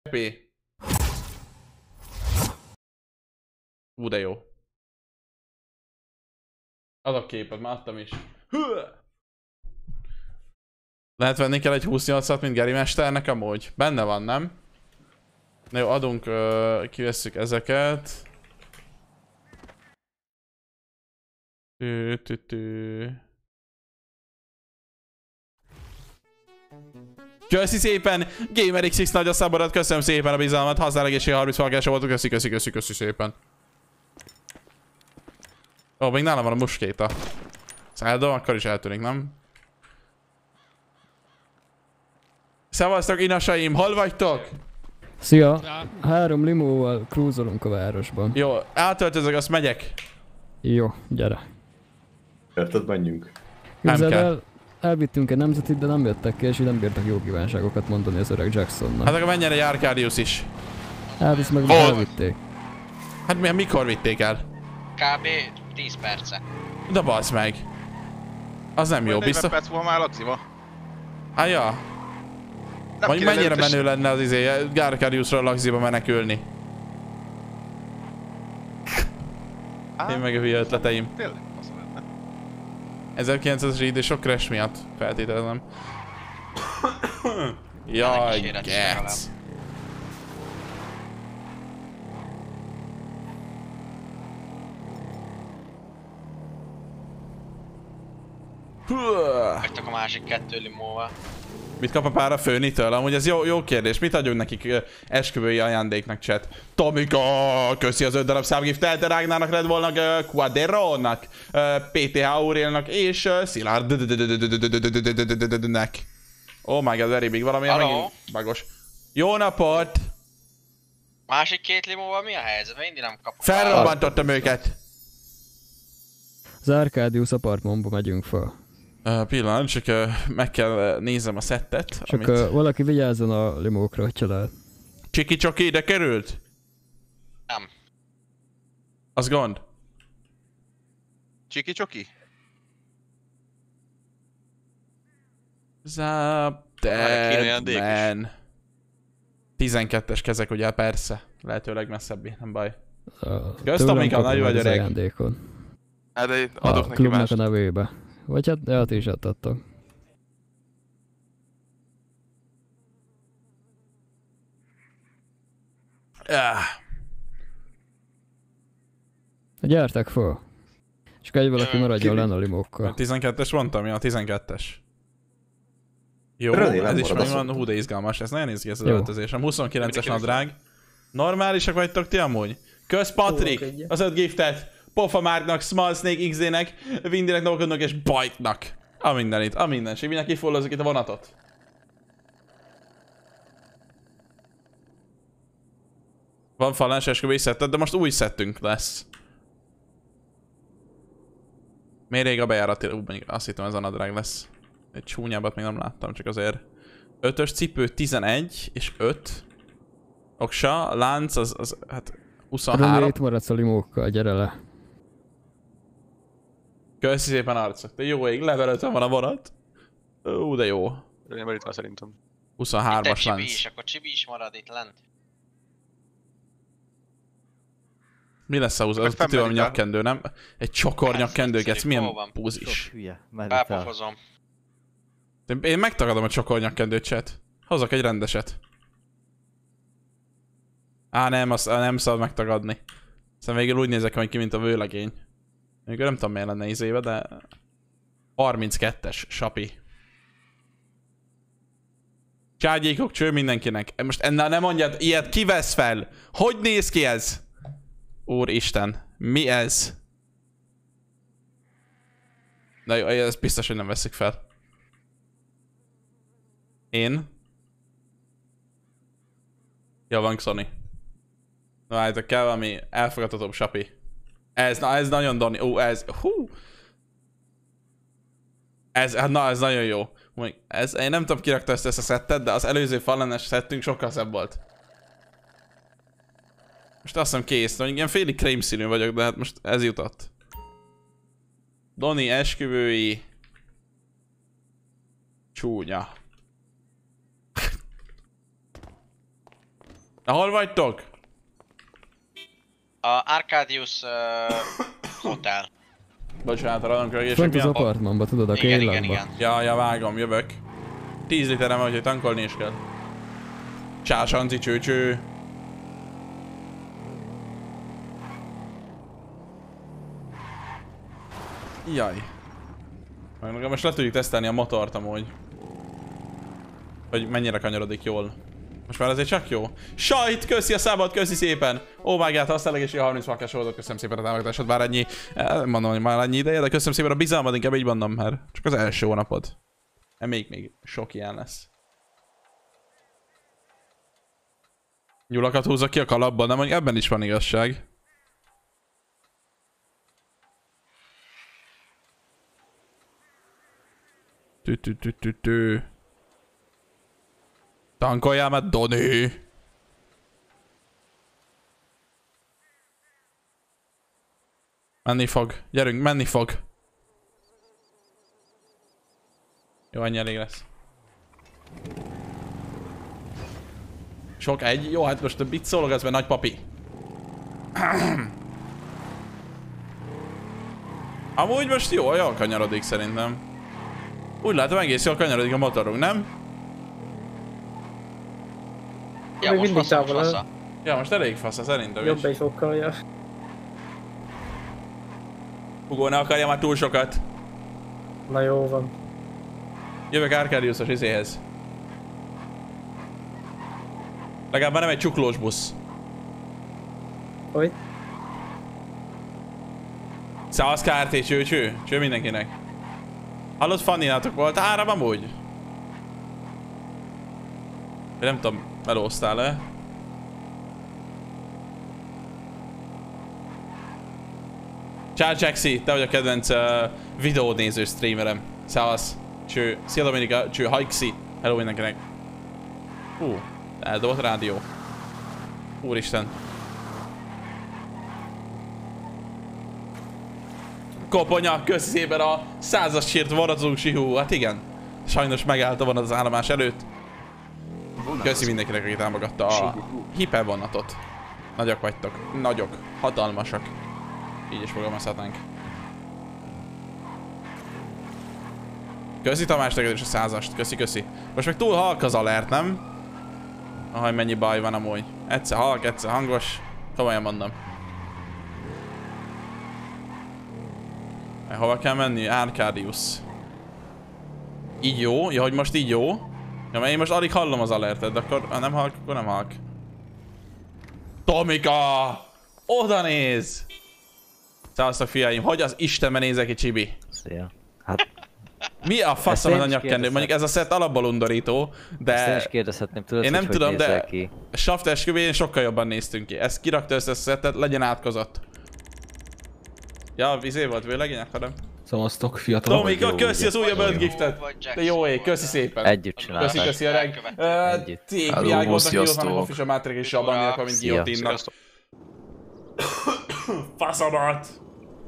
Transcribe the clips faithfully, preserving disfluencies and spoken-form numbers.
Ú, de jó. Adok képet, már adtam is. Lehet venni kell egy huszonnyolcat, mint Geri mesternek amúgy. Benne van, nem? Na jó, adunk, uh, kivesszük ezeket. Tü, tü, tü. Köszi szépen! GamerXX nagy a szabadat, köszönöm szépen a bizalmat, használ egészség harminc falkása voltunk, köszi, köszi, köszi, köszi szépen. Ó, még nálam van a muskéta. Szállodom, akkor is eltűnik, nem? Szevasztok, inasaim, hol vagytok? Szia! Három limóval cruisolunk a városban. Jó, átöltözök, azt megyek. Jó, gyere. Érted, menjünk. Képzeld el, elvittünk egy nemzetit, de nem jöttek ki, és így nem bírtak jó kívánságokat mondani az öreg Jacksonnak. Hát akkor menjen egy Arcadius is. Elvisz meg, hogy elvitték. Hát mi, mikor vitték el? Kb. tíz perce. De bassz meg. Az nem jó, biztos. negyven perc múlva már Laciba. Hát ja. Vagy mennyire menő lenne az izé, Arcadiusról Laxiba menekülni. Én meg a hülye ötleteim. Tényleg, az lenne. ezerkilencszázas idő sok crash miatt, feltételezem. Jaj, gec. Vagytok a másik kettő limóval. Mit kap a pár a főnitől? Amúgy ez jó, jó kérdés. Mit adjunk nekik uh, esküvői ajándéknak, chat? Tomika, köszi az öt darab számgiftet, Rágnának, Red Bullnak, uh, Quaderónak, uh, pé té há Aurélnak és uh, Szilárdnek. Oh my god, very big. Valamilyen megint bagos. Jó napot! Másik két limóval mi a helyzet? Mindig nem kapok. Felrobbantottam őket. Az Arcadius apartmanba megyünk fel. Uh, pillanat, csak uh, meg kell uh, nézem a szettet. Csak amit... uh, valaki vigyázzon a limókra, hogyha lehet. Csiki-csoki ide került? Nem. Az gond? Csiki-csoki? Zap, dead man. tizenkettes kezek ugye, persze. Lehetőleg messzebbé, nem baj. Közt, Amika, nagy vagy öreg. Hát de adok a neki klubnak mást. a nevébe. Vagy hát, hát is adtatok. Ah. Gyertek fel. És egy valaki maradjon lenne a limókkal. A tizenkettes mondtam, ja, a tizenkettes. Jó, Rödi, ez is marad megvan, hú de izgalmas, ez nagyon izgi ez az öltözésem. huszonkilences nadrág. Normálisak vagytok ti amúgy? Kösz Patrik, az öt giftet. Pofa Márknak, Small Snake iksz dé-nek, Windynek, Nokodnak és Bajtnak. A mindenit, a mindenség. Mindenki follozzuk itt a vonatot. Van falás esküvői szettet, de most új szettünk lesz. Még rég a bejárati, ú, azt hittem ez a nadrág lesz. Egy csúnyábbat még nem láttam, csak azért. ötös cipő tizenegy és öt. Oksa, lánc az, az hát huszonhárom. Itt maradsz a limókkal, gyere le. Köszi szépen arcok, de jó ég, level ötven van a vonat. Ú, de jó. Én itt van szerintem. huszonhármas Csibi lánc. is, akkor Csibi is marad itt lent. Mi lesz a húz? Az tudja, hogy nyakkendő, nem? Egy csokor nyakkendők, ez milyen púzis. Elpofozom. Én megtagadom a csokor nyakkendőt, chat. Hozok egy rendeset. Á, nem, azt nem szabad megtagadni. Aztán végül úgy nézek ki, mint a vőlegény. Még nem tudom, milyen lenne izébe, de... harminckettes, sapi. Cságyékok, cső mindenkinek. Most ennél nem mondjad, ilyet ki vesz fel? Hogy néz ki ez? Úristen, mi ez? Na jó, ez biztos, hogy nem veszik fel. Én? Jó van, Xoni. Na hát kell valami elfogadhatóbb sapi. Ez, na ez nagyon Doni. Ó, ez, hú. Ez, na ez nagyon jó. Ez, én nem tudom, ki rakta ezt, ezt a szettet, de az előző fallenes szettünk sokkal szebb volt. Most azt hiszem kész, hogy ilyen félig krém színű vagyok, de hát most ez jutott. Doni esküvői... Csúnya. Na, hol vagytok? A Arcadius uh, Hotel. Bocsánat, a rankrögések Fönt az miatt. apartmanba, tudod, a Igen, igen, kérlakba. igen. Ja, ja, vágom, jövök. tíz literem van, hogy tankolni is kell. Csásanci csőcső. Jaj. Meg most le tudjuk tesztelni a motort amúgy. Hogy mennyire kanyarodik jól. Most már azért csak jó. Sajt, köszi a szábad, köszi szépen! Ó, my god, használok és a harminc vakás oldalt, köszönöm szépen a támogatásod, bár ennyi, mondom, hogy már ennyi ideje, de köszönöm szépen a bizalmad, inkább így mondom, mert csak az első hónapod. Még még sok ilyen lesz. Nyulakat húzok ki a kalapban, de mondjuk ebben is van igazság. Tü tü tü tü tü. Tankoljál már, Doni! Menni fog. Gyerünk, menni fog. Jó, ennyi elég lesz. Sok egy. Jó, hát most a bit szólogatsz, mert nagypapi. Amúgy most jó, jól kanyarodik szerintem. Úgy látom, egész jól kanyarodik a motorunk, nem? Ja, Még most mindig fasza, most távol, fasza. Ja, most elég fasz, szerintem is. Jobb egy fokkal, ja. Hugó, ne akarja már túl sokat. Na jó van. Jövök Arcadiusos izéhez. Legalább már nem egy csuklós busz. Hogy? Szevasz ká er té, cső, cső. Cső mindenkinek. Hallod, Fanninátok volt áram amúgy? Én nem tudom, melóztál-e? Ciao Jaxi, te vagy a kedvenc uh, videónéző streamerem. Szevasz. Cső. Szia Dominika, cső, Hajksi. Hello mindenkinek. Hú, eldobott rádió. Úristen. Koponya, köszi szépen a százas sírt varadzó sihú. Hát igen. Sajnos megállt a vonat az állomás előtt. Köszi mindenkinek, aki támogatta a hipervonatot. Nagyok vagytok. Nagyok. Hatalmasak. Így is fogalmazhatnánk. Köszi Tamás neked is a százast. Köszi, köszi. Most meg túl halk az alert, nem? Ahaj, mennyi baj van amúgy. Egyszer halk, egyszer hangos. Komolyan mondom. Hova kell menni? Arcadius. Így jó? Ja, hogy most így jó? Ja, mert én most alig hallom az alertet, de akkor ha nem halk, akkor nem halk. Tomika! Oda néz! Szevasztok fiaim, hogy az Istenben nézek ki, Csibi? Szia. Hát... Mi a faszom ez a nyakkendő? Mondjuk ez a szett alapból undorító, de... Ezt én is kérdezhetném, tudod, én nem hogy tudom, hogy de ki? a Shaft esküvőjén sokkal jobban néztünk ki. Ezt kirakta össze a szettet, legyen átkozott. Ja, vizé volt vőlegény, akarom. Szavaztok, fiatalok. Tomika, köszi az újabb öt giftet! De jó ég, köszi szépen! Együtt csinálták. Köszi, köszi a reg. té pé i volt, aki van, a Official Matrix és abban nélkül, mint Guillotine-nak. Faszomat!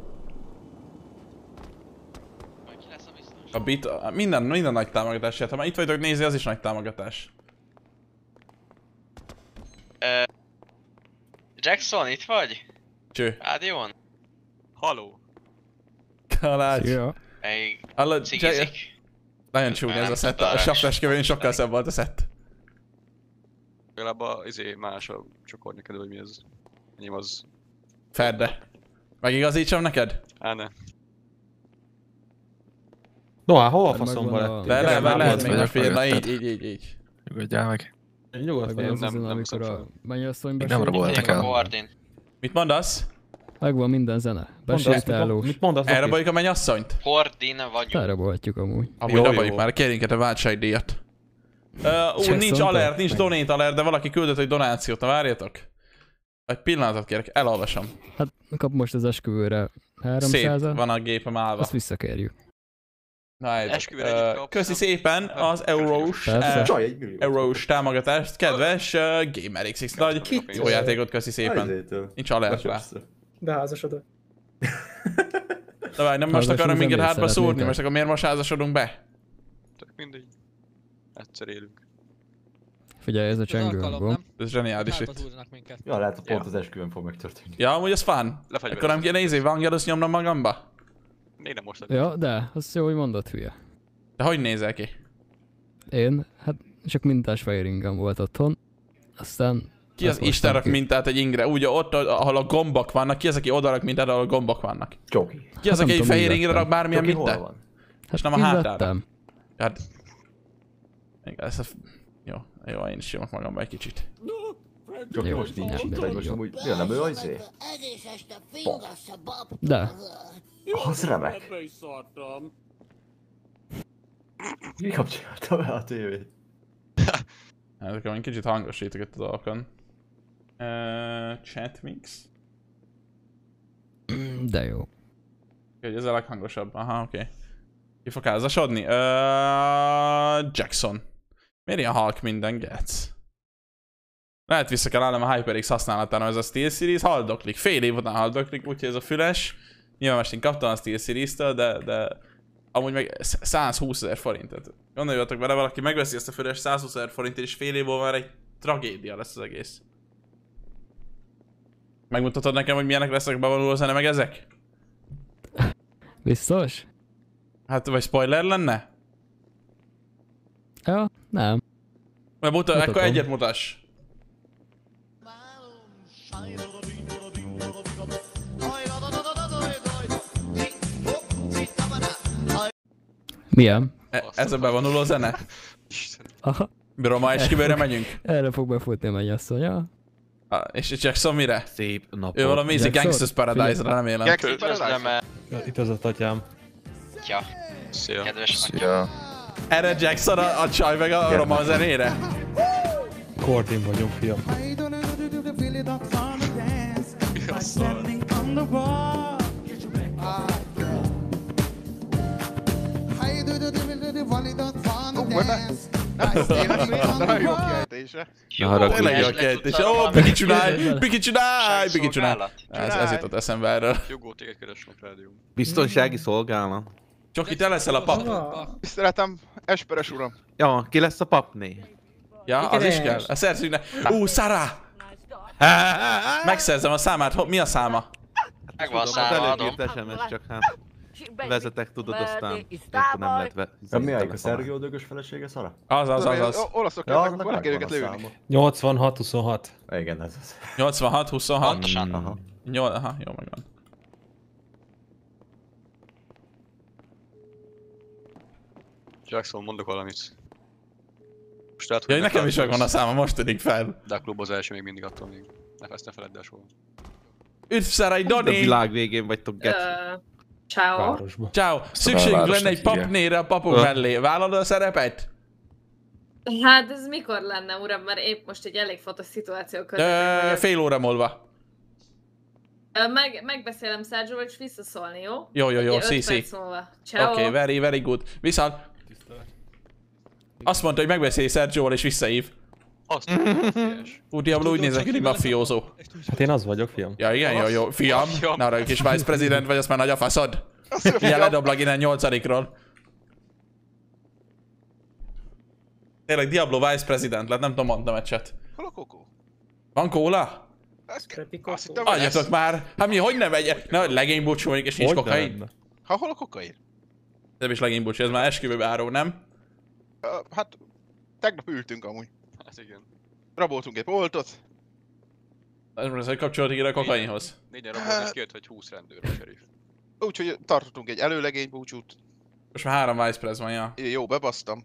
A bit, minden, minden nagy támogatás jött. Ha már itt vagytok nézni, az is nagy támogatás. Uh, Jackson, itt vagy? Cső. Rádión? Haló. Kalács. Szia. Egy Hallod, cigizik? nagyon csúnya ez a szett. A Shaft esküvőjén sokkal szebb volt a szett. Legalább a izé más a csokorni kedve, hogy mi ez. Enyém az... Ferde. Megigazítsam neked? Á, ne. No, hát hol a Megvan faszomba a- lettél? De lehet, Nem lehet még vagyok a fél. Na így, mögötted. így, így, így. Nyugodjál meg. Nyugodt Megvan vagy. az nem- azon, nem amikor a szoktam. mennyasszony Még nem besétál. raboltak a el. Guardin. Mit mondasz? Megvan minden zene. Mondd azt, Besétálós. Mit mondasz? Doki? Elraboljuk a mennyasszonyt? Hordin vagyunk. Elrabolhatjuk amúgy. Amúgy Jó, raboljuk jó. már, kérjünk egy váltságdíjat. Uh, ú, nincs Jackson, alert, te? nincs donate alert, de valaki küldött egy donációt, na várjatok. Egy pillanatot kérek, elolvasom. Hát kap most az esküvőre Szép, háromszázat, van a gépem állva. azt visszakérjük. Na, egy, Esküvőre együtt uh, kapsz, köszi nem? szépen az eurós, Persze. uh, Csaj, egy millió. eurós támogatást, kedves uh, GamerXX nagy. Kit? Jó játékot, köszi szépen. Nincs alert rá. Beházasodott. De várj, nem most Házasodni akarnak minket nem hátba szúrni, szeretnétek. most akkor miért most házasodunk be? Tök mindegy. Egyszer élünk. Figyelj, ez a csengő gomb. Ez zseniális itt. Ja, lehet, hogy pont az esküvőn fog megtörténni. Ja, amúgy ez fun. Akkor nem kéne izé Vangelos nyomnom magamba? Még nem most. Ja, de, azt jó, hogy mondod, hülye. De hogy nézel ki? Én, hát csak mintás fehér ingem volt otthon. Aztán... Ki az Isten rak mintát egy ingre? Úgy ott, ahol a gombok vannak, ki az, aki oda rak mintát, ahol a gombok vannak? Csoki. Ki az, Hát aki egy tudom, fehér így ingre rak bármilyen Csoki hol mintát? van? És nem a így hátára. vettem. Hát... Ez a... Jó, jó, én is jövök magamba egy kicsit. Csoki Jó, most nincs nem, itt, de vagy most jó. amúgy... Ja, nem ő az izé? De. Az remek. Mi kapcsolta be a tévét? Hát akkor én kicsit hangosítok itt a dolgokon. Uh, chat mix. De jó. Hogy ez a leghangosabb. Aha, oké. Okay. Ki fog házasodni? Uh, Jackson. Miért ilyen halk minden, gec? Lehet vissza kell állnom a HyperX használatára, ez a SteelSeries haldoklik. Fél év után haldoklik, úgyhogy ez a füles. Nyilván most én kaptam a SteelSeries-től, de, de amúgy meg százhúszezer forintot. Gondoljatok bele, valaki megveszi ezt a füles százhúszezer forintért, és fél év múlva már egy tragédia lesz az egész. Megmutatod nekem, hogy milyenek lesznek bevonuló zene meg ezek? Biztos? Hát vagy spoiler lenne? Ja, nem. Mert muta, Mutatom. akkor egyet mutass. Milyen? E ez a bevonuló zene? Aha. Bíró, ma esküvőre megyünk? Erre fog befutni a mennyasszony, ja? Ah, és Jackson mire? Szép napot. Ő valami easy Jackson? Gangsters Paradise-ra, remélem. Jackson Paradise? Itt az a tatyám. Ja, Szia. kedves atya. Erre Jackson a, a csaj meg a roma zenére? Kortin vagyunk, fiam. Nagyon jó kiejtése. Tényleg jó kiejtése. Ó, Biki csinálj! Biki csinálj! Biki csinálj! Ez, ez jutott eszembe erről. Jogó, téged keresnek rádió. Biztonsági szolgálat. Csoki, te leszel a pap? Tiszteletem, esperes uram. Ja, ki lesz a papné? Ja, az is kell. A szerzünk ne... Ú, Sara! Megszerzem a számát. Ho- Mi a száma? Megvan a Az száma, előbb adom. írt es em es, csak hát vezetek, tudod, aztán akkor nem lehet ve... Ja, mi a Szergió dögös felesége, Szara? Az, az, az, az. O- Olaszok Ja, jönnek, annak akkor le kell megvan őket a lőni. száma. nyolcvanhat huszonhat. Igen, ez az. nyolcvanhat huszonhat. Pontosan. Aha. Nyol... Aha, jó megvan. Jackson, mondok valamit. Most lehet, Ja, hogy nekem is megtalálsz, megvan a száma, most tűnik fel. De a klub az első még mindig attól még. Ne ezt ne feledd el soha. Üdv, Szarai A Dani! világ végén vagytok, geci. Ciao. Városba. Ciao. Szükségünk lenne egy papnére a papok Ö. mellé. Vállalod a szerepet? Hát ez mikor lenne, uram, mert épp most egy elég fontos szituáció közben Ö, vagyok. fél óra múlva. Ö, Meg, megbeszélem Sergio-val, és visszaszólni, jó? Jó, jó, jó, Egy öt szí, szí. perc múlva. Ciao. Oké, okay, very, very good. Viszont... Azt mondta, hogy megbeszéli Sergio-val és visszahív. Azt Ú, Diablo úgy nézek, hogy mafiózó. Hát én az vagyok, fiam. Ja, igen, jó, jó. Fiam, Fiam. ne arra egy kis vice president vagy, azt már nagy a faszod. Ilyen ledoblak innen nyolcadikról. Tényleg Diablo vice president lett, nem tudom, mondtam egy chat. Hol a kokó? Van kóla? Ez kell. Repikó. Azt hittem, hogy Adjatok lesz. már! Hát mi, hogy ne vegye? Ne, hogy legénybúcsú mondjuk, és nincs Hogy kokain? lenne? Ha hol a kokain? Nem is legénybúcsú, ez már esküvőbe áró, nem? Ö, Hát, tegnap ültünk amúgy. Hát igen. Raboltunk egy boltot. Ez most, hogy kapcsolódik ide a kokainhoz. Négyen rabolt és kért, hogy húsz rendőr a sheriff. Úgyhogy tartottunk egy előlegény búcsút. Most már három vice prez van, ja. Jó, bebasztam.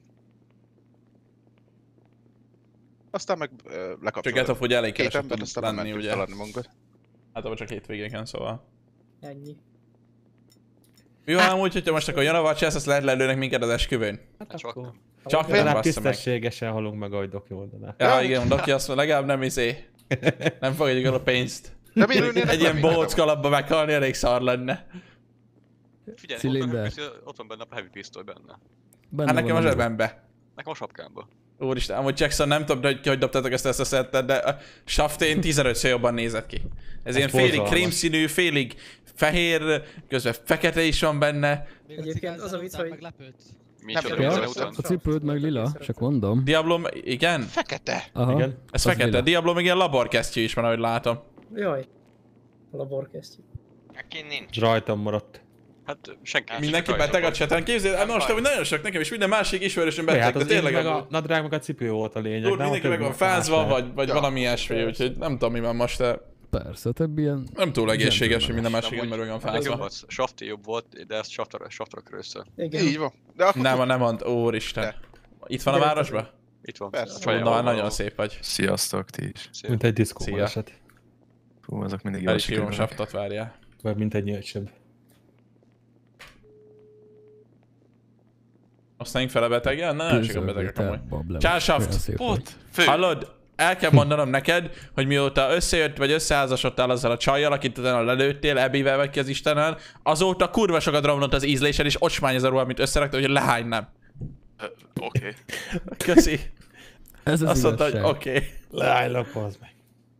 Aztán meg ö, Csak lekapcsoltam. Getof, hogy elég Két keresett embert, tud aztán lenni, mentünk ugye? feladni magunkat. Hát abban csak hétvégéken, szóval. Ennyi. Mi van amúgy, hogyha most akkor jön a vacsász, azt lehet lelőnek minket az esküvőn? Hát csak nem. Csak nem Legalább bassza meg. tisztességesen halunk meg, ahogy Doki mondaná. Ja, igen, Doki azt mondja, legalább nem izé. Nem fogadjuk el a pénzt. De mi ülnének Egy ilyen le minket? bóc kalapba meghalni elég szar lenne. Figyelj, Cilinder. ott van, ott van benne a heavy pisztoly benne. Benne Hát nekem a van zsebembe. Nekem a sapkámba. Úristen, amúgy Jackson, nem tudom, hogy hogy dobtátok ezt, ezt a szettet, de a Shaftén tizenötször jobban nézett ki. Ez ilyen félig borzalmas. krémszínű, félig fehér, közben fekete is van benne. Egyébként az a vicc, hogy Micsoda Nem, vízre nem, után. A cipőd meg lila, csak mondom. Diablo, igen? Fekete. Aha, Igen. Ez az fekete. lila. Diablo meg ilyen laborkesztyű is van, ahogy látom. Jaj. A laborkesztyű. Neki nincs. Rajtam maradt. Hát senki. Mindenki rajta beteg a volt. cseten. Képzeld, Nem most baj. hogy nagyon sok nekem is minden másik ismerősöm Hát beteg, de az tényleg meg a amúgy. nadrág meg a cipő volt a lényeg. Tudod, nem a mindenki meg többi van más fázva, lehet. vagy, vagy Ja. valami ilyesmi, úgyhogy nem tudom mi van most, de Persze, több ilyen... nem túl egészséges, hogy minden De másik amúgy ember olyan ennek jobb fázva. volt, Safti jobb volt, de ezt Saftra, Saftra körülszer. Igen. Így van. De akkor Nem, nem mond, úristen. De. Itt van a De- városban? Itt van. Persze. Ó, Csajával na, való. nagyon szép vagy. Sziasztok, ti is. Szia. Mint egy diszkó Szia. eset. Fú, azok mindig El jól is hívom sikerülnek. Saftot, várjál. Vagy mint egy nyölcsöbb. Osztáljunk fel a betegen? Nagyon sokan betegek amúgy. amúgy. Csásaft! Ott, fő. Hallod? El kell mondanom neked, hogy mióta összejött vagy összeházasodtál azzal a csajjal, akit utána lelőttél, Ebivel vagy ki az Istennel, azóta kurva sokat romlott az ízlésed, és ocsmány az a ruha, amit összerakta, hogy lehánynám. Ö, Oké. Köszi. Ez az Azt mondta, hogy igazság. oké. Okay. Leállok, az meg.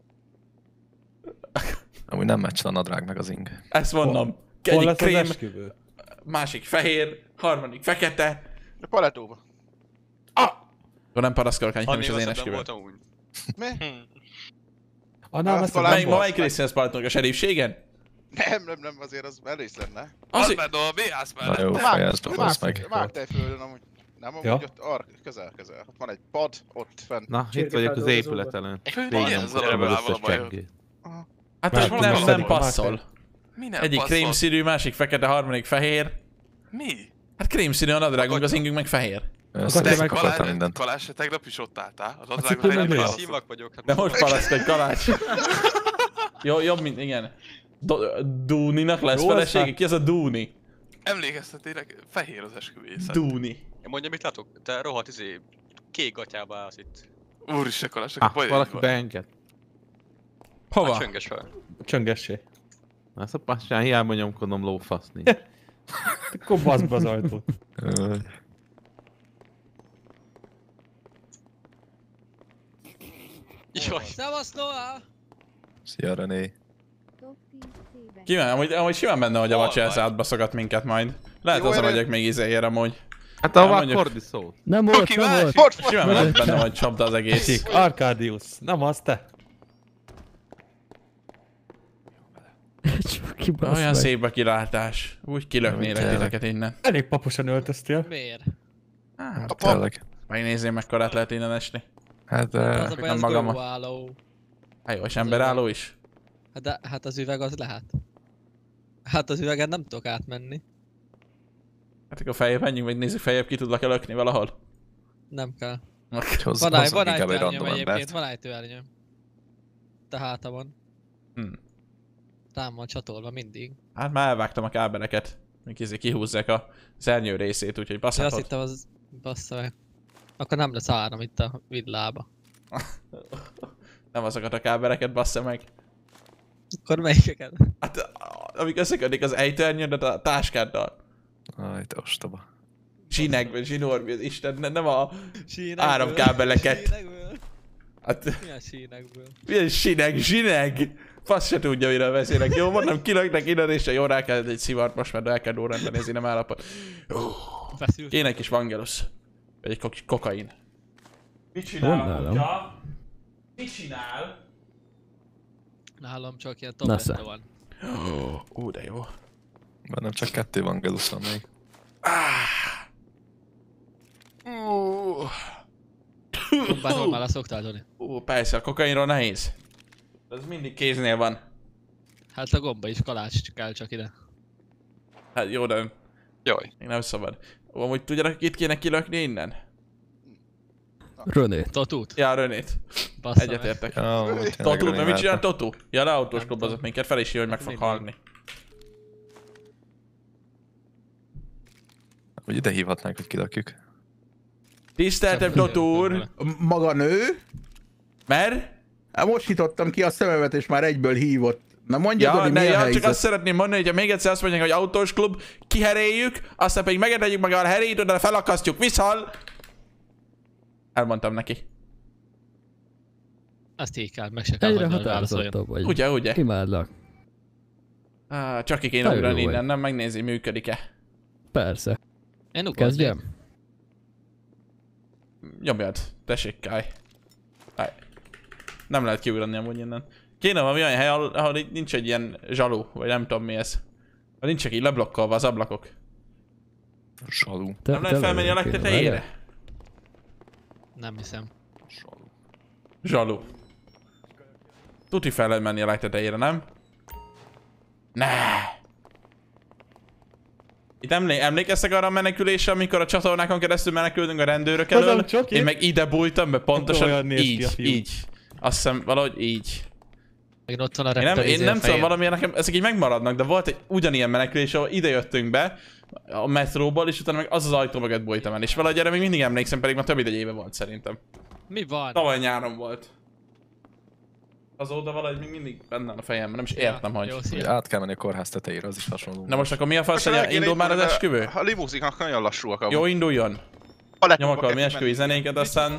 Amúgy nem meccsel a nadrág meg az ing. Ezt mondom. Hol Egyik lesz az krém, esküvő? másik fehér, harmadik fekete. a palettóba. Akkor nem paraszkolok, nem is az én Annyira esküvő. voltam úgy. Mi? Ah, nem, Azt ezt talán- nem Melyik, ma melyik részén szpaltunk a serifségen? Nem, nem, nem, azért az elősz lenne. Azért... a bé há es Hát Na jó, fejezd a fasz meg. Mártejföldön amúgy. Nem, amúgy Ja. ott ark, közel, közel. Ott van egy pad, ott fent. Na, itt Csirke vagyok az feldolgozóba. épület előtt. Milyen Régen zavarba futom az áll összes a bajod? csengét. Hát Már most tudom, nem, szedik nem a passzol. Mi nem Egyik passzol? krémszínű, másik fekete, harmadik fehér. Mi? Hát krémszínű a nadrágunk, az ingünk meg fehér. Akarja meg- Összekapoltam mindent. Kalás, tegnap is ott álltál. Az cipő adrágon meg egy mi Én az? szívak vagyok. Hát De most paraszkodj, Kalács. Jó, jobb, mint, igen. Do- Dúninak lesz Jó, felesége? aztán- Ki az a Dúni? Emlékeztetélek, fehér az esküvészet. Dúni. Én mondjam, mit látok? Te rohadt izé kék gatyába állsz itt. Úristen, Kalás, Ah, akkor valaki baj beenged. Hova? Hát csönges fel. Csöngessé. Na, szóval passán hiába nyomkodom lófaszni. Akkor baszd be az ajtót. Ö, Jaj. Szevasz, Noah! Szia, René. Kíván, amúgy, amúgy simán benne, hogy a Hol vacsi vagy? átbaszogat minket majd. Lehet Jó, az erre- vagyok még izéért amúgy. Hát a mondjuk- Kordi szólt. Nem volt, Oké, nem várj. volt. Ott van! Simán lehet benne, hogy csapda az egész. Szik, Arcadius. Nem az te. Csak kibasz Olyan meg. szép a kilátás. Úgy kilöknélek Tényleg. titeket innen. Elég paposan öltöztél. Miért? Hát, Tényleg. megnézzém, mekkorát lehet innen esni. Hát, Az ö, a baj, nem az magam. góálló. Hát jó, és emberálló is. Hát, de, hát az üveg az lehet. Hát az üvegen nem tudok átmenni. Hát akkor feljebb menjünk, vagy nézzük feljebb, ki tudlak elökni valahol. Nem kell. hogy hozz- Van, egy, hozzunk van egy inkább egy tőernyőm random egyébként, embert. van egy tőernyőm. Te hátamon. Hm. Rám van csatolva mindig. Hát már elvágtam a kábeleket. Még izé kihúzzák a szernyő részét, úgyhogy Ja, azt baszhatod. hittem az bassza meg. Akkor nem lesz áram itt a villába. Nem azokat a kábeleket bassza meg. Akkor melyikeket? Hát amik összeködik az ejtőernyődet a táskáddal. Aj, te ostoba. Zsinegbe, zsinórbi, az Isten, ne- nem a Sínekből. áramkábeleket. Sínekből? Hát, Milyen sínekből? milyen sineg, zsineg! Fasz se tudja, miről beszélek. Jó, mondom, kilöknek innen, és jó, rá kell egy szivart most, mert el kell órán nézni, nem állapot. Feszült. Kéne egy kis vangelusz. Vagy egy kok- kokain. Mit csinál a nálam? kutya? Mit csinál? Nálam csak ilyen Nesze. tabletta van. Ó, de jó. Bennem csak kettő van geluszom még. Bombázol már szoktál, Tony? Ó, persze, a kokainról nehéz. Ez mindig kéznél van. Hát a gomba is kalács kell csak ide. Hát jó, de Jaj. még nem szabad. Ó, amúgy tudjának, itt kéne kilökni innen? René. Totút? Ja, Rönét. Bassza meg. Egyetértek. Ja, úgy tényleg Totu, René mert mit csinál várta. Totu? Ja, leautós Nem klubozott tudom. minket, fel is ír, hogy meg fog Mindig. halni. Hogy ide hívhatnánk, hogy kilakjuk. Tiszteltem, Csak Totu úr! Maga nő? Mert? Hát most nyitottam ki a szememet, és már egyből hívott. Na mondja, Ja, Dodi, ne, mi a ja, helyzet? csak azt szeretném mondani, hogy ha még egyszer azt mondják, hogy autós klub, kiheréljük, aztán pedig megedeljük meg a herét, oda felakasztjuk, viszal! Elmondtam neki. Azt így kell, meg se kell Egyre hagyni, hogy válaszoljon. határozottabb vagy. Ugye, ugye? Imádlak. Ah, csak ki kéne Nagyon ugrani jó vagy. innen, nem megnézi, működik-e. Persze. Én ugornék. Kezdjem? Nyomjad, tessék, Kai. Kai. Nem lehet kiugrani amúgy innen. Kéne valami olyan hely, ahol, ahol nincs egy ilyen zsalú, vagy nem tudom mi ez. Ha nincsek így leblokkolva az ablakok. Zsalú. Nem lehet felmenni a legtetejére? Nem hiszem. Zsalú. Zsalú. Tuti fel lehet menni a legtetejére, nem? Ne. Itt emlé emlékeztek arra a menekülésre, amikor a csatornákon keresztül menekültünk a rendőrök elől? Én meg ide bújtam be pontosan így, így. Azt hiszem valahogy így. Én ott van a én nem, én nem tudom, valamilyen nekem, ezek így megmaradnak, de volt egy ugyanilyen menekülés, ahol ide jöttünk be a metróból, és utána meg az az ajtó mögött bújtam el. És valahogy erre még mindig emlékszem, pedig már több egy éve volt szerintem. Mi van? Tavaly nyáron volt. Azóta valahogy még mindig benne a fejemben, nem is értem, hogy... Jó, át kell menni a kórház tetejére, az is hasonló. Na most akkor mi a fasz, hogy indul már az esküvő? A limuzinok nagyon lassúak amúgy. Jó, induljon. Nyomok valami esküvői zenéket, aztán...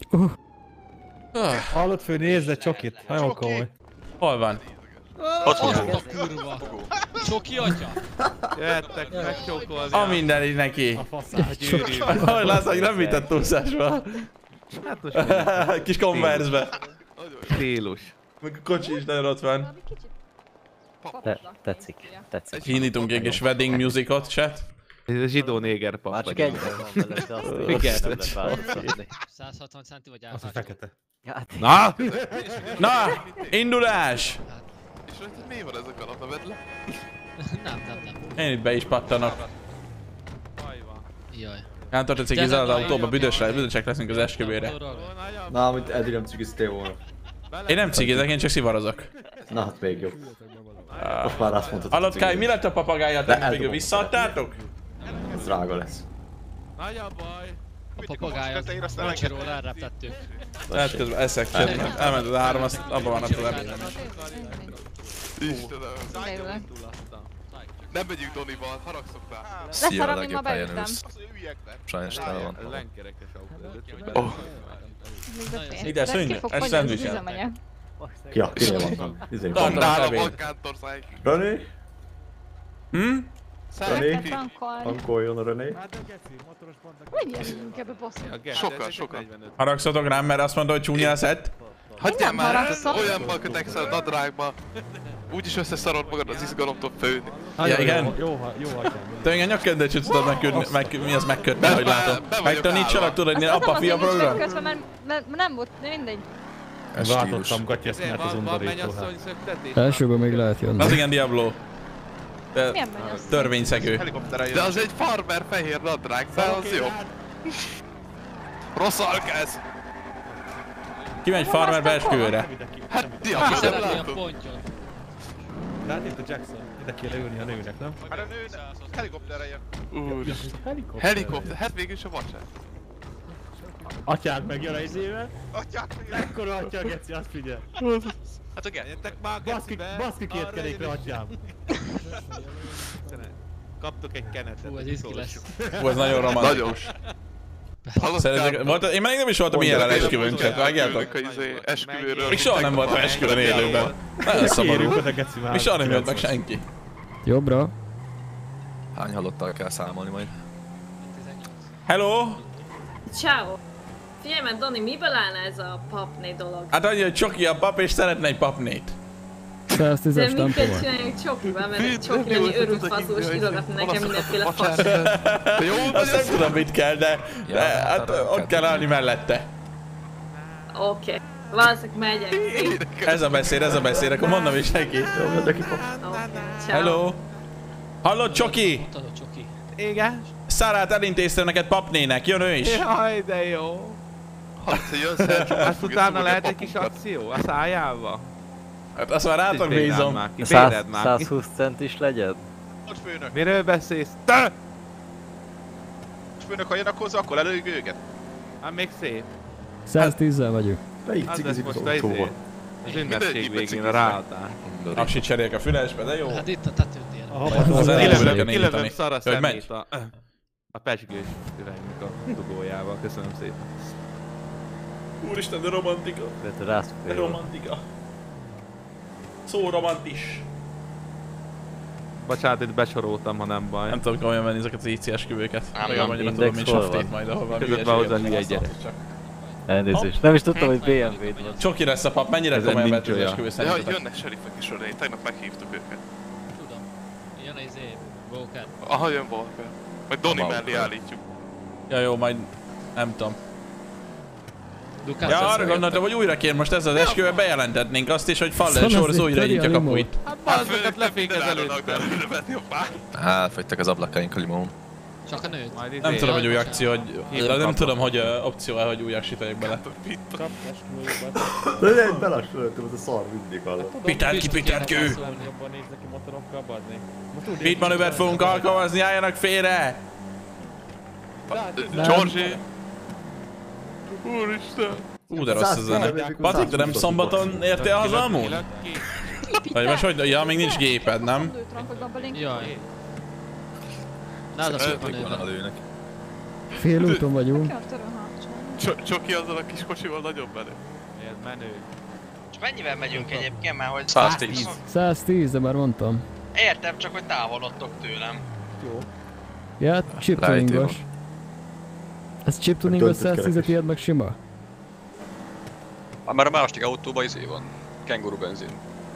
Hallott fő, nézd le Csokit, nagyon komoly. Hol van? Ott van a kurva. Csoki atya. Jöhettek megcsókolni. A minden így neki. A faszát gyűrű. Ahogy László, nem vittett túlszásba. Hát most kis konverzbe. Stílus. Meg a kocsi is nagyon ott van. Te, tetszik, tetszik. Indítunk egy kis wedding musicot, chat. Ez a zsidó néger pap. Már csak egy van vele, de azt igen. nem lehet változtatni. száz hatvan centi vagy Az a fekete. Na! Na! Indulás! És rajtad mi van ez a kalap, a vedle? Nem, nem, nem. Én itt be is pattanok. Jaj. Kántor tetszik izál az autóba, büdösek, büdösek leszünk az esküvőre. Na, amit eddig nem cigiztél volna. Én nem cigizek, én csak szivarozok. Na hát még jobb. Most már azt mondtad. Hallott Kai, mi lett a papagáját? Végül visszaadtátok? Ez drága lesz. Nagy a baj. A papagájat Mancseról elreptettük. Lehet közben eszek csendben. Elment az áram, azt abban van az emlékem is. Istenem. Nem megyünk Donival, haragszok rá. Szia, a legjobb helyen ülsz. Sajnos tele van. Lenkerekes autó. Oh. Ide szűnjön, ez szendvicsen. Ki a kinél van? Izé. Nálam van kántorszáj. René? Hm? René? Tankoljon a René. Sokan, sokan. Haragszotok rám, mert azt mondta, hogy csúnya a szett? Hagyjál már, olyanban kötekszel a nadrágba. Úgyis összeszarod magad az izgalomtól főni. Ja, igen? Jó, jó, jó hagyjál. Te igen nyakkendőt sem tudod megkötni, meg, mi az megkötni, ahogy látom. Megtanítsalak, tudod, hogy apa-fia program? Nem volt, mindegy. Váltottam gatyesznyát az undorítóhát. Elsőben még lehet jönni. Az igen Diablo. De törvényszegő. De az egy farmer fehér nadrág, de az jó. Rossz alkáz. Kimegy farmerbe esküvőre. Hát Diablo nem látod. De hát itt a Jackson. Ide kéne ülni a nőnek, nem? Hát a nő helikopterre jön. Úristen. Helikopter, hát végülis a vacsát. Atyád megjön a izével. Atyád megjön. Ekkora atya a geci, azt figyel. Hát a gyertek már Baszki, baszki két kerékre atyám. Kaptok egy kenetet. Hú, ez izgi lesz. Hú, ez nagyon romantikus. Szeretek, volt, én még nem is voltam ilyen esküvőnket, vágjátok? Még soha nem voltam esküvőn élőben. Nagyon szomorú. Még soha nem jött meg senki. Jobbra. Hány halottal kell számolni majd? Hello! Ciao. Figyelj már, Doni, miből állna ez a papné dolog? Hát annyi, hogy Csoki a pap és szeretne egy papnét. száztízes De minket tempoma. csináljuk Csokival, mert egy Csoki ami örült fazó és írogatna nekem mindenféle fasat. Azt nem tudom mit kell, de, de hát ott kell állni mellette. Oké. Okay. Valószínűleg megyek. Ez a beszéd, ez a beszéd, akkor mondom is neki. Okay. Hello! Hallod, Csoki? Igen? Szárát elintéztem neked papnének, jön ő is. Jaj, de jó. Azt utána lehet egy kis akció a szájába? Hát azt már rátok bízom. százhúsz cent is legyen? Most főnök. Miről beszélsz? Te! Most főnök, ha jön akkor hozzá, akkor előjük őket. Hát még szép. száztízzel vagyok. Beik cigizik az autóba. Az ünnepség végén a ráhatás. Aksit cserélek a fülesbe, de jó. Hát itt a tetőtér. Az elejében Kilövöm szar a hogy megy. szemét a, a pecsigős üvegnek a dugójával. Köszönöm szépen. Úristen, de romantika. De romantika. Szó romantis. Bocsánat, itt besoroltam, ha nem baj. Nem tudom komolyan venni ezeket az í cé esküvőket. Nem, Olyan annyira tudom, mint Saftét majd, ahol van között van hozzá hülye gyerek. Elnézést, nem is tudtam, hogy bé em vé-d van. Csoki lesz a pap, mennyire komolyan vett az esküvő szerintetek? Ja, jönnek serifek is oda, tegnap meghívtuk őket. Tudom. Jön az izé, Walker. Aha, jön Walker. Majd Donnie mellé állítjuk. Ja jó, majd nem tudom. Dukát Ja, arra gondoltam, hogy újra kér most ezzel az esküvővel bejelentetnénk azt is, hogy Fallen Shores újra nyitja kapuit. Hát bazzokat lefékez előtte. Hát, fogytak az ablakaink a limón. Csak a nőt. Nem tudom, hogy új akció, hogy... Nem tudom, hogy opció-e, hogy új aksítaljak bele. De egy belassultam, ez a szar mindig hallott. Pitát ki, pitát ki! Pit manővert fogunk alkalmazni, álljanak félre! Georgie! Úristen! Ú, de rossz a zene. Patrik, te nem szombaton értél haza amúgy? Vagy most hogy? Ja, még nincs géped, nem? Jaj. Nálad a szülőnőben. Fél úton vagyunk. Csoki azzal a kis kocsival nagyobb menő. Miért menő? És mennyivel megyünk egyébként, mert hogy... száztíz. száztíz, de már mondtam. Értem, csak hogy távolodtok tőlem. Jó. Ja, chiptuningos. Ez chiptuningos száztízet ilyet meg sima? Már a másik autóban izé van. Kenguru benzin.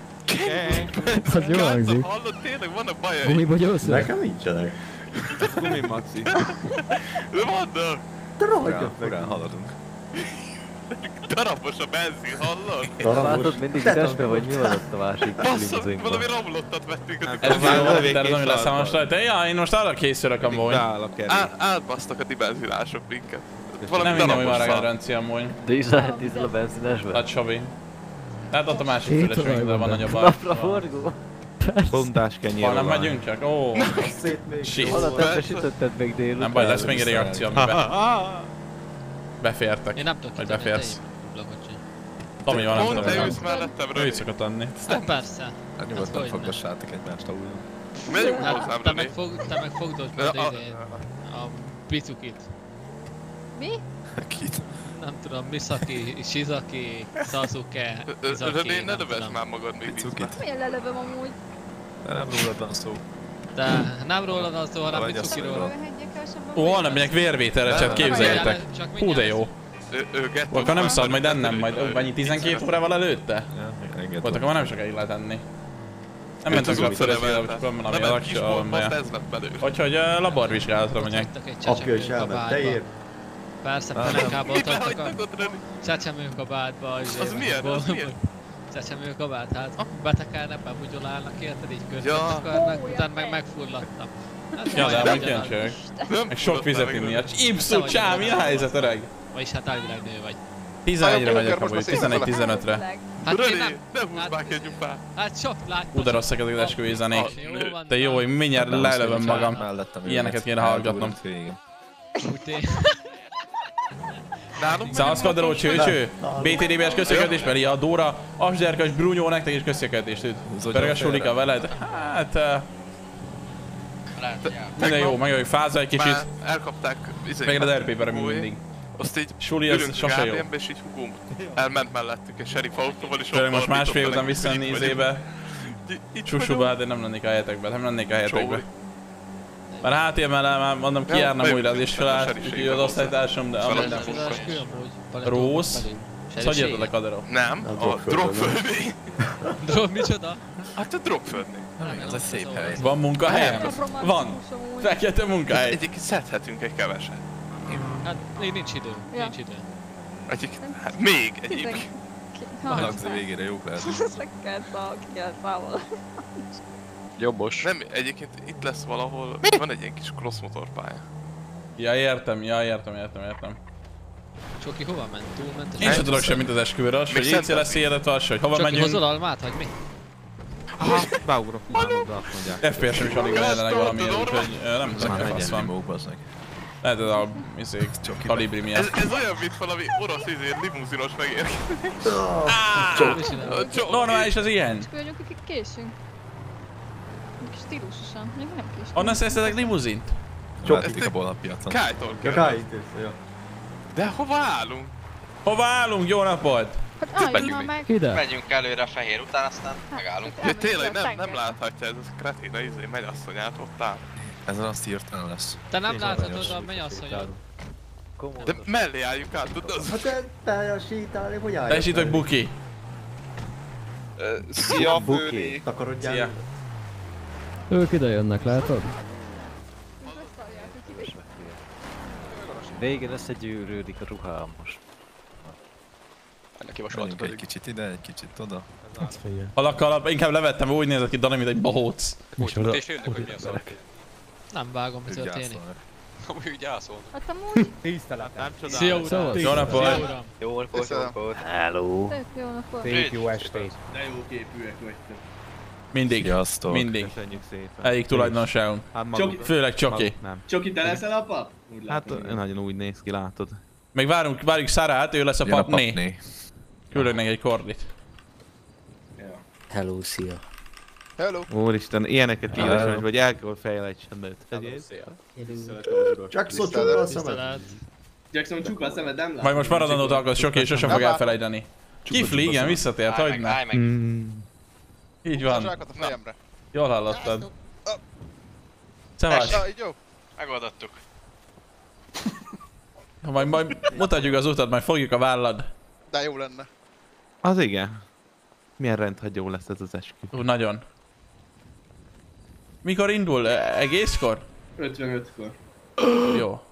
Az jó hangzik. Hallod, tényleg vannak bajai? Gumibogyószor? Nekem nincsenek. Gumi Maxi. De vannak! Te rohadjad meg! Urán haladunk. Darabos a benzin, hallod? Látod, mindig üresbe vagy, mi van ott a másik Basszak, limuzinban? valami romlottat vettünk a Ez már volt, de nem lesz most rajta. Ja, én most arra készülök amúgy. Átbasztak a dibenzinások minket. Nem minden, hogy van regenerencia amúgy. Dízel, dízel a benzinesben? Hát Sabi. Hát ott a másik fülesünkben van nagyobb baj. Napra forgó? Bondás kenyér. Ha nem megyünk csak? Ó, shit. Hol te besütötted még délután? Nem baj, lesz még egy reakció, amiben befértek. Én nem tudok vagy kitérni, beférsz. te blokocsi. Tomi van, nem Pont tudom, te hogy ülsz mellettem, ő Rövi. így szokott lenni. Hát persze. Hát nyugodtan foggassátok egymást a ujjon. Megyünk Hát, hozzám, te Rövi. meg, fog, te meg fogdod Ja, majd a- idén a Bicukit. Mi? Kit? Nem tudom, Misaki, Shizaki, Sasuke, Izaki, Rövi, ne nem dövesd tudom. már magad még vízbe. Milyen lelövöm amúgy? De nem rólad van szó. De nem rólad az szó, hanem Vagy azt Mitsukiról. mondom. Ó, holnap megyek vérvételre, csak képzeljétek. Hú, de jó. Ő, ő gettó. Akkor nem szabad majd ennem majd, ó, mennyi tizenkét órával előtte? Ja, engedtem. Volt, akkor már nem sokáig lehet enni. Nem Őt mentünk az a utcára fölözére, mentem. hogy van valami Nem, egy alakja, kis ahol boltban, megy. ez lett belőle. Úgyhogy uh, laborvizsgálatra megyek. Apja is elment, te ér. Persze, penekába ott hagytak a Behagytak ott, Rövi. csecsemőkabátba. Az milyen? Az milyen? Csecsemőkabát, hát betekelnek, bebugyolálnak, érted, így közben Ja. takarnak, utána meg megfulladtam. Hát Ja, de majd amúgy ugyanaz. könycsök. Nem Meg sok vizet tudod inni. meg, Ipszú, csá, mi a helyzet, öreg? Vagyis hát elvileg nő vagy. tizenegyre megyek Most amúgy, beszélsz tizenegy vele? tizenötre. Hát Rövi, én nem. ne húzd Hát- már ki egy nyupát. Hát sok láttam. Hú, de rosszak ezek az esküvői zenék. Jó van, De jó, hogy mindjárt lelövöm magam. Mellettem Ilyeneket kéne hallgatnom. Úté. Nálunk Szavazkadró, cső-cső. bé té dé bé-es köszönködés, Meri, a Dóra, Asderkas, Brunyó, nektek is köszönködést. Pörges Sulika veled. Hát... eh, minden jó, meg vagyok fázva egy kicsit. már elkapták izé, Meg az er pé-ben mint Új. mindig. Azt így Suli, az ülünk sose jó. Guardianbe, és így hugum. Elment mellettük egy sheriff autóval, és Főleg ott most ordított másfél után velünk, visszajönni itt izébe. vagyunk. Itt Csusuba, vagyunk. de nem lennék a helyetekben, nem lennék a helyetekben. Csóvi. Már hátérmellel már mondom Ja, kijárnám bejövünk újra az a iskolát, seriségbe úgyhogy az hozzá. osztálytársam, de amúgy nem. Rósz? Ezt hogy érted a Kadero? Nem, A a drogföldé. Drog micsoda? Hát a drogföldé. Ez egy szép hely. Van munkahelyem? Van. Fekete munkahely. Egyébként szedhetünk egy keveset. Hát még nincs idő, Ja. nincs idő. Egyébként, hát még egyébként. A lagzi végére jók lehet. Jobbos. Nem, egyébként itt lesz valahol, van egy ilyen kis crossmotor pálya. Ja, értem, ja, értem, értem, értem. Csoki, hova ment? Túlment? Én sem tudok semmit az esküvőről, az, hogy így lesz hirdetve, az, hogy hova Csoki, megyünk. hozol almát, vagy mi? Aha, beugrok már oda, azt mondják. ef pé es-em is alig van jelenleg valamiért, úgyhogy ö, nem tudom, Már hogy fasz negyen van. limók, bazdmeg. Lehet ez a izé, kalibri Ez, miatt. ez olyan, mint valami orosz izé, limuzinos megérkezik. Mi csinálod? Normális az ilyen. És vagyunk, akik késünk. Kis stílusosan, még nem késünk. Onnan szereztetek limuzint? Csokik a bolappiacon. Kájtól Ja, kell. kájt, ja. De hova állunk? Hova állunk? Jó napot! Hát állj meg! Ide! Megyünk előre a fehér után, aztán megállunk. Ja, tényleg nem, nem láthatja ez a kretina izé, mennyasszonyát ott áll. Ezen azt hirtelen lesz. Te nem láthatod a mennyasszonyat. De mellé álljunk át, tudod? Hát te teljesítálni, hogy állj? Teljesítek, Buki. Szia, Főni. Takarodjál. Szia. Ők ide jönnek, látod? Végén összegyűrődik a ruhám most. Ennek javasoltuk Menjünk egy kicsit ide, egy kicsit oda. Alakkal inkább levettem, úgy nézett ki Dani, mint egy bohóc. Úgy, és jönnek, hogy mi az alak. Nem vágom, mi történik. Amúgy úgy gyászolnak. Hát amúgy... Tiszteletem. Szia uram! Jó napot! Jó napot, jó napot! Hello! Tök jó napot! Szép jó estét. De jó képűek vagytok. Mindig. Sziasztok. Mindig. Köszönjük szépen. Egyik tulajdonosságunk. Hát maguk, Főleg Csoki. maguk nem. Csoki, te leszel a pap? Úgy Hát látom, nagyon úgy néz ki, látod. Meg várunk, várjuk Szarát, ő lesz a Jön a papné. papné. Küldök neki egy kordit. Hello, szia. Hello. Úristen, ilyeneket írás, hogy el kell fejlejtsen őt. Jackson csukva a szemed. Jackson csukva a szemed, nem látom. Majd most maradandót alkot Csoki, és sosem fog elfelejteni. Kifli, igen, visszatért, Állj hogy meg, állj ne? meg. Így van. A fejemre. Jól hallottad. Szevasz. Ah, így jó. Megoldottuk. Majd, majd mutatjuk az utat, majd fogjuk a vállad. De jó lenne. Az igen. Milyen rendhagyó lesz ez az eskü. Ú, nagyon. Mikor indul? E- Egészkor? ötvenötkor. Jó.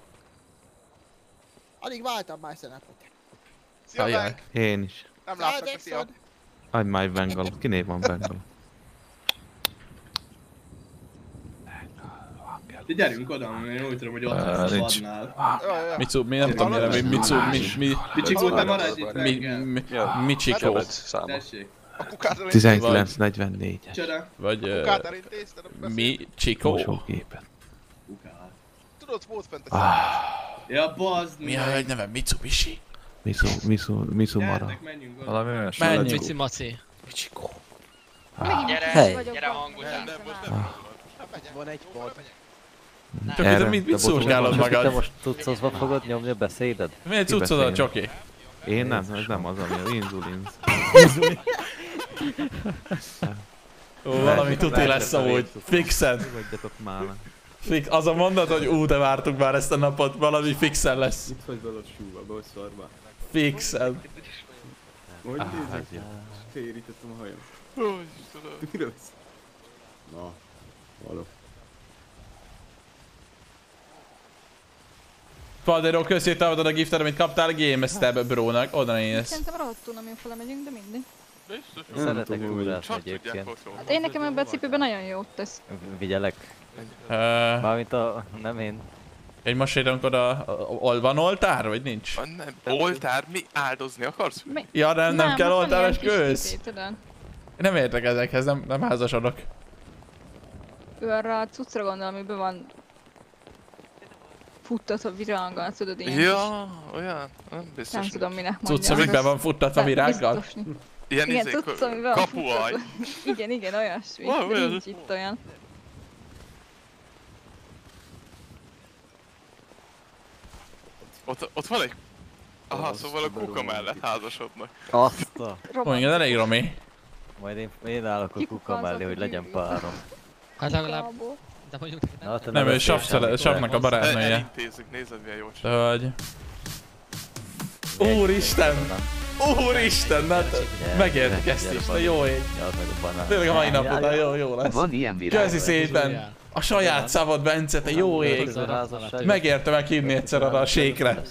Alig váltam már szenepet. Szia, Ajaj. Frank. Én is. Nem látlak, szia. Adj már egy Bengal. Kinév van Bengal? De gyerünk oda, én úgy tudom, hogy ott lesz a padnál. Mitsu, mi nem tudom mire, mi, Mitsu, mi, mi, Micsikó, te maradj itt mi, reggel. mi, Michiko. Tessék. A kukátra tizenkilenc negyvennégy. Csoda. Vagy A kukát elintézted, nem beszél. Michiko. Mosógépet. Kukát. Tudod, volt fent a szemben. Ja, bazd Mi a hölgy neve? Mitsubishi? Misu, Misu, Misu Mara. Gyertek, menjünk oda. Valami olyan Menjünk. Mici Maci. Michiko. Gyere, gyere hangután. Van egy pad. Csoki, te mit, mit szurkálod Te magad? most cuccozva fogod nyomni a beszéded? Miért cuccozod, Csoki? Én nem, ez nem az, ami az inzulin. Ó, valami tuti lesz amúgy. Fixen. Vagyjatok már. Fix, az a mondat, hogy ú, de vártuk már ezt a napot, valami fixen lesz. Itt vagy belőle súva, belőle szarba. Fixen. Hogy nézzük? Térítettem a hajam. Ó, Istenem. Mi rossz? Na, való. Faldero, köszi, támadod a giftet, amit kaptál Game Stab brónak. Oda néz. Szerintem rohadtul nem jön fele megyünk, de mindig. Szeretek úrászni egyébként. Hát én nekem ebben a cipőben nagyon jót tesz. Vigyelek. Uh, Mármint a... nem én. egy masérunk oda, ol, van oltár, vagy nincs? Nem, oltár? Mi? Áldozni akarsz? Mi? Ja, nem, nem, nem kell oltáros kősz? Tudod? Nem értek ezekhez, nem, nem házasodok. Ő arra a cuccra gondol, amiben van futtatva virággal, tudod ilyen Ja, olyan? Nem biztos. Nem tudom minek mondjam. Cucc, amikben van futtatva virággal? Ilyen igen, izé, cucc, amiben van kapuaj. Igen, igen, olyasmi. Wow, De olyan. nincs itt olyan. Ott, ott van egy... Aha, szóval a kuka mellett házasodnak. Azt a... Ó, igen, elég romi. Majd én, én állok a kuka mellé, hogy legyen párom. Hát legalább... De mondjuk Na, te Nem, ő nevettél semmit. Savnak a barátnője. Elintézzük, nézed milyen jó csinál. De hogy... Úristen! Úristen, na megértük ezt is, de jó ég. Tényleg a mai nap után jó, jó lesz. Van ilyen virág. Köszi szépen! A saját szavad, Bence, te jó ég! Megérte meghívni egyszer arra a sékre.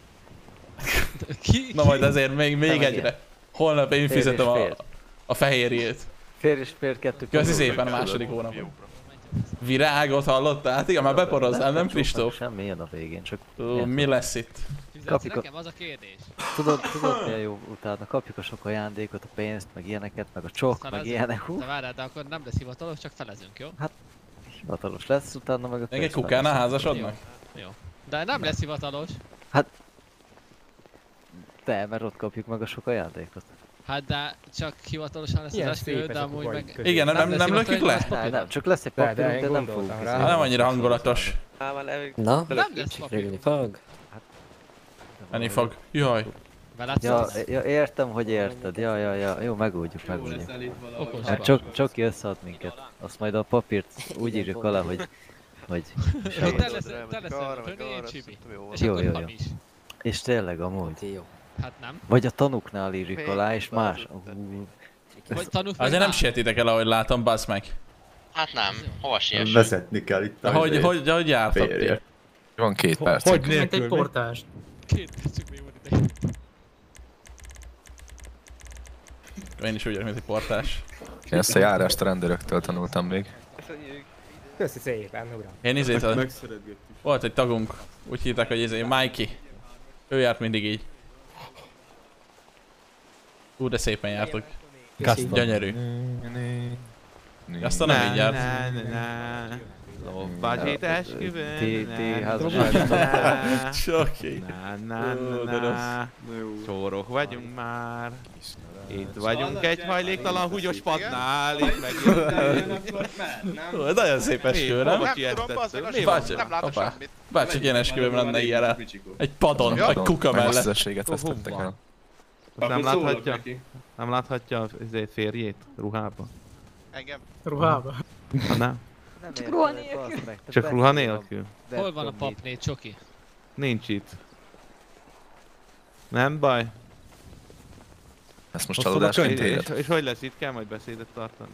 Na majd ezért még, még egyre. Holnap én fizetem a, a fehérjét. Fér és fér kettő. Köszi szépen a második hónapon. Virágot hallottál? Hát igen, már beporoznál, nem Kristóf? Semmi jön a végén, csak... Ó, mi lesz itt? Kapjuk a... Nekem az a kérdés. Tudod, tudod milyen jó utána? Kapjuk a sok ajándékot, a pénzt, meg ilyeneket, meg a csok, meg ilyenek. Hú. De várjál, de akkor nem lesz hivatalos, csak felezünk, jó? Hát, hivatalos lesz, utána meg a Meg egy kukánál házasodnak? Jó. De nem lesz hivatalos. Hát... De, mert ott kapjuk meg a sok ajándékot. Hát de csak hivatalosan lesz az eskü, de amúgy meg... Igen, nem, nem, nem lökjük le? Nem, nem, csak lesz egy papírunk, de nem fogunk. Hát nem annyira hangulatos. Na, nem lesz papír. régni fog. Menni fog. Jaj. Ja, ja, értem, hogy érted. Ja, ja, ja. Jó, megoldjuk, megoldjuk. Hát csak, csak összead minket. Azt majd a papírt úgy írjuk alá, hogy... hogy... Te leszel, te leszel, én Csibi. Jó, jó, jó. És tényleg amúgy. Hát nem. Vagy a tanuknál írjuk alá, és más. Azért nem sietitek el, ahogy látom, bassz meg. Hát nem, hova siess? Vezetni kell itt. Hogy, hogy, hogy jártok ti? Van két perc. Hogy nélkül? Egy portás. Két percig még van ide. Én is úgy vagyok, mint egy portás. Én ezt a járást a rendőröktől tanultam még. Köszi szépen, uram. Én izét a... Volt egy tagunk, úgy hívták, hogy izé, Mikey. Ő járt mindig így. Ú, de szépen jártok. Gyönyörű. Aztán nem így járt. Lobbágyét esküvőn. Ti, ti házasságban. Soki. Csórok vagyunk már. Itt vagyunk egy hajléktalan húgyos padnál. Nagyon szép esküvő, nem? Bácsi, bácsi ilyen esküvőm lenne ilyenre. Egy padon, vagy kuka mellett. Messzességet vesztettek el. Nem láthatja? Nem láthatja a férjét ruhába? Engem? Ruhába? Ha nem? Csak ruha nélkül. Csak ruha nélkül? Hol van a papné, Csoki? Nincs itt. Nem baj. Ezt most csalódásként éred? És, és hogy lesz itt? Kell majd beszédet tartani?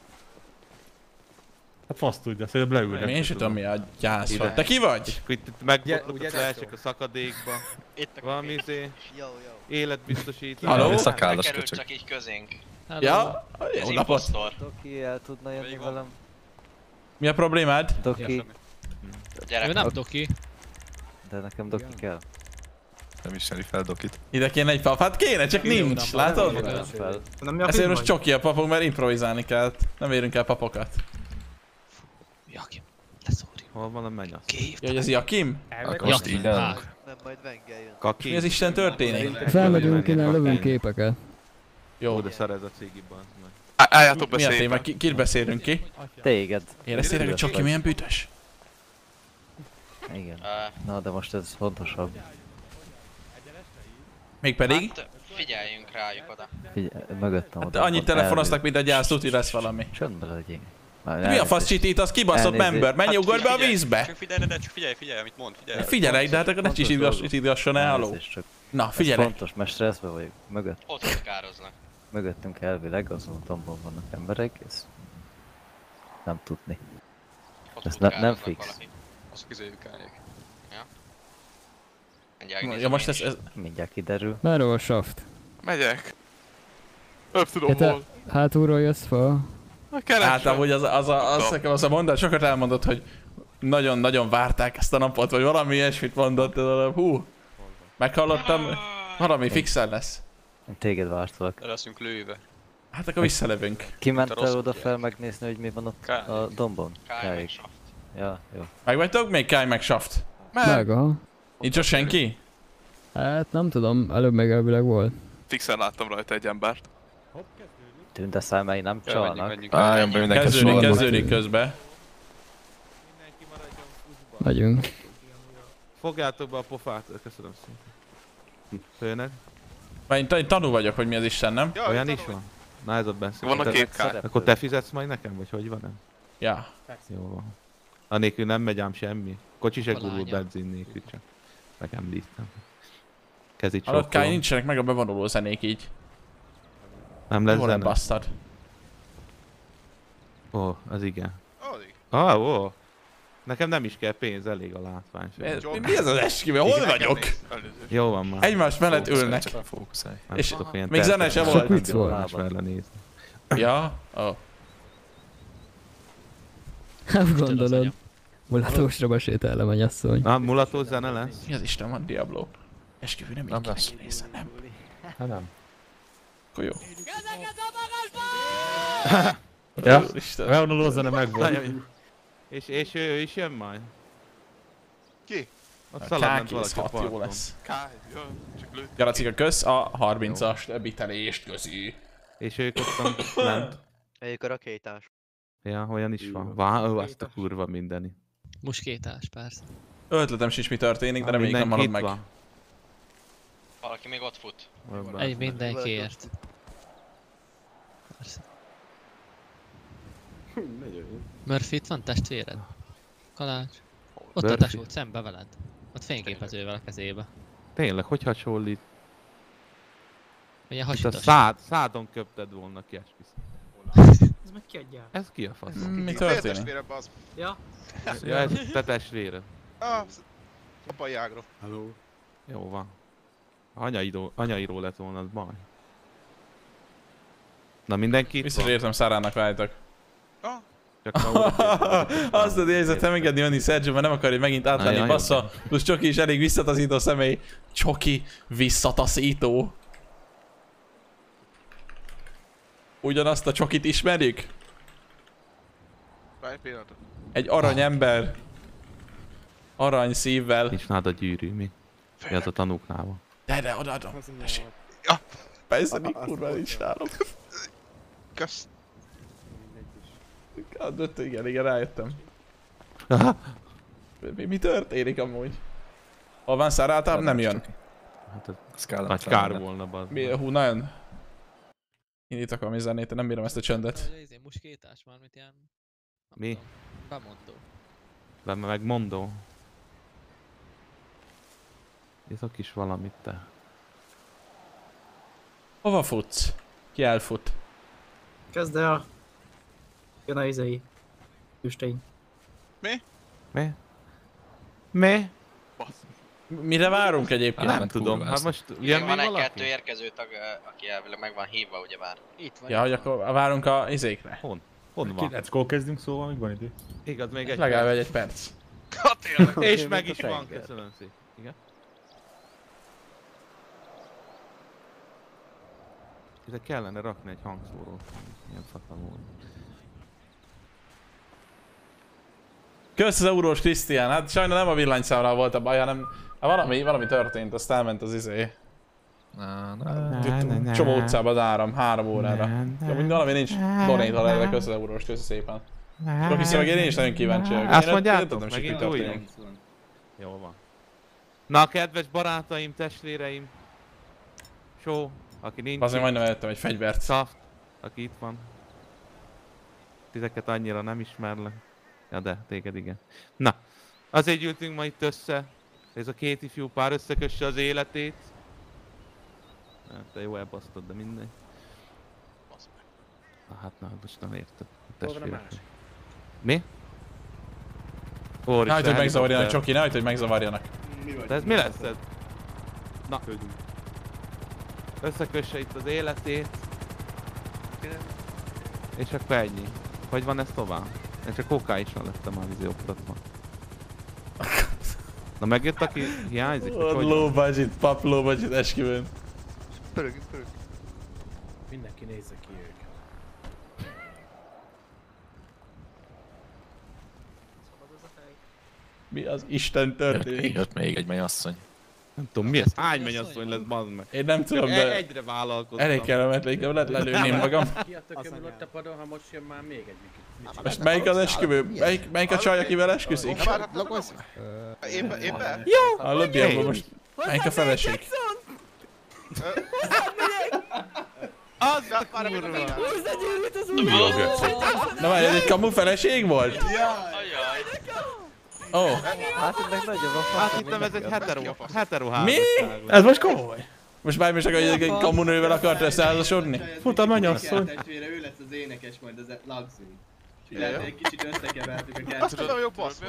Hát fasz tudja, szerintem leülnek. Én sem tudom mi a gyász van. Te ki vagy? És akkor itt megbotlok, hogy leesek a szakadékba. Valami izé... Életbiztosítás. Haló? Szakállas Került köcsög. csak így közénk. Ja? Ez Jó napot. impostor. Doki, el tudna jönni velem? Mi a problémád? Doki. Ő nem Doki. De nekem Doki kell. Nem ismeri fel Dokit. Ide kéne egy pap, hát kéne, csak nincs, látod? Ezért most Csoki a papok, mert improvizálni kell. Nem érünk el papokat. Jakim, leszúrjuk. Hol van a menyasz? Jó, hogy ez Jakim? Akkor most így állunk. Nem, majd Vengel jön. Kaki? Mi az Isten történik? Felmegyünk innen, lövünk képeket. Jó, de szar ez a cégiban. Álljátok be Mi a szépen. téma? Ki- Kit beszélünk ki? Téged. Éreztétek, hogy Csoki milyen bütös? Igen. Na, de most ez fontosabb. Mégpedig? Hát, figyeljünk rájuk oda. Figyelj, mögöttem Hát oda. annyit telefonoztak, mint a gyász, tuti lesz valami. Csöndbe legyél. Mi a fasz csitít, az kibaszott member, menj ugorj be a vízbe! Csak figyelj, de csak figyelj, figyelj, amit mond, figyelj. Figyelj, de hát akkor ne csitítgasson el, haló. Na, figyelj! Fontos, mert stresszben vagyok. Mögött. Ott futkároznak. Mögöttünk elvileg azon tombon vannak emberek, ez nem tudni. Ez ne, nem fix. Azok izéjük állják. Ja, most ez, ez... Mindjárt kiderül. Merről a saft? Megyek. Öbb tudom hol. Hátulról jössz fel? Hát amúgy az, az, a, az, az, az a mondat sokat elmondott, hogy nagyon-nagyon várták ezt a napot, vagy valami ilyesmit mondott, hú. Meghallottam, valami fixen lesz. Téged vártalak. De leszünk lőve. Hát akkor visszalövünk. Kimentél oda fel megnézni, hogy mi van ott a dombon? Kály meg saft. Ja, jó. Megvagytok? Még Kály meg saft. Meg, aha. Nincs ott senki? Hát nem tudom, előbb meg elvileg volt. Fixen láttam rajta egy embert. Tünde számai nem csalnak. Álljon be mindenki. Kezdődik, kezdődik közben. Megyünk. Fogjátok be a pofát, köszönöm szépen. Főnök. Én, én tanul vagyok, hogy mi az Isten, nem? Ja, olyan is van? Na ez a beszél. Van a két kály. Akkor te fizetsz majd nekem, vagy hogy van nem? Ja. Jó van. Anélkül nem megy ám semmi. Kocsi se gurul benzin nélkül csak. Megemlítem. Kezit Alatt Kály sokkolom. nincsenek meg a bevonuló zenék így. Nem lesz Hol zene? basztad? Ó, az igen. Ah, ó. Nekem nem is kell pénz, elég a látvány. Ez, mi ez az esküvő? Hol vagyok? Jó van már. Egymás mellett ülnek. És még zene se volt. Vicc volt. Egymás mellett nézni. Ja? Ó. Nem gondolod. Mulatósra besétál a mennyasszony. Na, mulatós zene lesz? Mi az Isten van, Diablo? Esküvő nem így lesz. Nézzen, nem? Hát nem. Akkor jó. Ja, bevonuló zene megvolt. És, és ő is jön majd? Ki? Ott A szalad ment Káki, valaki ez a hat jó parton. lesz. Kály, jó, csak lőtt. Garacika, kösz a harmincas bitelést, köszi. És ők ott lent. Ők a rakétás. Ja, olyan is van. Vá, ő azt a kurva mindeni. Muskétás, persze. Ötletem sincs mi történik, de reméljük nem halad meg. Van. Valaki még ott fut. Egy mindenkiért. Murphy, itt van testvéred? Kalács. Ott a tesót szembe veled. Ott fényképezővel a kezébe. Tényleg, hogy hasonlít? Milyen itt a hasítos. szád, szádon köpted volna ki, esküszöm. Ez meg ki adja? Ez ki a fasz? Mi történik? Ja. Ja, ez te testvére. Ah, apai ágról. Hello. Jó van. Anyaidó, anyairó lett volna, az baj. Na mindenki itt biztos van? értem, Szárának váltak. Ah. Azt a nézet, nem engedni jönni Sergio, mert nem akarja megint átlenni, bassza. Plusz Csoki is elég visszataszító személy. Csoki visszataszító. Ugyanazt a Csokit ismerjük? Várj egy pillanatot. Egy aranyember. Arany szívvel. Nincs nád a gyűrű, mi? Mi az a tanúknál van? De, de, odaadom. Ja. Persze, mi kurva nincs nálam. Kösz. Hát, igen, igen, rájöttem. Mi, mi történik amúgy? Ha van szár általában nem jön. Hát ez nagy kár volna, bazd. Mi, hú, nagyon... Indítok valami zenét, nem bírom ezt a csöndet. Ez muskétás már, mit ilyen... Mi? Bemondó. Bemme megmondó. Iszok is valamit, te. Hova futsz? Ki elfut? Kezd el. Jön a izei. Üstény. Mi? Mi? Mi? Mire várunk egyébként? Nem, nem tudom, hát most ilyen van egy-kettő érkező tag, aki elvileg meg van hívva, ugye már. Itt van. Ja, hogy akkor várunk a izékre. Hon? Hon van? Let's go, kezdünk, szóval még van idő. Igaz, még egy legalább egy perc. És meg is van, köszönöm szépen. Igen? Ide kellene rakni egy hangszórót. Ilyen szakban volt. Kösz az eurós Krisztián, hát sajnálom nem a villanyszámlal volt a baj, hanem valami, valami történt, azt elment az izé. Na, na. Csomó utcában az áram, három órára. De úgy valami nincs donate, ha lehet, kösz az eurós, kösz szépen. Csak hiszem, meg én is nagyon kíváncsi vagyok. Azt mondjátok, megint újjunk. Jól van. Na, kedves barátaim, testvéreim. Só, aki nincs. Azért majdnem ellettem egy fegyvert. Szaft, aki itt van. Titeket annyira nem ismerlek. Ja de, téged igen. Na, azért gyűltünk ma itt össze. Ez a két ifjú pár összekösse az életét. Hát, te jó elbasztod, de mindegy. Na hát, na, most nem érted. Testvérek. Mi? Nehogy, hogy megzavarjanak, Csoki, nehogy, hogy megzavarjanak. De ez mi lesz ez? Na. Összekösse itt az életét. És akkor ennyi. Hogy van ez tovább? Én csak oká is van lettem már vízi oktatva. Na megjött, aki hiányzik? Low budget, pap low budget esküvőn. Pörögünk, pörögünk. Mindenki nézze ki őket. Mi az Isten történik? Jött még egy mennyasszony. Nem tudom mi ez? Hány mennyasszony lesz, bazd meg? Én nem tudom, de... Egyre vállalkoztam. Elég kellemetlen, inkább lehet lelőném magam. Ki a tököm ülött a padon, ha most jön már még egy mikit. Most melyik az esküvő? Melyik, melyik a csaj, akivel esküszik? Én be, én be? Jó! Hallod, Diablo, most melyik a feleség? Az a kurva! Húzd a gyűrűt az újra! Na várj, ez egy kamu feleség volt? Ajaj! Ó. Oh. Hát itt meg nagyobb a fasz. Hát hittem ez egy hetero, hetero Mi? Ez most komoly? Most bármi csak, hogy egy kamunővel akart összeházasodni? Fut a mennyasszony. Testvére, ő lesz az énekes majd az Lagzin. És lehet, egy kicsit összekevertük a kettőt. Azt tudom, jobb basz.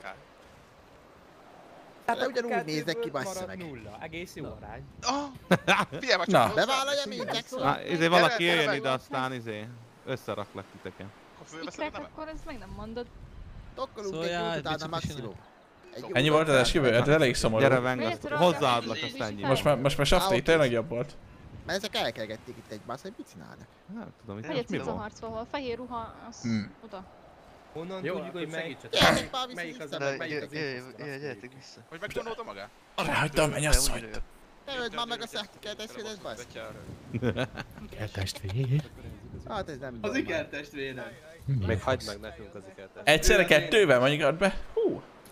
Hát te ugyanúgy nézek ki, bassza meg. Nulla, egész jó arány. Figyelj meg csak. Bevállalja mint Jackson. Na, izé valaki jöjjön ide, aztán izé összeraklak titeken. Ikrek, akkor ezt meg nem mondod. Tokkolunk egy jót, utána maximum. Ennyi volt az esküvő? Ez elég szomorú. Gyere, Vengas, hozzáadlak azt ennyi. Most már, most már Safti tényleg jobb volt. Mert ezek elkergették itt egymást, hogy mit csinálnak? Nem tudom, itt Egy most mi cica van? harcolva, a fehér ruha, az oda. Honnan tudjuk, hogy melyik melyik az a melyik az Jöjjetek vissza. Hogy meggondolta magát? Ráhagytam, menj asszonyt. Ne öld már meg a kertestvéred, bassz. Kertestvér? Hát ez nem Az ikertestvérem. Még hagyd meg nekünk az ikertestvérem. Egyszerre kettővel mondjuk be? Hú.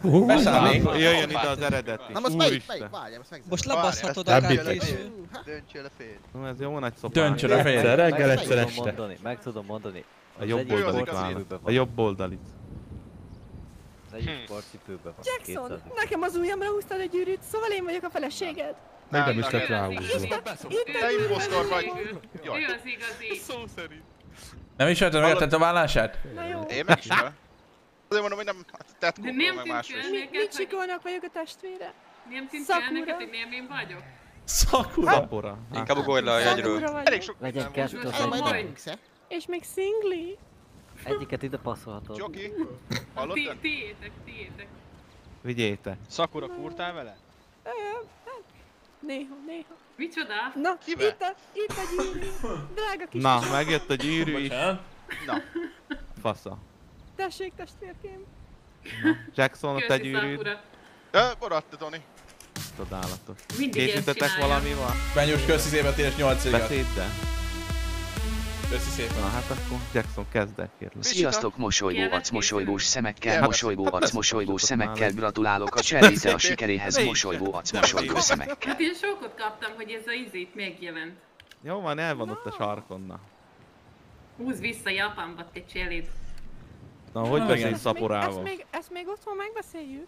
Beszállnék. Jöjjön ide az eredeti. Na most melyik, melyik? Várjál, most megzem. Most labaszhatod akár is. Döntsél a fél. No, ez jó nagy szopás. Döntsön a fejed. Reggel egyszer este. Meg tudom mondani. A jobb oldalit választ. A jobb oldalit. Az egyik sportcipőben van. Jackson, nekem az ujjamra húztad a gyűrűt, szóval én vagyok a feleséged. Meg nem is lett ráhúzva. Te imposztor vagy. Jaj. Ő az igazi. Szó szerint. Nem ismertem el a tetoválását? Na jó. Én meg ismerem. Azért mondom, hogy nem, hát tett De nem kukkol meg tűnt másra is. fel neked, Mit csikolnak vagyok a testvére? nem tűnt fel neked, hogy nem én vagyok? Szakura. Szapora. Inkább ugorj le a jegyről. Elég sok Legyen kettő az el, majd egyben. megsz-e? És még szingli? Egyiket ide passzolhatod. Csoki, hallottad? Tiétek, tiétek. Vigyétek. Sakura, kurtál vele? Ö, hát, néha, néha. Micsoda? Na, Kivel? itt a, itt a gyűrű. Drága kis Na, tesó. megjött a gyűrű is. Na. Fasza. Tessék, testvérkém. Jackson, a te Köszi, gyűrűd. Sakura. Ö, maradta, Toni. Csodálatos. Mindig ezt Készítettek csinálja. valami van? Benyús, köszi szépen, tényleg nyolc évet. Beszéddel? Köszi szépen. Na hát akkor Jackson kezd el, kérlek. Sziasztok, mosolygó arc, mosolygós szemekkel, Ilyen mosolygó lesz. arc, Hát mosolygó lesz. szemekkel, gratulálok a Cserlize a sikeréhez, mosolygó arc, mosolygó szemekkel. Hát én sokkot kaptam, hogy ez a izét megjelent. Jó van, el van ott a sarkon, na. Húzz vissza Japánba, te cselid. Na, hogy Na, beszélj igen. Ezt még, szaporával? még, ezt még otthon megbeszéljük?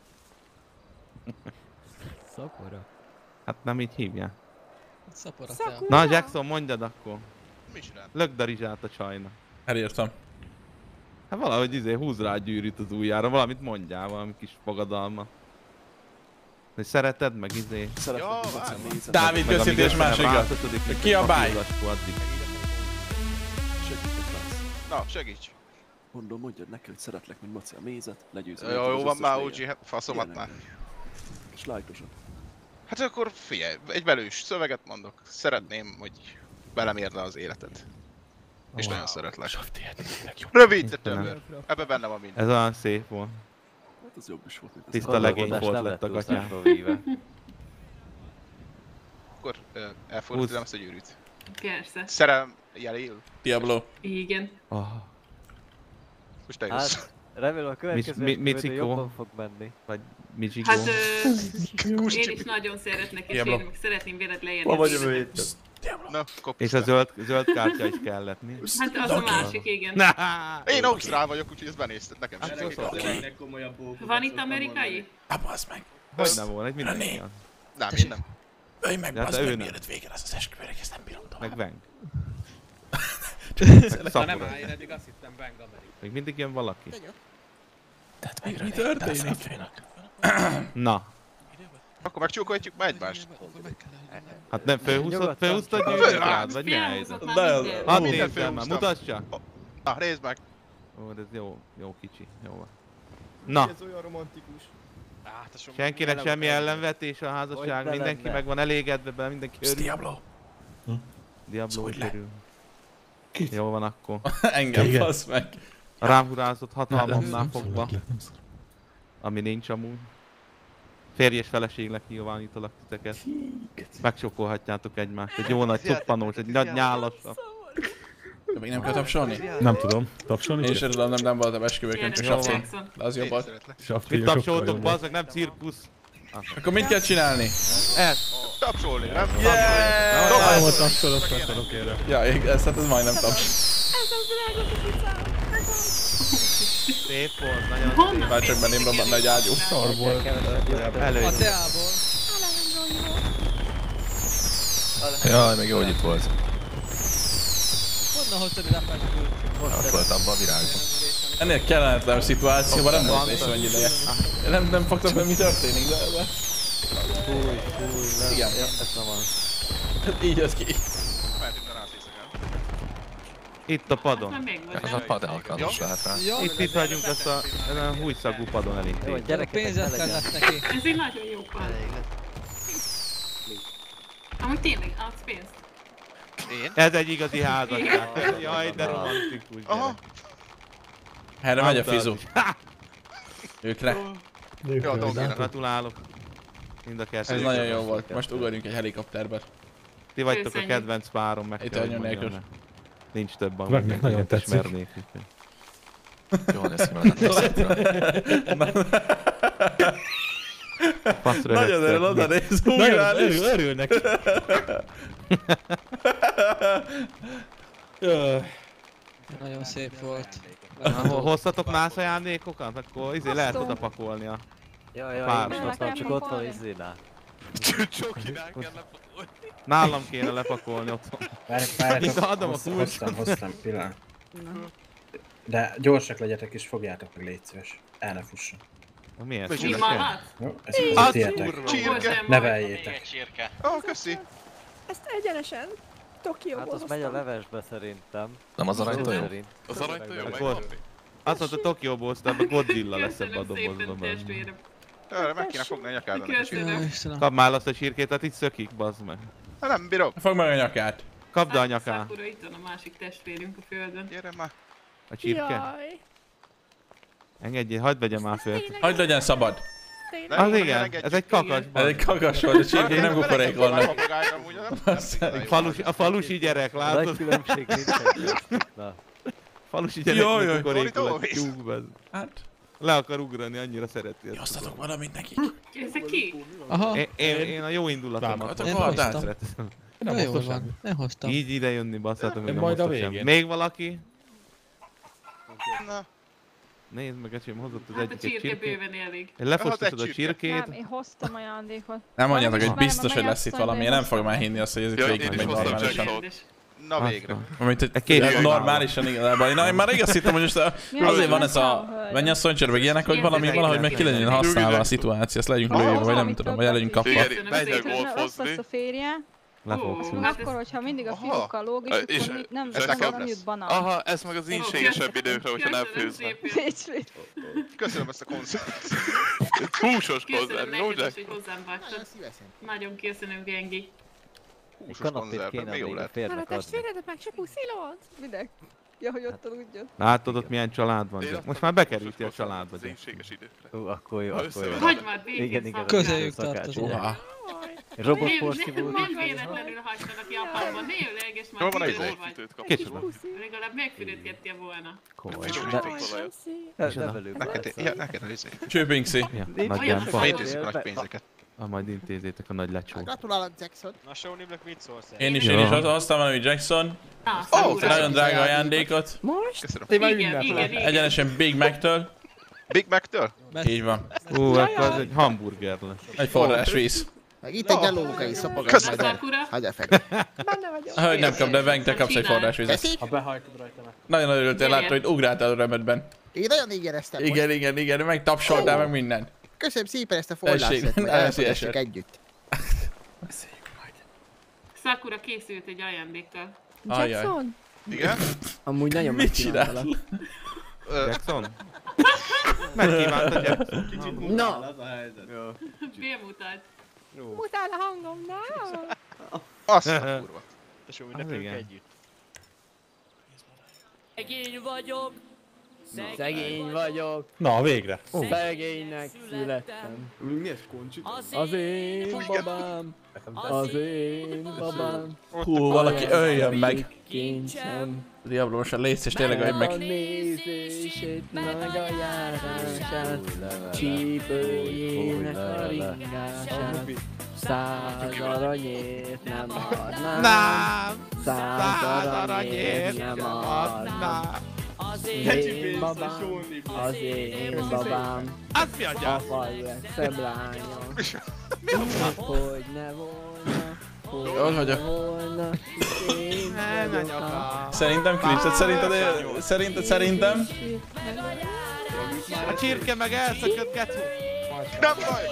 Szapora. Hát nem így hívják. Szapora te. Szakura. Na, Jackson, mondjad akkor. Mi csinál? Lökd a rizsát a csajnak. Elírtam. Hát valahogy izé, húzz rá a gyűrűt az ujjára, valamit mondjál, valami kis fogadalma. Hogy szereted, meg izé. Ja, várj. Dávid, Meg köszítés amíg másikat. rátötödik, mint Ki egy a báj? papírlaskó addig. Na, segíts. Mondom, mondjad neki, hogy szeretlek, mint Maci a mézet, legyőzöm. Jó, jó van már, Uji, faszomat már. És lájtosat. Hát akkor figyelj, egy velős szöveget mondok. Szeretném, hogy belem érne az életed. És nagyon szeretlek. Rövid, de tömör. Ebben benne van minden. Ez olyan szép volt. Hát az jobb is volt, mint az Tiszta legény volt lett a gatyán. Akkor ö, elfordítom ezt a gyűrűt. Persze. Szerelem jeléül. Diablo. Igen. Oh. Most te jössz. Hát, remélem a következő Mi- mi- esküvőn Micikó. jobban fog menni. Vagy Mijigó. Hát ö, én is nagyon szeretnek, és Diablo. én meg szeretném veled leérni. Hol vagy az jövő életet. Na, És a zöld, zöld kártya is kellett, mi? Hát az a másik, igen. Én ausztrál vagyok, úgyhogy ezt benézted nekem Hát sem. szóval. segít. Van itt amerikai? Ah, bazd meg. Hogy nem volna, egy mindenki van. Nem, én nem. Ölj meg, Ja, bazd de meg, ő nem. mielőtt vége lesz az esküvőnek, ezt nem bírom tovább. Meg Veng. Ha nem áll, én eddig azt hittem Bang Amerika. Még mindig jön valaki. Tehát meg mi történik? Na. Akkor megcsókolhatjuk már egymást. Hát nem, fölhúztad, fölhúztad a gyűrűt rád, vagy mi a helyzet? Hadd nézzem már, mutasd csak! Na, nézd meg! Ó, de ez jó, jó kicsi, jó van. Na, Ez olyan romantikus. senkinek semmi ellenvetés a házasság, mindenki meg van elégedve be, mindenki örül. Diablo. Diablo örül. Jó van akkor. Engem, bassz meg. A rám hurázott hatalmamnál fogva. Ami nincs amúgy. Férj és feleségnek nyilvánítalak titeket. Megsokolhatjátok egymást. Egy jó nagy cuppanós, egy nagy nyálasra. De még nem kell tapsolni? Nem tudom. Tapsolni? Én sem tudom, nem, nem voltam esküvőkön, csak sapfény. De az jobb volt. Mit tapsoltok, bazzak, nem cirkusz. Akkor mit kell csinálni? Ezt. Tapsolni, nem? Yeah! Nem volt tapsolod, akarok erre. Ja, ég- ez, hát ez majdnem taps. Ez az drága kukucám. Szép volt, nagyon szép. Már csak benném robbanna egy ágyú. Szar volt. Előtt. A teából. Jaj, még jó, hogy itt volt. Honnan hoztad ide a felkült? Ott volt abban a virágban. Ennél kellemetlen szituációban nem volt észre annyi ideje. Nem, nem fogtam be, mi történik, de... de... Fúj, fúj, nem. Igen. Ja, ez nem az. Így jössz ki. Itt a padon. Ez a pad alkalmas lehet rá. Itt, itt vagyunk, ezt a, ezt a hújszagú padon elég. Jó, gyerekek, Pénzet ne kellett legyen. neki. Ez egy nagyon jó pár. Amúgy tényleg, adsz pénzt. Én? Ez egy igazi házasság. Jaj, de romantikus. Aha. Erre megy a fizu. Őkre. Jó, dolgok. Gratulálok. Mind a kettő. Ez nagyon jó volt. Most ugorjunk egy helikopterbe. Ti vagytok a Köszönjük. kedvenc párom, meg Itt kell, hogy anyja mondjam, nélkül. mert nincs több a Vegnek nagyon tetszik. ismernék. Jól néz ki, mert nem Nagyon örül, oda néz, ugrál is. Nagyon örül neki. Nagyon szép volt. Hoztatok más ajándékokat? Akkor izé lehet oda pakolni a... Jaj, jaj, én hoztam, csak ott van izénál. Csokinál kell lepakolni. Nálam kéne lepakolni otthon. Itt adom a kulcsot. Hoztam, hoztam, pillanat. De gyorsak legyetek és fogjátok meg, légy szíves. El ne fusson. Mi ez? Mi maradt? Jó, ezt tiétek. Csirke. Neveljétek. Ó, oh, köszi. Ezt egyenesen Tokióból Hát az megy a levesbe szerintem. Nem az aranytojó? Az aranytojó megkapni. Azt mondta Tokióból hoztam, a Godzilla lesz ebbe a dobozba. Erre meg kéne fogni a nyakádon egy csirkét. Kapd már azt a csirkét, hát itt szökik, bazd meg. Ha nem bírom. Fogd meg a nyakát. Kapd a nyakát. Sakura, itt van a másik testvérünk a földön. Gyere már. A csirke? Engedjél, hagyd vegyem már föl. Hagyd legyen szabad. Az igen, ez egy kakas. Ez egy kakas volt, a csirkék nem kukorékolnak. A falusi gyerek, látod? Nagy különbség nincs. Falusi gyerek Jaj, nem jaj. kukorékol a tyúkban. Hát. Le akar ugrani, annyira szereti ezt. Osztatok valamit nekik. Ezek ki? Aha. Én, én, én a jó indulatomat. Nem hoztam. Nem jól van, nem hoztam. Így ide jönni, basszátok, hogy nem majd a hoztam végén. sem. Még valaki? Na. Nézd meg, ecsém, hozott az Hát a egyik egy csirke csirkét. bőven elég. Lefosztod a csirkét. Nem, én hoztam ajándékot. Nem mondjátok, hogy Valami biztos, hogy lesz itt valami. Én nem fogom elhinni azt, hogy ez itt Ja, végig én megy is hoztam normálisan. Jackson. Na végre. Amit hogy Két normálisan igazából. Én, én már rég azt hittem, hogy most azért van ez a mennyasszonycsör, meg ilyenek, hogy valami valahogy meg ki legyen használva a szituáció, ezt legyünk lőve, vagy nem tudom, vagy el legyünk kapva. Igen, megy a Azt lesz a férje. Le fogok szúrni. Akkor, hogyha mindig a fiúkkal lóg, és És akkor nem ez nekem nem jut banán. Aha, ez meg az ínségesebb időkre, hogyha nem főzve. Köszönöm ezt a konzervet. Húsos Köszönöm konzerv, neked no is, Jack? hogy hozzám vágtad. Nagyon köszönöm, Gengi. Húsos konzerv, még jó lehet. Hát a testvéredet meg se puszilod? Minek? Ja, hogy ott aludjon. Látod ott milyen család van? Most már bekerülti a családba. Az ínséges időkre. Ó, akkor jó, akkor jó. Hagyj már végig, Igen, igen. Közeljük tartozunk. Robotporszki volt. Nem véletlenül hagytalak Japánban, névleg, és Hol már van a kicsit izé? vagy. Kicsoda? Legalább megfürödgettél volna. Komoly. Ne Ne velük. Neked, ja, neked a izé. Csőpinkszi. Nagy gyámpa. Majd intézzük a nagy pénzeket. Ah, majd intézzétek a nagy lecsó. Gratulálok, Jackson. Na, Shonibnek mit szólsz? Én is, én is hoztam valami Jackson. Nagyon drága ajándékot. Most? Köszönöm. Igen, igen, igen. Egyenesen Big Mac-től. Big Mac-től? Így van. Ú, akkor az egy hamburger lesz. Egy forrásvíz. Meg itt egy gyalókai szopogat Köszönöm. majd el. Hagyja fel. Benne vagyok. Hogy nem kap, de Venk, te kapsz egy forrásvizet. Teszik? Ha behajtod rajta meg. Nagyon örültél, látod, hogy ugráltál a römödben. Én nagyon ígéreztem. Igen, igen, igen, meg tapsoltál, meg minden. Köszönöm szépen ezt a Tessék, forrást, hogy nagyon elfogyasztok szívesen. együtt. Sakura készült egy ajándékkal. Ajaj. Jackson? Igen? Amúgy nagyon Mit csinál? Jackson? Megkívánta Jackson. Na! Az a helyzet. Félmutat. Mutál a hangom, nem? Azt a kurva. Tesó, Az igen. együtt. Szegény vagyok. Szegény vagyok. Na, végre. Szegénynek születtem. Mi ez, Koncsi? Az én babám. Az én babám. Hú, valaki öljön meg. Kincsem. Diablo, most a létsz és tényleg ölj A meg. nézését, meg a járását, csípőjének a ringását. Száz aranyért nem adnám. Nem! Száz aranyért nem adnám. Az én babám, az én babám. Azt mi adja? A falu legszebb lányom. Hogy ne volna, hogy Jól ne vagyok. volna. Én vagyok a... Szerintem Clinch-et szerinted, szerinted, szerintem. A csirke meg elszökött, Gecu. Nem baj!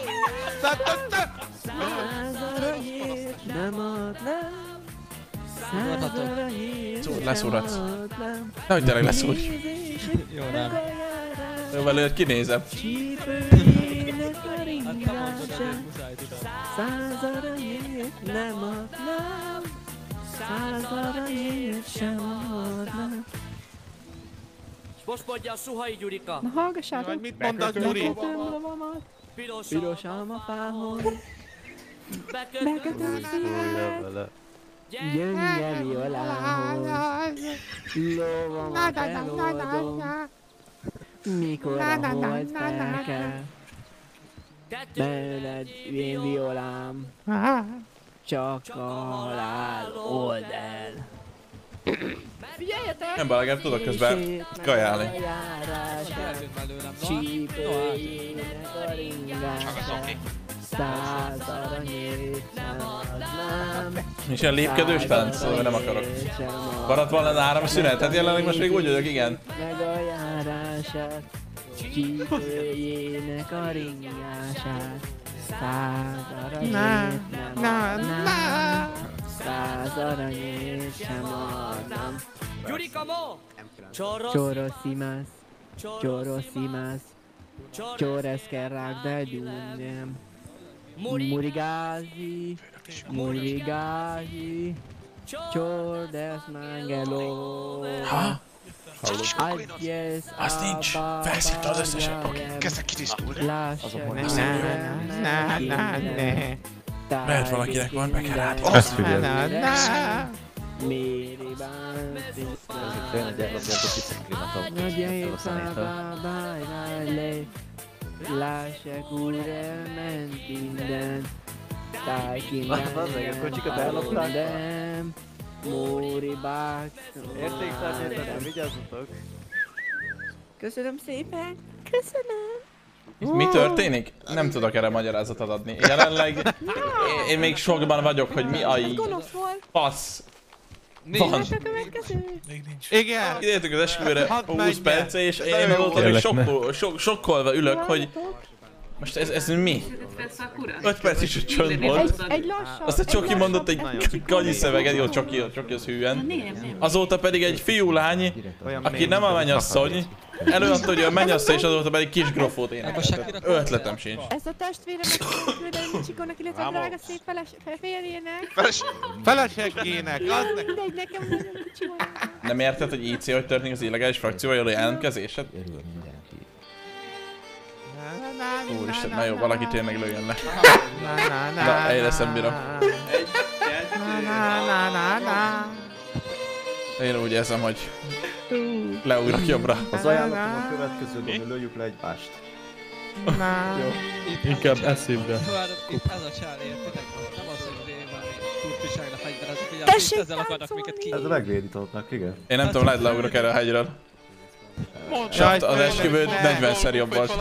Száz aranyért nem adnám. Száz aranyért Szúr, sem leszúrhatsz. adnám. Nehogy tényleg leszúrj. Jó, nem. Jó, belőled kinézem. Csípőjének a ringását, száz aranyért nem adnám. Száz aranyért sem adnám. És most mondja a Suhai Gyurika. Na hallgassátok. Vagy mit mondasz, Gyuri? Bekötöm lovamat, Piros, piros almafához. bekötöm Bekötöm Szólja szívemet, vele. gyönge violához. Lovamat eloldom, mikor a hold felkel. Melled én violám, csak a halál old el. Figyeljetek! Nem baj, legalább tudok közben kajálni. Csípőjének a ringását, száz aranyért sem adnám. Nincs ilyen lépkedős tánc, szóval nem akarok. Maradt volna áramszünet? Hát jelenleg most még úgy vagyok, igen. Meg a járását, csípőjének a ringását, száz aranyért nem adnám. Száz aranyért sem adnám. Csoroszímász, csoroszímász, csoreszkerrák de gyúnyem. Murigázi, murigázi, csordesz mangeló. Ha? Adjes az nincs, felszívta az összeset. Kezdek kitisztulni. Lehet valakinek van, be kell látni. Ezt figyelj. Méri bánti. Lássák úr, elment minden. Táj ki minden. Móri bák. Értékszámítani, vigyázzatok. Köszönöm szépen. Köszönöm. Itt mi történik? Nem tudok erre magyarázatot adni. Jelenleg én, én még sokban vagyok, hogy mi a fasz van. Igen! Idejétük az esküvőre húsz perce, és én azóta még sokkol, sok, sokkolva ülök, hogy most ez, ez mi? öt perc is, hogy csönd volt. Azt a Csoki mondott egy gagyi szöveget, jó, Csoki, a Csoki az hűen. Azóta pedig egy fiú-lány, aki nem a mennyasszony, előadta, hogy a mennyasszony, és azóta pedig kis grofót énekeltek. Ötletem sincs. Ez a testvére meg küldeni Csikónak, illetve a drága szép feles, férjének. Feleségének, az nek... Mindegy, nekem nagyon kicsi van. Nem érted, hogy í cé hogy történik az illegális frakcióval jól jelentkezésed? Úristen, na jó, valaki tényleg lőjön le. Na, egyre szembira. Én úgy érzem, hogy leugrok jobbra. Az ajánlatom a következő, hogy lőjük le egymást. Jó. Inkább eszébe. Itt ez a csár, értitek? Nem az, hogy valami turpiságra fegyverezik, hogy a ezzel akarnak minket ki. Ez a megvédítottnak, igen. Én nem tudom, lehet leugrok erre a hegyről. Saft, az esküvő negyvenszer jobb volt.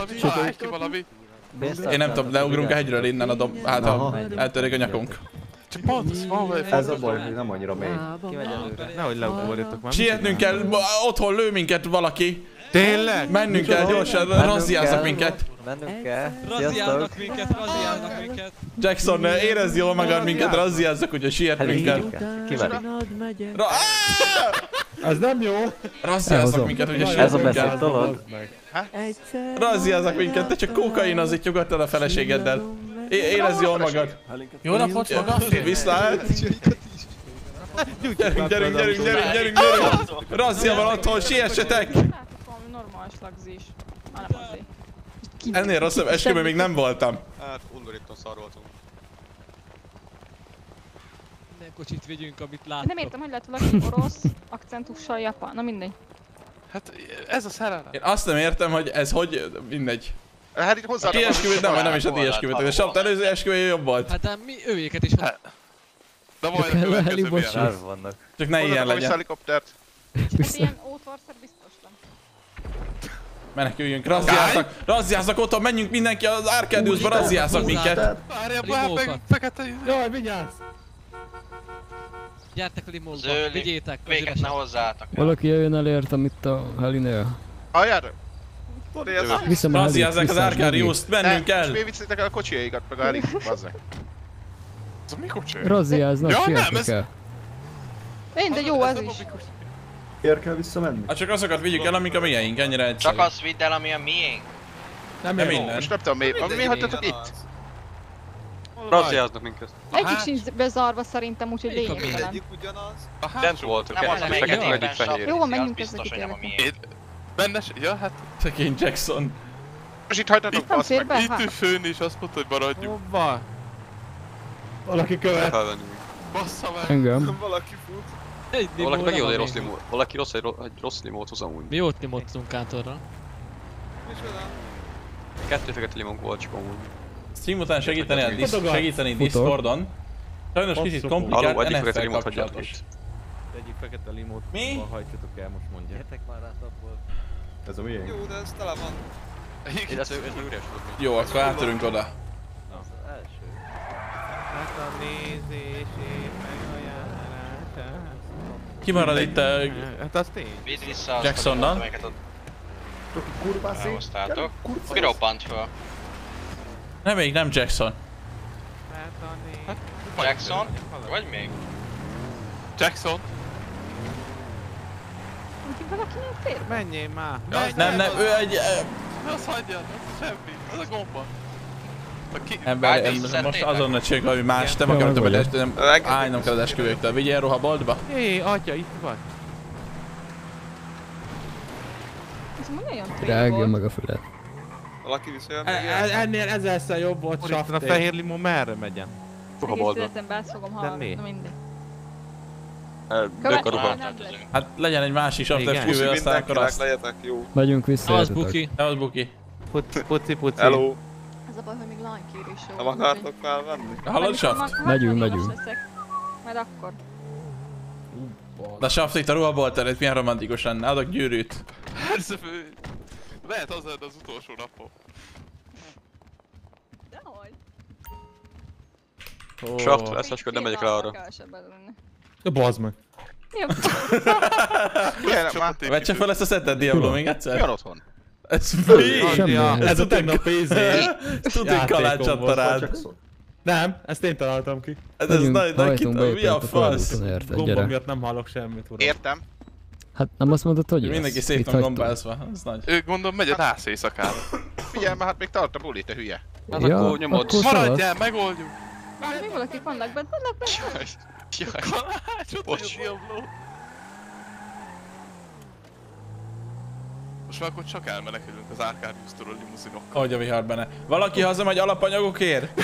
Én nem tudom, leugrunk a hegyről innen a dob... hát ha eltörik a nyakunk. Ez a baj, hogy nem annyira mély. Nehogy leugorjatok már. Sietnünk kell, otthon lő minket valaki. Tényleg? Mennünk kell gyorsan, razziáznak minket. Mennünk kell. Razziáznak minket, razziáznak minket. Jackson, érezd jól magad, minket razziázzak, úgyhogy sietnünk kell. Ra Ez nem jó. Razziáznak minket, ugye Ez a sietnünk beszéd kell. dolog. Razziáznak minket, te csak kókainozik nyugodtan a feleségeddel. É érezd jól magad. Jó napot, maga? Viszlát! Gyerünk, gyerünk, gyerünk, gyerünk, gyerünk, gyerünk! Razzia van otthon, siessetek! Normális lagzis. Ennél rosszabb esküvőn még nem voltam. Hát, undorító szar voltunk. Minden kocsit vigyünk, amit látok. Nem értem, hogy lehet valaki orosz akcentussal japán. Na mindegy. Hát ez a szerelem. Én azt nem értem, hogy ez hogy... mindegy. Hát itt hozzá... A ti esküvőt nem, vagy nem is a ti esküvőt. A Saft előző esküvője jobb volt. Hát de mi ővéket is... De majd a következő milyen. Vannak. Csak ne ilyen legyen. helikoptert. Ilyen ótvarszer biztos nem. Meneküljünk, razziáznak, razziáznak otthon, menjünk mindenki az Arcadiusba, razziáznak minket. Várjál, bár meg fekete... Jaj, vigyázz! Gyertek a limóba, Zöld, vigyétek. véget ne hozzátok. Valaki jöjjön elértem itt a helinél. Halljátok? Viszem a helit, Razziázzák az viszem, Arcadiust, mennünk kell! És mi viccétek el a kocsijaikat, meg a helit, bazzeg. Ez mi kocsi? Razziáznak, sietni kell. Én, de jó ez is. Miért kell visszamenni? Hát csak azokat vigyük el, amik a miénk, ennyire egyszerű. Csak azt vidd el, ami a miénk. Nem minden. Most nem tudom, mi, mi hagytatok itt? Razziáznak minket. Egyik sincs bezarva szerintem, úgyhogy lényegtelen. Nem voltunk, fekete egyik fehér. Jó, menjünk ezeket érdekel. Bennes, ja hát... Szegény Jackson. Most itt hagytatok, bassz meg. Itt ő főn is azt mondta, hogy maradjunk. Hova? Valaki követ. Bassza meg. Engem. Valaki fut. Valaki megint egy rossz limót. Valaki rossz egy, egy rossz limót hoz amúgy. Mi jót limóztunk Kátorra. Kettő fekete limónk volt csak amúgy. Stream után segíteni a dis segíteni Discordon. Sajnos kicsit komplikált en ef el kapcsolatos. Egyik fekete limót hajtsatok el, most mondja. Gyertek már rá tapból. Ez a miénk? Jó, de ez tele van. Ez, ez üres volt. Jó, akkor átörünk oda. Az első. Hát a nézését, meg a járását. Ki marad itt a... Hát az tény. Vidd vissza azt, Jacksonnal. amelyeket ott Kurvászik. elhoztátok. Mi robbant fel? Nem, még nem Jackson. Jackson? Vagy még? Jackson? Úgyhogy valakinek fér? Menjél már! Nem, nem, ő egy... Ne azt hagyjad, az semmi, az a gomba. Ember, most azonnal csináljuk valami más, nem akarok többet est, nem állnom kell az esküvőktől. Vigyél Roha boltba? Hé, atya, itt vagy. Ez mondja olyan tré Rágja volt. meg a fület. Valaki visszajön még el? Ennél ezerszer jobb volt Safté. A fehér limó merre megyen? Roha Egész boltba. életemben ezt fogom hallani, na mindegy. Dök a ruha. Hát legyen egy másik Safté esküvő, aztán akkor azt. Legyetek, jó. Megyünk vissza, Az buki. Az buki. Puci, puci. Hello. Az a baj, hogy még lanykérés jó. Nem akartok felvenni? Hallod, Saft? Megyünk, megyünk. Majd akkor. De Saft itt a ruhabolt előtt milyen romantikus lenne, adok gyűrűt. Persze fő. Lehet az lenne az utolsó napom. Dehogy. Saft, ezt esküd, nem megyek rá arra. Ja, bazd meg. Jó. Vegye fel ezt a szettet, Diablo, még egyszer. Mi van otthon? Ez mi? Ez a tegnap izé. Tudjuk kalácsatta rád. Nem, ezt én találtam ki. Ez nagy, nagy kit, mi a fasz? Gombom miatt nem hallok semmit, uram. Értem. Hát nem azt mondod, hogy mindenki szép van gombázva, az nagy. Ő gondolom megy a nász éjszakára. Figyelj, már hát még tart a buli, te hülye. Hát akkor nyomod. Maradjál, megoldjuk. Mi valakik vannak bent, vannak bent. Jaj, Kalács, ott vagy a Diablo. Most már akkor csak elmenekülünk az Arcadius-tól a limuzinokkal. Ahogy a vihar benne. Valaki hazamegy alapanyagokért?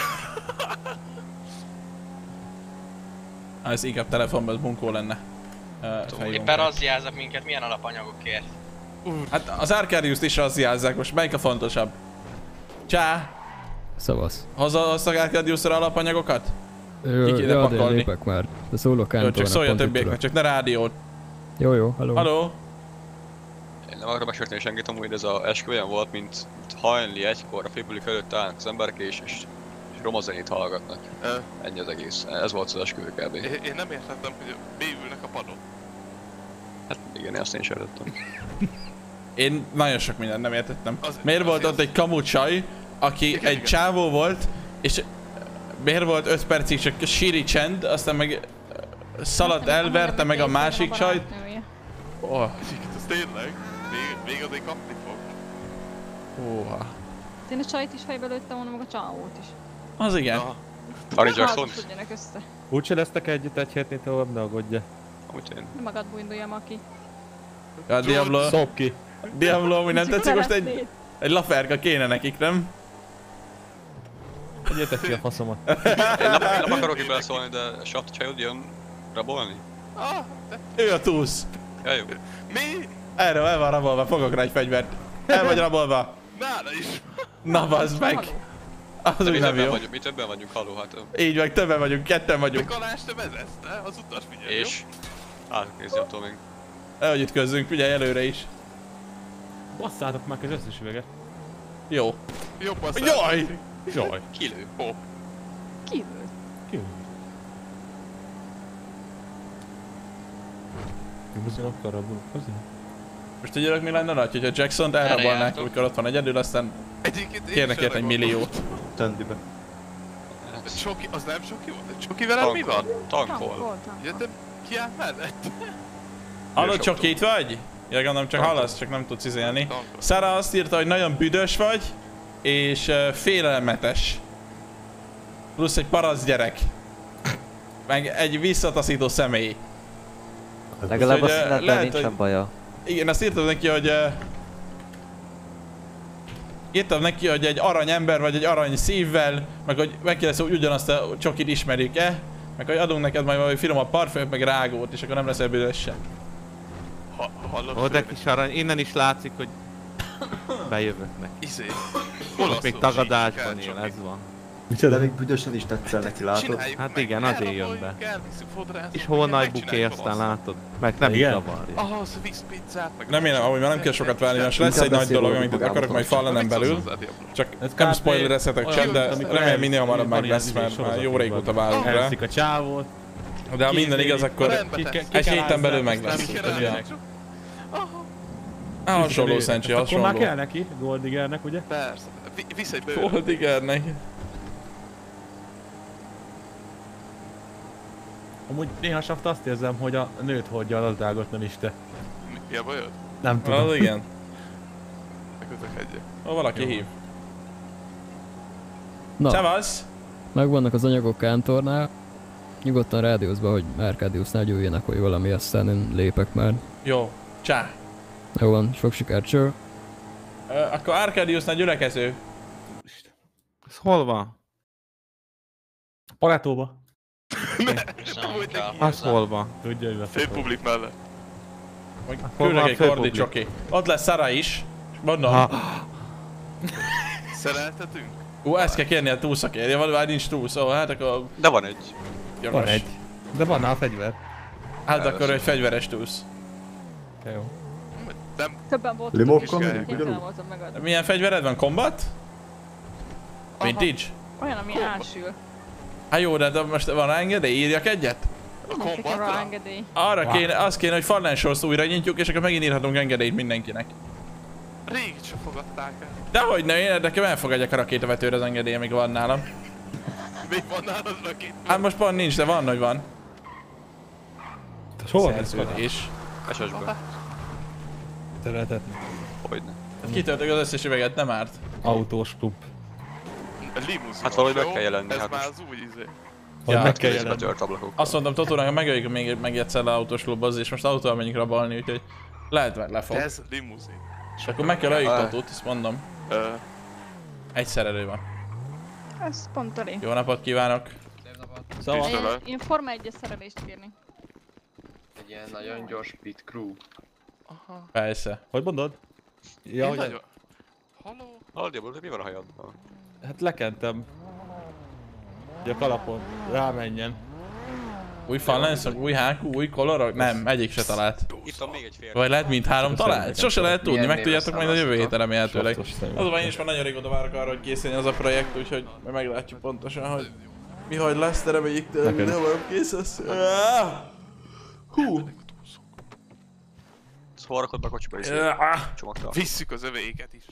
Ah, ez inkább telefonban, ez bunkó lenne. Uh, Éppen razziázzak minket, milyen alapanyagokért? Hát az Arcadius-t is razziázzák, most melyik a fontosabb? Csá! Szavasz. Hazahoztak Arcadius-ra alapanyagokat? Jó, jó, de lépek már. De szólok Jó, csak szólj a többieknek, csak ne rádiót. Jó, jó, halló. Halló? Én nem akarom mesélni senkit, amúgy ez az eskü olyan volt, mint hajnali egykor a félbulik előtt állnak az emberek és, és, és roma zenét hallgatnak. Ö. Ennyi az egész. Ez volt az esküvő kb. Én, én nem értettem, hogy beülnek a padon. Hát igen, én azt én is értettem. Én nagyon sok mindent nem értettem. Az, miért az volt az ott egy kamu csaj, aki igen, egy igen. csávó volt, és miért volt öt percig csak síri csend, aztán meg szaladt elverte meg a másik csajt. Oh. Ez tényleg? Még, még azért kapni fog. Óha. Én a csajt is fejbe lőttem volna, meg a csávót is. Az igen. Harry Jackson? Házasodjanak össze. Úgyse lesztek együtt egy hétnél tovább, ne aggódja. Amúgy én. Magad bújduljam, aki. Ja, Diablo. Szop ki. Diablo, mi nem Csak tetszik most egy... szeretnéd. Egy laferka kéne nekik, nem? Egyétek ki a faszomat. Én nem, én nem akarok itt beleszólni, de Saft csajod jön rabolni? Ah, de... Ő a túsz. Ja, jó. Mi? Erről el van rabolva, fogok rá egy fegyvert. El vagy rabolva. Nála is. Na bazd meg. Az de úgy mi nem többen jó. vagyunk, mi többen vagyunk, haló, hát... Így meg, többen vagyunk, ketten vagyunk. De Kalás, te vezeszte, az utas figyelj, És? Hát, nézzem attól még. Elhogy ütközzünk, figyelj előre is. Basszátok meg az összes üveget. Jó. Jobban Jaj! Jaj. Kilő. Ó. Kívül. Kívül. Limuzinokkal rabolunk hozzá? Most tudjátok mi lenne nagy, hogyha Jackson-t elrabolnák, amikor ott van egyedül, aztán kérnek ért egy milliót. Tendibe. Ez Csoki, az nem Csoki volt? Csoki veled mi van? Tankol. Ja, de ki áll mellett? Hallod, Csoki, itt vagy? Ja, gondolom csak hallasz, csak nem tudsz izélni. Szára azt írta, hogy nagyon büdös vagy, és uh, félelmetes. Plusz egy parasz gyerek. Meg egy visszataszító személy. Legalább a Úgyhogy, uh, szünetben lehet, nincsen hogy... baja. Igen, azt írtam neki, hogy... Uh, írtam neki, hogy egy arany ember vagy egy arany szívvel, meg hogy megkérdezte, hogy ugyanazt a Csokit ismerjük-e, meg hogy adunk neked majd valami finomabb parfümöt, meg rágót, és akkor nem leszel büdös sem. Ha, hallod? Ó, de kis arany, innen is látszik, hogy bejövök neki. Izé. Most még tagadásban él, ez van. De még büdösen is tetszel neki, látod? Hát igen, azért jön be. És hol nagy buké, aztán látod? Meg nem is zavarja. Ahhoz visz pizzát, meg... Nem én, ahogy már nem kell sokat várni, most lesz egy nagy dolog, amit akarok majd fallanem belül. Csak nem spoilerezhetek sem, de remélem minél hamarabb meg lesz, mert már jó régóta várunk rá. Elszik a csávót. De ha minden igaz, akkor egy héten belül meg lesz. Á, hasonló Szentsi, hasonló. Akkor már kell neki, Goldigernek, ugye? Persze, visz egy bőr. Goldigernek. Amúgy néha saft azt érzem, hogy a nőt hordja a nadrágot, nem is te. Mi a bajod? Nem tudom. Az igen. Megkötökedje. Ó, valaki hív. Na, Szevasz! megvannak az anyagok Kántornál. Nyugodtan rádiózz be, hogy Arkadiusnál gyűjjenek, hogy valami, aztán én lépek már. Jó, csá! Jó van, sok sikert, cső. Akkor Arkadiusnál gyülekező. Ez hol van? Palettóba. Az hol van? Tudja, hogy Fél publik mellett. Küldök egy kordi csoki. Ott lesz Sara is. Mondom. Szereltetünk? Ú, ezt kell kérni a túlszakérje, van, már nincs túl, szóval hát akkor... De van egy. Jogos. Van egy. De van a fegyver. Hát akkor egy fegyveres túsz. Jó. Többen voltunk Limokkal is, megyünk, kénytelen ugyanúgy? voltam megadni. Milyen fegyvered van? Combat? Vintage? Olyan, ami elsül. Hát jó, de most van rá engedély? Írjak egyet? Nem nekem rá engedély. Arra kéne, az kéne, hogy Fallen újra nyitjuk, és akkor megint írhatunk engedélyt mindenkinek. Régit sem fogadták el. Dehogy ne, én nekem elfogadják a rakétavetőre az engedély, amíg van nálam. Még van nálad rakét? Hát most pont nincs, de van, hogy van. Hol szerződés? es es-ből. Szeretetni. Hogyne. Kitöltök az összes üveget, nem árt. Autós klub. Limuzin. Hát valahogy meg kell jelenni. Ez hát már most. az új izé. Ja, meg kell jelenni. Betört ablakok. Azt mondtam Totónak, hogy megöljük még, még egyszer le autós klubba, és most autóval menjünk rabalni, úgyhogy lehet meg lefog. Ez limuzin. És akkor meg kell öljük Totót, ezt mondom. Ö... Egyszer elő van. Ez pont elég. Jó napot kívánok! Szóval... Én, én Forma egyes szerelést kérni. Egy ilyen nagyon gyors pit crew. Aha. Persze. Hogy mondod? Ja, hogy... Nagyon... Halló? Aldiabból, mi van a hajadban? Hát lekentem. Hogy a kalapon rámenjen. Új Fallenszok, új hákú, új kolorok? Nem, egyik se talált. Itt van még egy férfi. Vagy lehet mindhárom talált? Sose lehet tudni, megtudjátok majd a jövő héten remélhetőleg. Azonban Azonban én is már nagyon régóta várok arra, hogy készüljön az a projekt, úgyhogy meglátjuk pontosan, hogy mi hogy lesz, de reméljük tőle, hogy hamarabb kész lesz. Hú! Szóval rakod be a kocsiba is. Csomagtal. Visszük az övéket is.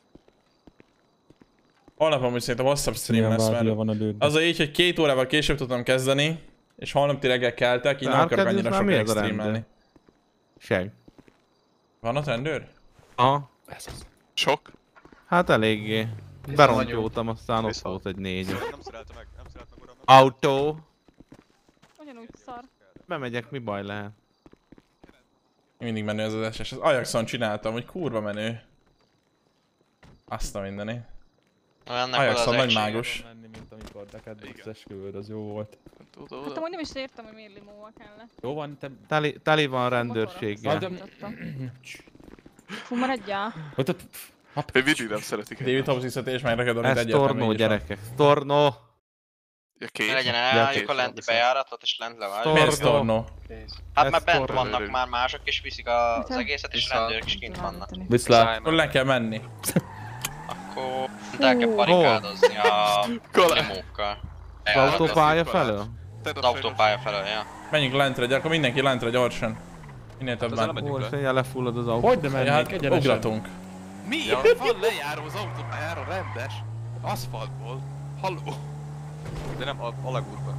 Holnap amúgy szerintem hosszabb stream lesz, mert az a így, hogy két órával később tudtam kezdeni, és holnap reggel keltek, így nem akarok annyira sokáig streamelni. Seg. Van ott rendőr? Aha. Sok? Hát eléggé. Berontyoltam, aztán ott volt egy négy. Nem szerelte meg, nem szerelte meg uram. Autó. Ugyanúgy szar. Bemegyek, mi baj lehet? Mindig menő ez az es es. Az Ajaxon csináltam, hogy kurva menő. Azt a mindeni. Ajaxon nagy mágus. menni, mint amikor neked összesküvőd, az jó volt. Hát amúgy nem is értem, hogy miért limóval kellene. Jó van, te... Teli, teli van rendőrséggel. Fú, maradjál. Ő Vidi nem szeretik. David Hobbs visszatés meg neked, amit Ez egyáltalán tornó, gyerekek. Tornó. Ja, két. Legyen elálljuk a lenti bejáratot és lent leváljuk. Miért ez tornó? Hát már bent vannak már mások és viszik az egészet és rendőrök is kint vannak. Viszlát. Akkor le kell menni. Akkor el kell barikádozni a limókkal. Az autópálya felől? Az autópálya felől, ja. Menjünk lentre, gyere, akkor mindenki lentre gyorsan. Minél többen. Ó, fejjel lefullad az autó. Hogy de mennék, egyenesen. Ugratunk. Mi? Ja. Van lejáró az autópályára rendes. Aszfaltból. Halló. De nem a alagútban.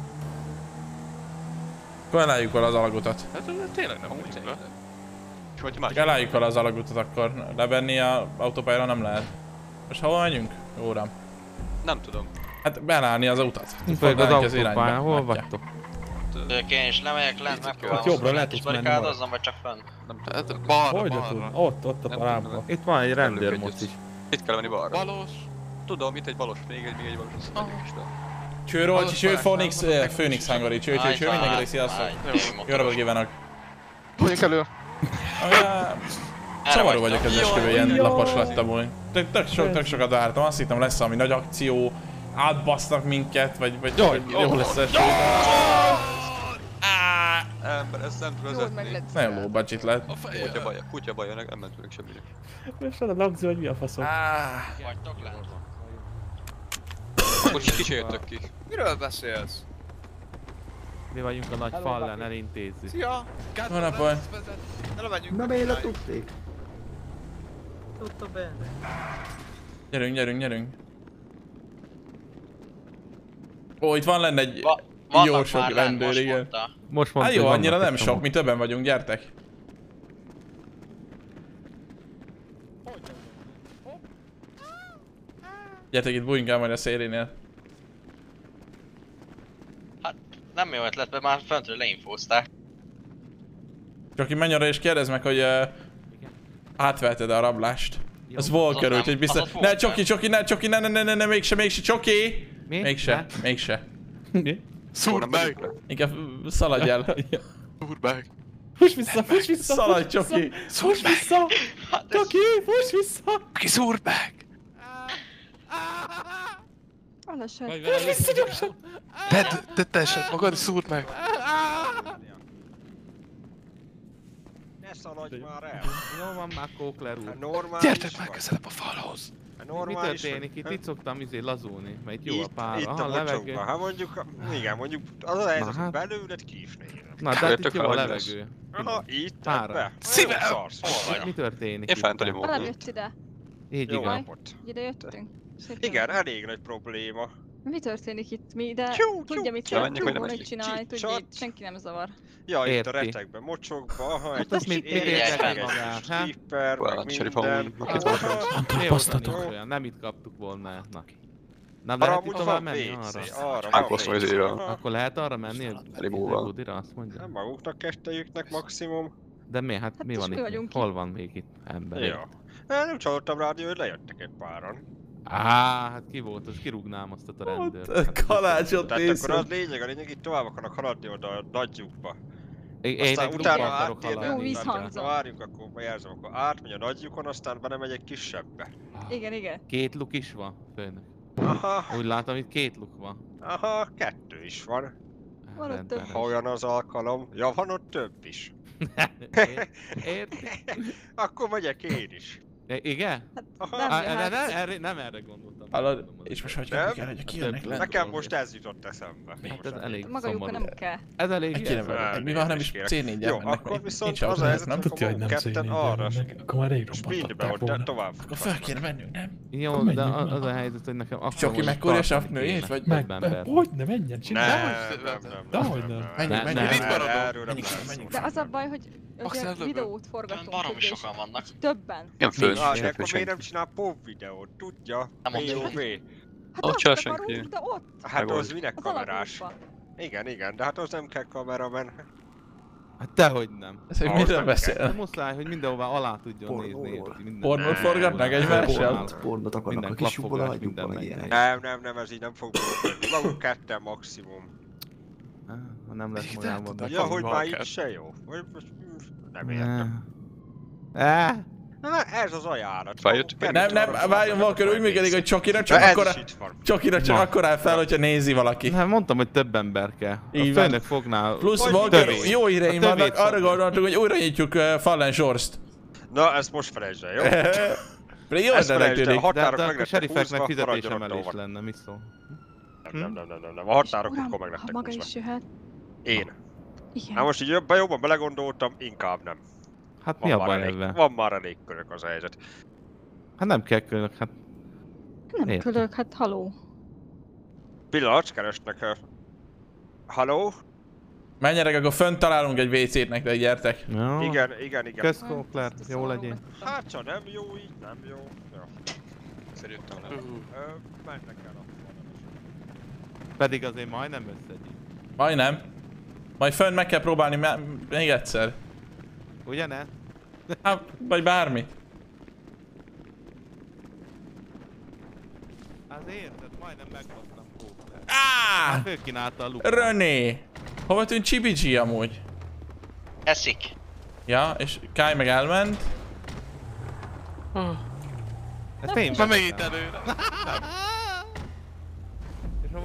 Akkor elálljuk vele az alagutat. Hát tényleg nem úgy le. És hogyha más... Elálljuk vele az alagutat, akkor levenni a autópályára nem lehet. Most hova menjünk? Jó uram. Nem tudom. Hát belállni az utat. Főleg az autópályán, hol vagytok? Én is lemegyek lent, megpróbálom. Jobbra lehet is menni. Barikádozzam, vagy csak fönn? Nem tudom. Balra, Hogy balra. Ott, ott a parámba. Itt van egy rendőrmoc is. Itt kell menni balra. Balos. Tudom, itt egy balos, még egy, még egy balos. Az Cső Rolcsi, Cső Phoenix, Phoenix Hungary, Cső, Cső, Cső, mindenki sziasztok. Jó napot kívánok. Mondjuk elő. Szomorú vagyok ez esküvő, ilyen lapos lettem volna. Tök, tök, so, tök sokat vártam, azt hittem lesz valami nagy akció, átbasznak minket, vagy, vagy, Jaj, vagy jó lesz eső. Ember, ezt nem tudod vezetni. Nagyon low budget lett. Kutya baja, kutya baja, nem mentőnek semmire. Most van a lagzó, hogy mi a faszom. Vagytok lent. Akkor kísérjöttök ki. Miről beszélsz? Mi vagyunk a nagy fallen, elintézzük. Szia! Van a baj. Elmegyünk. Na miért letudték? Tutto bene. Gyerünk, gyerünk, gyerünk. Ó, itt van lenne egy Va jó sok rendőr, most igen. mondta. Most mondta, hát jó, hogy annyira nem egy sok, csomó. mi többen vagyunk, gyertek. Gyertek, itt bújjunk el majd a szélénél. Hát nem jó ötlet, mert már föntről leinfózták. Csak így menj arra és kérdezd meg, hogy uh, átveheted a rablást. Az Volker, úgyhogy biztos... Ne, Csoki, Csoki, ne, Csoki, ne, ne, ne, ne, ne, mégse, mégse, Csoki! Mi? Mégse, mégse. Mi? Szúrd meg! Inkább szaladj el. Szúrd meg! Fuss vissza, fuss vissza! Szaladj, Csoki! Fuss vissza! Csoki, fuss vissza! Ki szúrd meg! Alassan. Fuss vissza gyorsan! Tedd, tedd teljesen magad, és szúrd meg! Ne szaladj már el! Jó van már, Kókler úr. Normális Gyertek már közelebb a falhoz! Mi történik itt? Itt szoktam izé lazulni, mert itt jó a pár. Itt a mocsokban, hát mondjuk, igen, mondjuk az a helyzet, hogy belőled ki is nézem. Na, de hát itt jó a levegő. Aha, itt, Pára. Szívem! Mi történik? Én fenteli módon. Valami jött ide. Így Jó igaz. napot. Ide jöttünk. Szépen. Igen, elég nagy probléma. Mi történik itt? Mi ide? Tyú, tyú. Tudja mit Ja, menjek, vagy nem volna menjek? csinálni, tudja, Csat. itt senki nem zavar. Ja, itt a Érti. retekben, mocsokba, aha, Hát egy azt kis mit- mit éjjel, értek egy magát, kis hát? stripper, meg Olyan, Sheriff, minden. amúgy itt van fent. Mióta olyan, nem itt kaptuk volna. Na. Nem Arra lehet itt amúgy tovább van menni vé cé, arra? arra Ákoszom van vé cé. izére. Aha. Akkor lehet arra menni? Elimóval. Budira, azt mondja. Nem maguknak kettejüknek maximum. De mi? Hát Hát mi most van mi itt? vagyunk Hol van még itt ember? Ja. Hát nem csalódtam rádió, hogy lejöttek egy páran. Á, hát ki volt, az kirúgnám azt a rendőrt. Hát, Kalácsot Tehát akkor nézem. az lényeg, a lényeg, itt tovább akarnak haladni oda a nagy lyukba. Én, én Aztán egy utána utána akarok áttérnek, Jó haladni. vízhangzó. Na várjunk, akkor jelzem, akkor átmegy a nagy lyukon, aztán benemegy egy kisebbbe. Igen, igen. Két luk is van, főnök. Aha, Úgy látom, itt két luk van. aha, kettő is van. Van ott több. Ha olyan az alkalom. Ja, van ott több is. Érti? Akkor megyek én is. I- igen? Aha. Nem Á, jöhet. ne, ne, erre, nem erre gondoltam. Hallod? És most hogy Nem? kell, hogy kijönnek le? Nekem most ez jutott eszembe. Hát ez elég Maga lyuka szomorú. nem kell. Ez elég Egy ilyen. kéne Nem, Mi van, ha nem is kérek. cé négyel Jó, mennek? akkor Nincs viszont autó, az a helyzet, nem? hogy Tudja, hogy nem ketten szénén arra. mennek, akkor már rég Speedbe robbantották ott volna. tovább. Akkor fel kéne mennünk, nem? Jó, Akkor de menjünk a- az már. a helyzet, hogy nekem akkor Csoki most megkúrja tartani saftnőjét, kéne. vagy? Meg, Több meg, ember. hogy ne menjen, csinálj! Nem, nem, nem, Dehogy nem, nem. nem. Menjünk, Ne- menjünk. ne- Erről- erről nem Menjünk, lesz menjünk. De az a baj, hogy Maxi ugye előbb. videót forgatunk, Baromi és sokan vannak. többen. Igen, fönn. Ah, de senki, akkor miért senki. nem csinál pop videót, tudja? Nem mondom. pé o vé. Hát Ott ott se a senki. karunk, de ott. Hát Megold. az minek Az kamerás? alagútban. Igen, igen, de hát az nem kell kameramen. Hát dehogy nem. Ez hogy Ahhoz miről nem De beszél? muszáj, hogy mindenhová alá tudjon Pornóról. nézni. érti, minden- Pornót forgatnak egymással? Pornót, pornót akarnak Minden a kisukból, klapfogás, hagyjuk minden meg megy. ilyenek. Nem, nem, nem, ez így nem fog működni. Maguk ketten maximum. Á, ha nem lesz Még magában. tudod, Ja, hogy már Valker. így se jó. Vagy most nem értem. Á, Na, ez az ajánlat. Feljött? Maguk Nem, ketten nem, arra várjon, szólnak, Volker úgy hogy működik, hogy Csokira De csak ez akkor... is itt van. Csokira csak Na. akkor áll fel, hogyha nézi valaki. hát mondtam, hogy több ember kell. Így A van. főnök fognál. Plusz Hogy Volker, tövét. jó híreim A tövét vannak, arra fogja. gondoltunk, hogy újra nyitjuk uh, Fallen Shores-t. Na, ezt most felejtsd el, jó? Pedig jó Ezt ötletnek felejtsd el, tűnik. a határok De, de meg akkor lettek serifeknek húzva, fizetésemelés maradjon ott lenne, mi szó? Nem, nem, nem, nem, nem, nem. A határok Uram, akkor meg ha lettek maga húzva. is jöhet. Én. Igen. Na most így jobban, jobban belegondoltam, inkább nem. Hát mi Van a már baj elég, ebben? van már elég körök az a helyzet. Hát nem kell különök, hát Nem Értem. külök, hát haló. Pillanat, keresnek. ö, Halló? Menjenek, akkor fönt találunk egy vé cét nektek, gyertek. jó. Igen, igen, igen. Kösz, Kókler, jó legyél. Hát, ha nem jó így, nem jó. Ja. Szerintem nem. Ö, mennek el a Pedig azért majdnem összegyűjt. Majdnem. Majd fönn meg kell próbálni me- még egyszer. Ugye ne? Hát, vagy bármi. Az érted, majdnem megbasztam Kókler. Áááá! Hát főkínálta a lukát. René! Hova tűnt Csibicsi amúgy? Eszik. Ja, és Kai meg elment. Ezt én Na megint előre.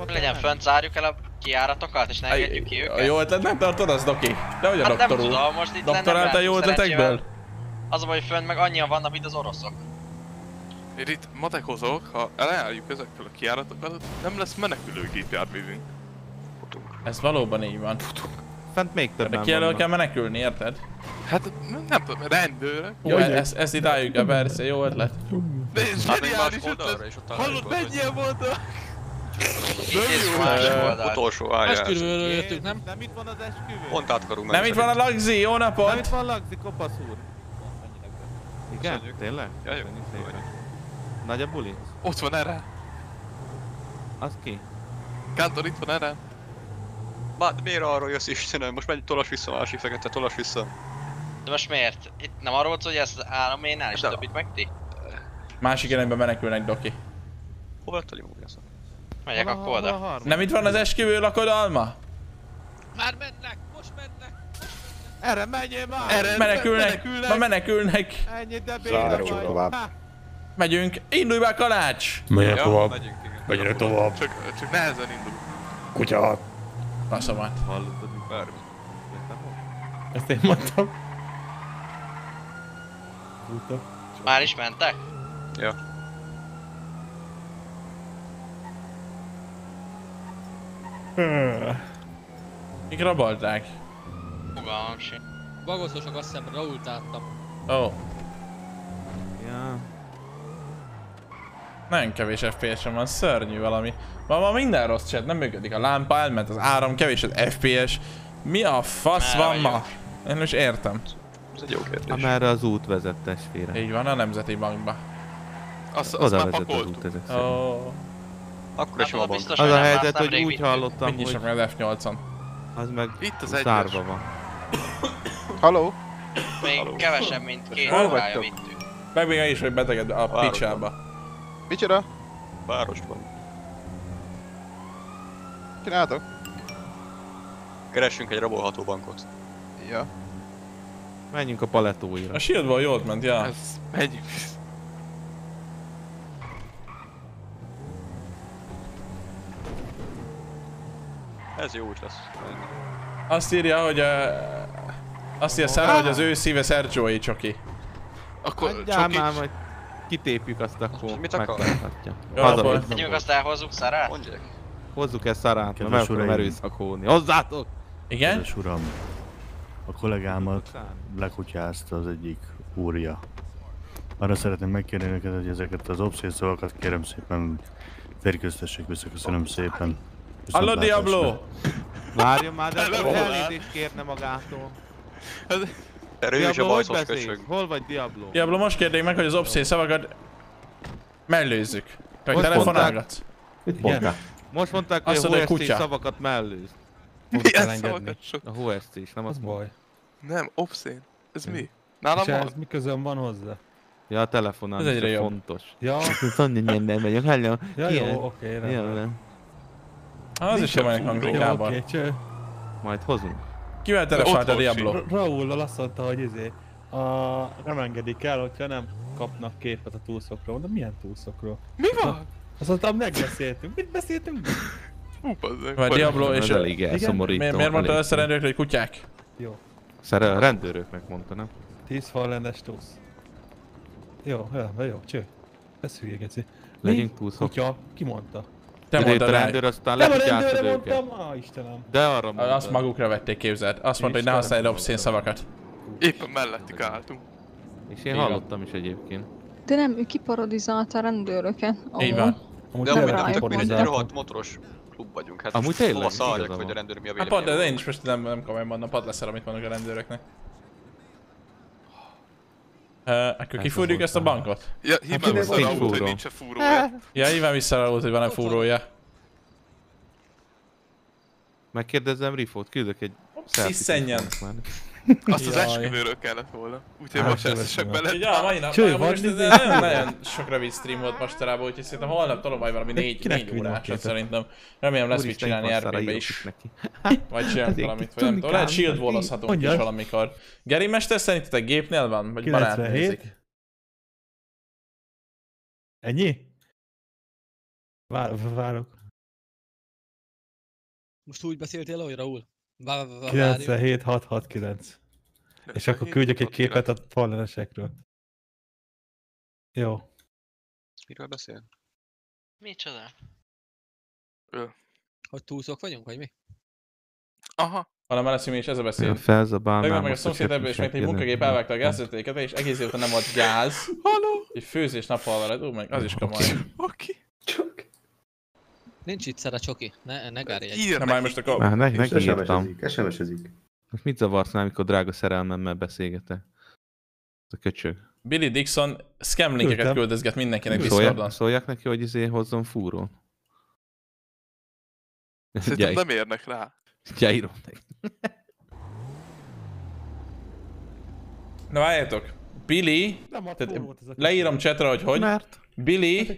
Legyen fönt, zárjuk el a kijáratokat, és ne engedjük ki őket. Jó ötlet nem tartod az, Doki? De hogy a hát doktor nem úr? tudom, most itt Doktoráltál jó ötletekből? Az a baj, hogy fönt meg annyian vannak, mint az oroszok. Én itt matekozok, ha eleálljuk ezekkel a kijáratokat, nem lesz menekülőgép járművünk. Ez valóban így van. Fent még többen vannak. De ki elől kell menekülni, érted? Hát nem tudom, rendőrök. Jó, ezt, ezt itt álljuk el, persze, jó ötlet. De ez zseniális ötlet! Hallod, mennyien voltak? Utolsó állás. Esküvőről jöttünk, nem? Nem itt van az esküvő? Pont át akarunk Nem itt van a Lagzi, jó napot! Nem itt van Lagzi, kopasz úr. Igen? Tényleg? Ja, jó. Nagy a buli? Ott van erre. Az ki? Kántor itt van erre. Bár miért arról jössz, Istenem? Most menj, tolas vissza, másik fekete, tolas vissza. De most miért? Itt nem arról volt, hogy ez az államénál és többit meg ti? Másik irányba menekülnek, Doki. Hova lett a limójász? Megyek akkor oda. Nem itt van az esküvő lakodalma? Már mennek, most mennek! Erre menjél már! Erre menekülnek, menekülnek! Ma menekülnek! Ennyi, de béna tovább. Megyünk, indulj be, Kalács! Menjünk ja, tovább. Menjünk tovább. Csak, csak nehezen indul. Kutya! Faszomat. Hallottad, mi bármi? Ezt én mondtam. Már is mentek? Ja. Mik rabolták? Fogalmam sincs. Bagoszosok, azt hiszem, Rault láttam. Ó. Oh. Ja. Nagyon kevés ef pé es-em van, szörnyű valami. Ma, ma minden rossz chat, nem működik a lámpa, elment az áram, kevés az ef pé es. Mi a fasz van ma? Én most értem. Ez egy jó kérdés. Amerre az út vezet testvére. Így van, a Nemzeti Bankba. Azt, azt oda már vezet az út pakoltuk. ezek szerint. Oh. Akkor is a bank. Az a helyzet, hogy úgy hallottam, hogy... Mindjárt meg az ef nyolcon. Az meg itt az zárva van. Halló? Még kevesebb, mint két Hol órája vagytok? vittük. Meg még is, hogy beteged a picsába. Micsoda? Városban. Csináltok? Keressünk egy rabolható bankot. Ja. Menjünk a palettóira. A Shieldból jót ment, ja. Ez menjünk. Ez jó út lesz. Azt írja, hogy uh, azt írja Szára, hogy az ő szíve Sergio-i csoki. Akkor Csoki? Már majd kitépjük azt, akkor mit akar? megtalálhatja. Menjünk, azt elhozzuk Szarát? Mondják. Hozzuk ezt Szarát, mert meg akarom erőszakolni. Hozzátok! Igen? Kedves uram, a kollégámat lekutyázta az egyik úrja. Arra szeretném megkérni neked, hogy ezeket az obszén szavakat kérem szépen férköztessék vissza, köszönöm szépen. Halló, Diablo! Várjon már, de elnézést kérne magától. Erő is a bajszos köcsög. Hol vagy, Diablo? Diablo, most kérdék meg, hogy az obszén szavakat mellőzzük. Hogy telefonálgatsz. Mit mondták? Most mondták, hogy azt a mondod, hú es cé kutya. szavakat mellőz. Milyen szavakat sok? A hú es cé-s, nem az baj. Nem, obszén. Ez mi? Nálam van? Ez mi közön van hozzá? Ja, a telefonálás ez egyre jobb. fontos. Ja. Szóval nem megyek, hallom. Ja, jó, oké, rendben. Az is jó mennek Anglikában. Oké, cső. Majd hozunk. Kivel telefonált a Diablo? Raúl azt mondta, hogy izé, a... nem engedik el, hogyha nem kapnak képet a túlszokról. De milyen túlszokról? Mi van? Azt mondtam, megbeszéltünk. Mit beszéltünk? Hú, bazzeg. Vagy Diablo és... elég elszomorító. Miért, miért mondta össze rendőrök, hogy kutyák? Jó. Szere, rendőröknek mondta, nem? tíz fallendes túsz. Jó, jó, jó, cső. Ez hülye, geci. Legyünk túlszok. Kutya, ki mondta? Te mondtad a rá. rendőr, aztán Nem a lekutyáztad rendőre őket. mondtam? Á, Istenem. De arra mondtad. Azt magukra vették, képzelt. Azt mondta, hogy ne használj obszén szavakat. Éppen mellettük álltunk. És én hallottam is egyébként. De nem, ő kiparodizálta a rendőröket. Így van. De amúgy nem tudok, mindegy, egy rohadt motoros klub vagyunk. Hát amúgy tényleg, hova szarjak, igaza hogy a van. rendőr mi a Hát véleménye. pont, de én is most nem, nem komolyan mondom, pad leszel, amit mondok a rendőröknek. Uh, akkor kifúrjuk ezt a bankot? Ja, hívám vissza a Raúlt, hogy nincs a fúrója. Ja, hívám vissza a Raúlt, hogy van-e fúrója. Megkérdezem Rifót, küldök egy Sziszenjen! Azt az esküvőről kellett volna. Úgyhogy most ezt bele. Ja, mai nap, mai most ez nagyon-nagyon sok rövid stream volt mostanában, úgyhogy szerintem holnap tolom majd valami négy órásat szerintem. Remélem lesz mit csinálni er pé-be is. Vagy csinálunk valamit, vagy nem tudom. Lehet shield wall-ozhatunk is valamikor. Geri mester, szerintetek gépnél van? Vagy barát nézik? Ennyi? Vár, várok. Most úgy beszéltél, ahogy Raúl? kilencvenhét hat hatvankilenc. És akkor küldjek egy képet a fallenesekről. Jó. Miről beszél? Micsoda? Hogy túlszok vagyunk, vagy mi? Aha. Hanem már leszünk, és ez a beszél. Felzabálnám. Legalább meg a szomszéd ebből is meg egy munkagép elvágta a gázvezetéket, és egész évben nem volt gáz. Haló? Egy főzés nappal veled, ú, meg az is komoly. Oké. Nincs itt szere csoki, ne, ne gárj egy. Ír neki. Most akkor... Már megírtam. es em es-ezik. Most mit zavarsz rám, amikor drága szerelmemmel beszélgetek? Ez a köcsög. Billy Dixon scam linkeket küldözget mindenkinek Discordon. Szólják neki, hogy izé hozzon fúrón. Szerintem nem érnek rá. Gyáírom neki. Na várjátok. Billy, tehát leírom chatra, hogy hogy. Mert? Billy,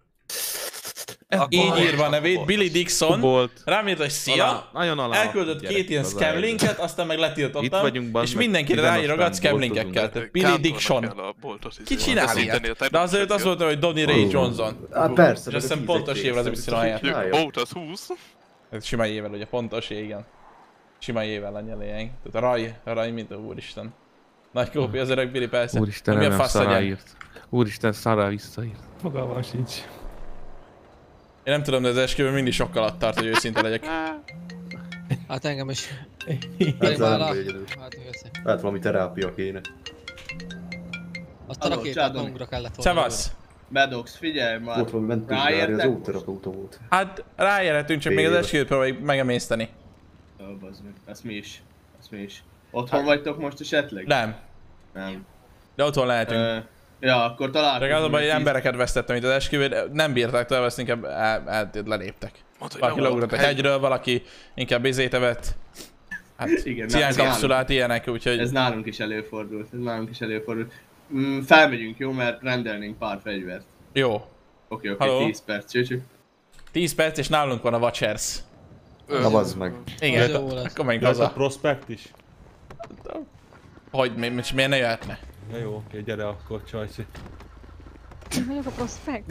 így írva a nevét, Billy Dixon, rám írt, hogy szia, elküldött két ilyen scam linket, aztán meg letiltottam, és mindenkire ráírogat scam linkekkel. Tehát Billy Dixon. Ki csinál ilyet? De azért azt mondta, hogy Donny Ray Johnson. Hát persze. És azt hiszem pontos évvel az Y helyett. Bót az húsz. Ez sima évvel, ugye pontos, igen. Sima évvel a lényeg. Tehát a Raj, a Raj mint a úristen. Nagy kópia az öreg Billy persze. Úristen, nem szará írt. Úristen, szará visszaírt. Fogalmam sincs. Én nem tudom, de az esküvő mindig sokkal alatt tart, hogy őszinte legyek. Hát engem is. Hát nem vagy egyedül. Hát valami terápia kéne. Azt a rakétát magunkra kellett volna. Szevasz! Bedox, figyelj már! Ott van mentőzsgári, az óterapeuta volt. Hát ráérhetünk, csak még az esküvőt próbáljuk megemészteni. Ó, bazd meg, ezt mi is. Ezt mi is. Otthon vagytok most esetleg? Nem. Nem. De otthon lehetünk. Uh, ja, akkor találkozunk. Csak azonban, hogy embereket vesztettem itt az esküvőt, nem bírták tovább, inkább el, el, leléptek. Valaki leugrott a hegyről, valaki inkább bizéte vett. Hát, igen, ciánkapszulát, ilyenek, úgyhogy... Ez nálunk is előfordult, ez nálunk is előfordult. Mm, felmegyünk, jó? Mert rendelnénk pár fegyvert. Jó. Oké, oké, okay, tíz perc, csőcsük. tíz perc és nálunk van a Watchers. Na bazd meg. Igen, akkor menjünk haza. a Prospect is? Hogy, mi, mi, miért ne jöhetne? Na jó, oké, gyere akkor, Csajci. Vagyok a Prospect.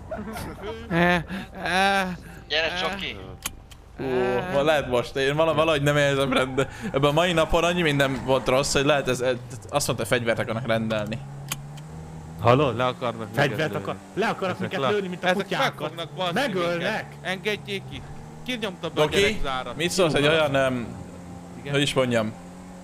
Gyere, Csoki! Ó, lehet most, én valahogy nem érzem rendben. Ebben a mai napon annyi minden volt rossz, hogy lehet ez, azt mondta, fegyvert akarnak rendelni. Hallod? Le akarnak fegyvert akar, le akarnak minket lőni, mint a kutyákat. Megölnek! Engedjék ki! Ki nyomta be a Doki, gyerekzárat? mit szólsz egy olyan, um, hogy is mondjam,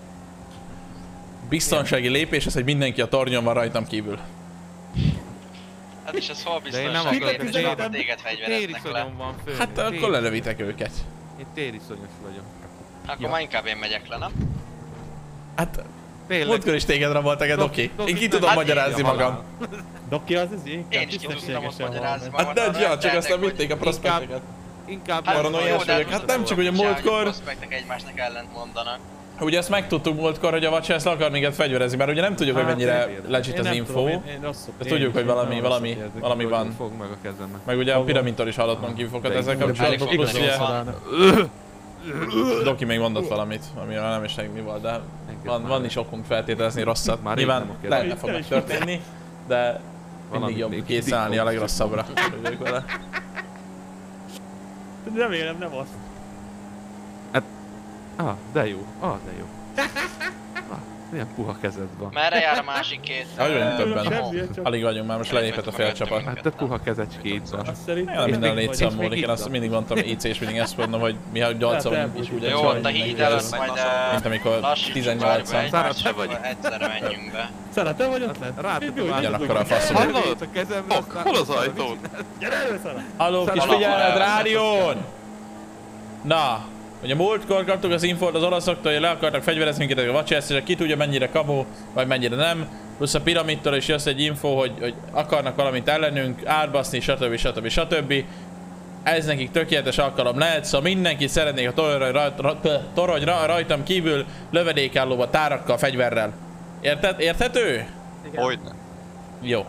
biztonsági lépés az, hogy mindenki a tornyon van rajtam kívül. Hát és ez hol biztonsági lépés, ha téged fegyvereznek le? Hát akkor lelövitek őket. Én tériszonyos vagyok. Akkor már inkább én megyek le, nem? Hát, múltkor is téged raboltak, Doki. Én ki tudom magyarázni magam. Doki az ez inkább én is ki tudom ott magyarázni magam. Hát de ja, csak aztán vitték a prospekteket. Inkább paranoiás vagyok. Hát nem csak ugye múltkor... A prospektek egymásnak ellent mondanak. Ugye ezt megtudtuk múltkor, hogy a Watchers le akar minket fegyverezni, mert ugye nem tudjuk, hogy mennyire legit az info. De tudjuk, hogy valami, valami, valami van. Fogd meg a kezemet. Meg ugye a Piramintól is hallottunk infokat ezzel kapcsolatban. Plusz ugye... Doki még mondott valamit, amiről nem is mi volt, de van, van is okunk feltételezni rosszat. Nyilván lehetne fog megtörténni, de mindig jobb készállni a legrosszabbra. Tudjuk vele. Remélem nem azt. Hát... Ah, de jó. Ah, de jó. Ah, milyen puha kezed van. Merre jár a másik két? Nagyon többen. Alig vagyunk már, most lelépett a fél csapat. Hát te puha kezecskéd van. Ja, minden létszám múlik, én azt mindig mondtam í cé és mindig ezt mondom, hogy mi ha nyolcan vagyunk is úgy jó, ott a híd előtt majd mint amikor tizennyolcan. Szára, te vagy. Egyszerre menjünk be. Szára, te vagy ott? Ugyanakkor a faszom. Hallod? Hol az ajtón? Gyere elő, Szára! Halló, kis figyelmet, rádión! Na, ugye múltkor kaptuk az infót az olaszoktól, hogy le akartak fegyverezni minket a Watchers, és ki tudja mennyire kamu, vagy mennyire nem. Plusz a Piramidtól is jössz egy info, hogy, hogy akarnak valamit ellenünk, átbaszni, stb. stb. stb. Ez nekik tökéletes alkalom lehet, szóval mindenki szeretnék a torony, rajt, torony rajtam kívül lövedékállóba tárakkal, fegyverrel. Érted? Érthető? Hogyne. Jó.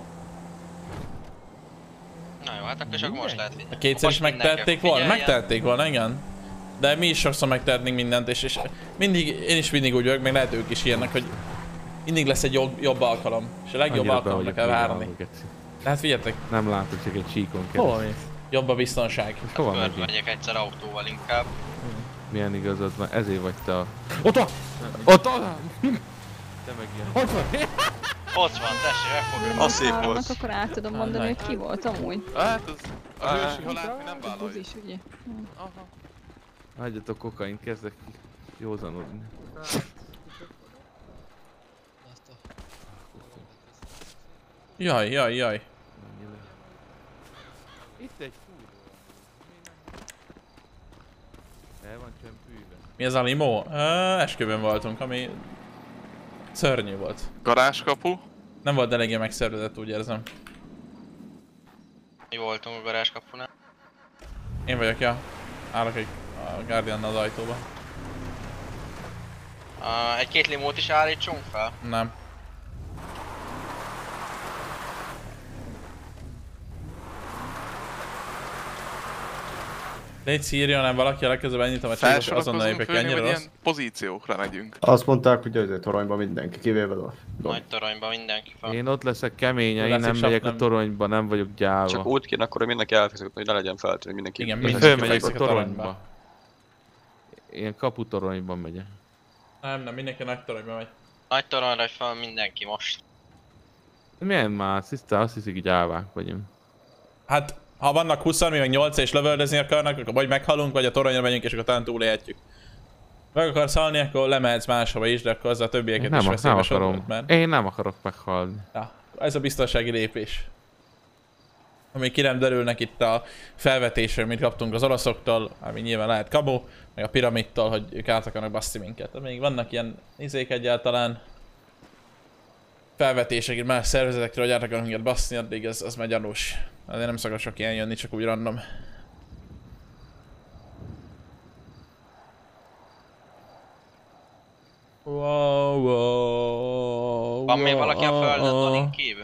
Na jó, hát akkor csak most lehet figyelni. Kétszer is megtehették volna? Megtehették volna, igen. De mi is sokszor megtehetnénk mindent, és, és mindig, én is mindig úgy vagyok, meg lehet ők is ilyenek, hogy mindig lesz egy jobb, jobb alkalom. És a legjobb alkalomra kell várni. Tehát figyeljetek. Nem látok, csak egy csíkon kell. Hol mész? Jobb a biztonság. Hát körbe megyek egyszer autóval inkább. Milyen igazad van, ezért vagy te a... Ott van! Ott van! Te meg ilyen... Ott van! Ott van, tessék, megfogjuk. Az szép volt. Akkor át tudom mondani, hogy ki volt amúgy. Hát az... A hősi halált mi nem vállaljuk. Buzis, ugye? Aha. Hagyjatok kokain, kezdek ki józanodni. Jaj, jaj, jaj. Itt egy fúró. El van csempűve. Mi ez a limó? Uh, esküvőn voltunk, ami... szörnyű volt. Garázskapu. Nem volt eléggé megszervezett, úgy érzem. Mi voltunk a garázskapunál? Én vagyok, ja. Állok egy a Guardian-nal az ajtóba. Uh, egy-két limót is állítsunk fel? Nem. Légy szírja, nem valaki a legközelebb ennyitom a csillagot, azonnal épek, ennyire rossz. Ilyen pozíciókra megyünk. Azt mondták, hogy a toronyban mindenki, kivéve a... Nagy toronyban mindenki fel. Én ott leszek keményen, én nem megyek a toronyba, nem vagyok gyáva. Csak úgy kéne akkor, hogy mindenki elfekszik, hogy ne legyen feltűnő, mindenki. Igen, mindenki fölmegyek a toronyba. Én kaputoronyban megyek. Nem, nem, mindenki nagy toronyba megy. Nagy toronyra fel mindenki most. Milyen már? Szisztán azt hiszik, hogy gyávák vagyunk. Hát, ha vannak húszan, mi meg nyolc és lövöldözni akarnak, akkor vagy meghalunk, vagy a toronyra megyünk, és akkor talán túlélhetjük. Meg akarsz halni, akkor lemehetsz máshova is, de akkor azzal a többieket nem, is veszélybe sodorod, mert... Én nem akarok meghalni. Ja, ez a biztonsági lépés. Amíg ki nem derülnek itt a felvetésről, amit kaptunk az oroszoktól, ami nyilván lehet Kabu, meg a piramidtól, hogy ők át akarnak basszni minket. De még vannak ilyen izék egyáltalán felvetések itt más szervezetekről, hogy át akarnak minket basszni, addig ez, az már gyanús. Azért nem szokott sok ilyen jönni, csak úgy random. Wow, wow, van még valaki a földön, Donin kívül?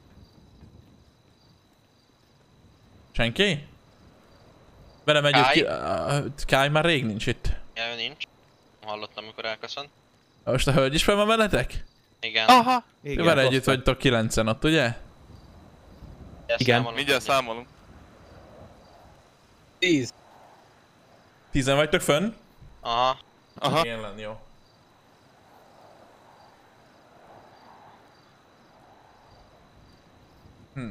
Senki? Vele megy Kai? ki... Kai már rég nincs itt. Ja, ő nincs. Hallottam, amikor elköszönt. Most a hölgy is fel van veletek? Igen. Aha! Igen, vele együtt vagytok kilencen ott, ugye? Igen. Mindjárt számolunk. Tíz. Tízen vagytok fönn? Aha. Aha. Ilyen lenni, jó. Hm.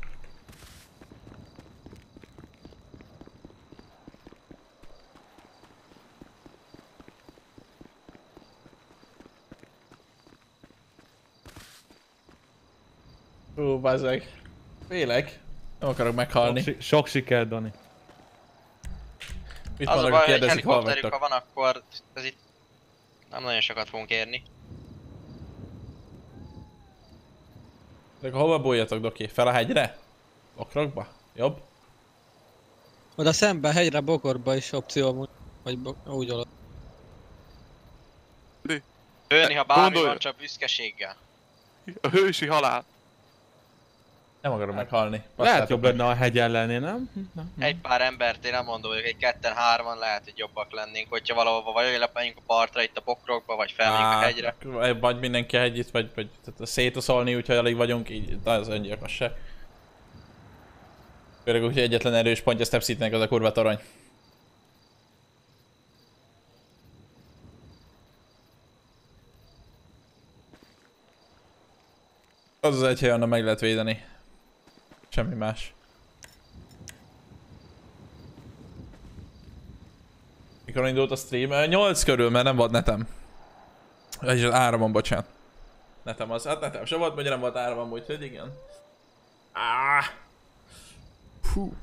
Ó, bazzeg. Félek. Nem akarok meghalni. Sok, sok siker, Dani. Mit az a vannak, baj, hogy kérdezik, hol helikopterük, vagytok? ha van, akkor ez itt nem nagyon sokat fogunk érni. De akkor hova bújjatok, Doki? Fel a hegyre? Bokrokba? Jobb? Oda szembe, hegyre, bokorba is opció amúgy. Vagy bo úgy alatt. Lőni, ha bármi Gondolj. van, csak büszkeséggel. A hősi halál. Nem akarom meghalni. Lehet jobb lenne a hegyen lenni, nem? nem. Egy pár embert én nem mondom, hogy egy ketten, hárman lehet, hogy jobbak lennénk, hogyha valahova vagy lepeljünk a partra, itt a bokrokba, vagy felmegyünk a hegyre. Vagy mindenki a hegyit, vagy, vagy szétoszolni, úgyhogy alig vagyunk, így az öngyilkosság. Főleg úgy, hogy egyetlen erős pontja Step City-nek az a kurva torony. Az az egy hely, onnan meg lehet védeni. Semmi más. Mikor indult a stream? nyolc körül, mert nem volt netem. Vagyis az áramon, bocsánat. Netem az, hát netem sem volt, mondja nem volt áramon, úgyhogy igen. Ah. Hú.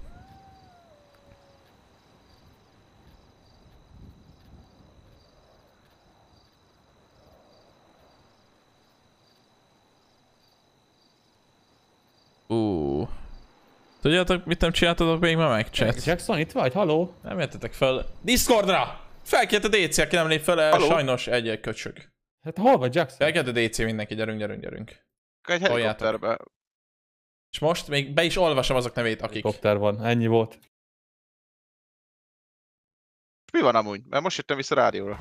Uh. Tudjátok, mit nem csináltatok még ma meg, chat? Jackson, itt vagy? Haló? Nem jöttetek fel. Discordra! Felkért a dé cé, aki nem lép fel, Halló? sajnos egy köcsög. Hát hol vagy, Jackson? Felkért a dé cé mindenki, gyerünk, gyerünk, gyerünk. Egy helikopterbe. És most még be is olvasom azok nevét, akik. Helikopter van, ennyi volt. Mi van amúgy? Mert most jöttem vissza a rádióra.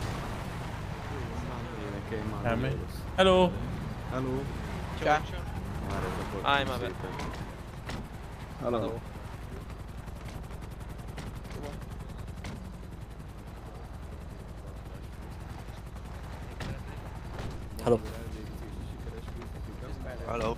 Semmi. Hello! Hello! Csá! Állj már be! Hello! Hello. Hello.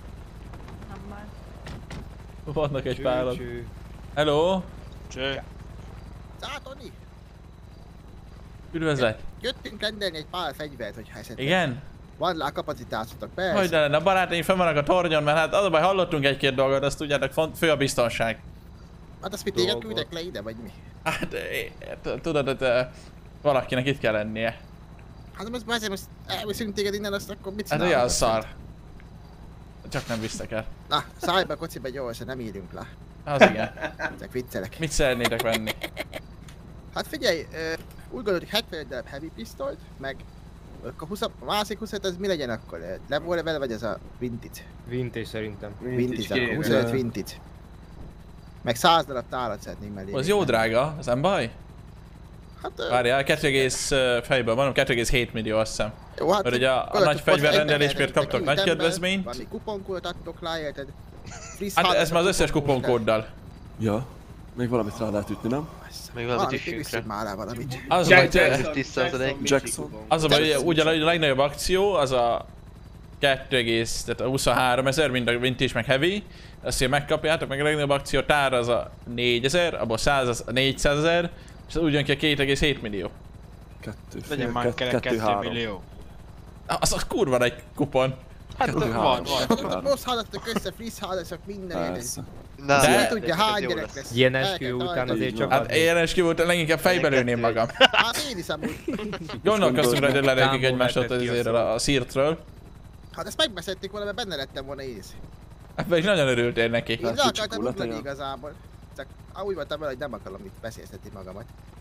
Vannak egy párat. Hello. Cső. Szá, Tony! Üdvözlet. Jöttünk rendelni egy pár fegyvert, hogyha esetleg. Igen? Van rá kapacitásotok, persze. Hogy de lenne, a barátaim fenn vannak a tornyon, mert hát az a baj, hallottunk egy-két dolgot, azt tudjátok, font, fő a biztonság. Hát azt mit téged küldek le ide, vagy mi? Hát, é, tudod, hogy valakinek itt kell lennie. Hát most azért most elviszünk téged innen, azt akkor mit Hát csinálod? olyan szar. Csak nem visztek el. Na, szállj be a kocsiba gyorsan, nem írjunk le. Az igen. Csak viccelek. Mit szeretnétek venni? Hát figyelj, uh, úgy gondolod, hogy hetvenöt darab heavy pisztolt, meg a, húsz, a másik huszonöt az mi legyen akkor? Revolver vagy ez a vintage? Vintage szerintem. Vintage, akkor huszonöt vintage. Meg száz darab tálat szeretnénk mellé. Az jó drága, az nem baj? Hát... Várjál, kettő egész fejből mondom, kettő egész hét millió azt hiszem. Jó, hát... Mert ugye a, a nagy fegyverrendelésért kaptok nagy kedvezményt. Valami kuponkódot adtok rá, érted? Hát ez már az összes kuponkóddal. Ja. Még valamit rá lehet ütni, nem? Még valamit üssünk már rá valamit. Az a baj, Jackson. Az a baj, ugye a legnagyobb akció az a kettő egész, tehát a huszonhárom ezer, mind a vintage meg heavy. Azt így megkapjátok, meg a legnagyobb akció tár az a négyezer, abból száz az a négyszázezer, és az úgy jön ki a két egész hét millió. Kettő, legyen már kettő millió. Az a kurva egy kupon. Hát van, van. Most hallottak össze, friss hallottak minden Persze. De nem tudja, hány gyerek lesz. Ilyen eskü után azért csak... Hát ilyen eskü után leginkább fejbe lőném magam. Hát én is amúgy. Gondolkoztunk rá, hogy lerekjük egymást azért a szírtről. Hát ezt megbeszélték volna, mert benne lettem volna én is. Hát pedig nagyon örültél neki. Én le akartam ugrani igazából. Csak úgy voltam vele, hogy nem akarom itt beszéltetni magamat.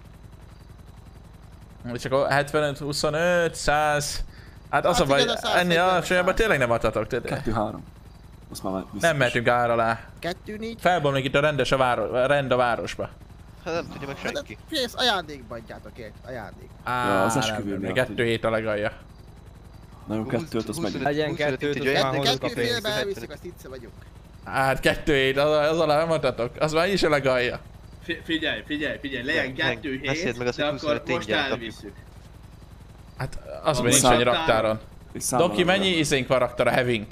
És akkor hetvenöt, huszonöt, száz... Hát az a baj, ennél alacsonyabban tényleg nem adhatok. kettő három. Azt már nem mehetünk ára alá. kettő négy. Felbomlik itt a rendes a város, rend a városba. Hát nem tudja meg senki. Figyelj, ajándékba adjátok ért, ajándék. Á, az esküvőn. Kettő hét a legalja. Na jó, kettőt az meg. Legyen kettőt, az már hozunk a pénzt. Kettő félbe elviszik, azt itt vagyunk. Hát kettő hét, az alá nem adhatok. Az már is a legalja. Figyelj, figyelj, figyelj, legyen kettő hét, de akkor most elviszük. Hát az még nincs annyi raktáron. Doki, mennyi izénk van raktára, heavink?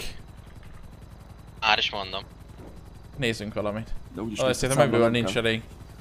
Már is mondom. Nézzünk valamit. De úgyis azt hiszem megből nincs elég.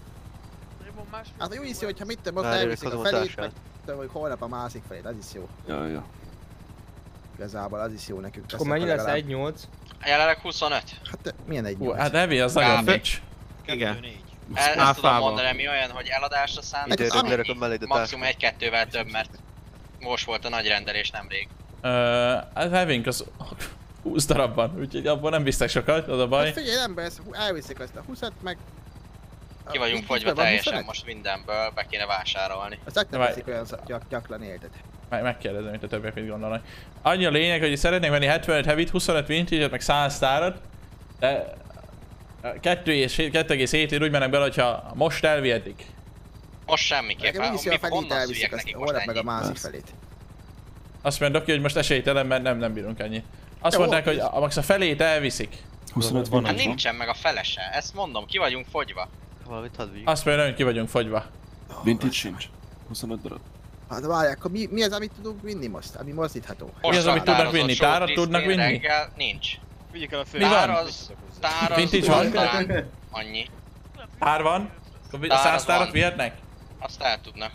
Hát jó is jó, hogyha mit te most elviszik a felét, meg vagy holnap a másik felét, az is jó. Ja, ja. Igazából az is jó nekünk. Akkor mennyi lesz? egy nyolc? Jelenleg huszonöt. Hát milyen egy nyolc? Hát heavy az nagyon nincs. Igen. Ezt tudom mondani, ami olyan, hogy eladásra számít, maximum egy-kettővel több, mert most volt a nagy rendelés nemrég. Hát heavink az húsz darabban, úgyhogy abban nem biztos sokat, az a baj. Hát figyelj, ember, elviszik azt a húszat, meg... Ki vagyunk fogyva teljesen most mindenből, be kéne vásárolni. Azt nem veszik olyan gyakran érted. Megkérdezem, mint a többiek mit gondolnak. Annyi a lényeg, hogy szeretnék venni hetvenöt heavy-t, huszonöt vintage-et, meg száz tárat, de kettő egész hét ér úgy mennek bele, hogyha most elvihetik. Most semmiképp, mi honnan szüljek nekik most ennyit? meg a másik felét. Azt mondja Doki, hogy most esélytelen, mert nem, nem bírunk ennyi. Azt mondták, hogy a, max a felét elviszik. huszonöt van. Hát nincsen meg a felese, ezt mondom, ki vagyunk fogyva. Valamit hadd vigyük. Azt mondja, hogy ki vagyunk fogyva. Vintage sincs. huszonöt darab. Hát várják, akkor mi, mi az, amit tudunk vinni most? Ami mozdítható? Mi az, amit tudnak vinni? Tárat tudnak vinni? Reggel, nincs. Vigyük el a fő. Mi van? Tár az... Tár az... Vintage van? Tár, annyi. Tár van? Száz tárat vihetnek? Azt el tudnak.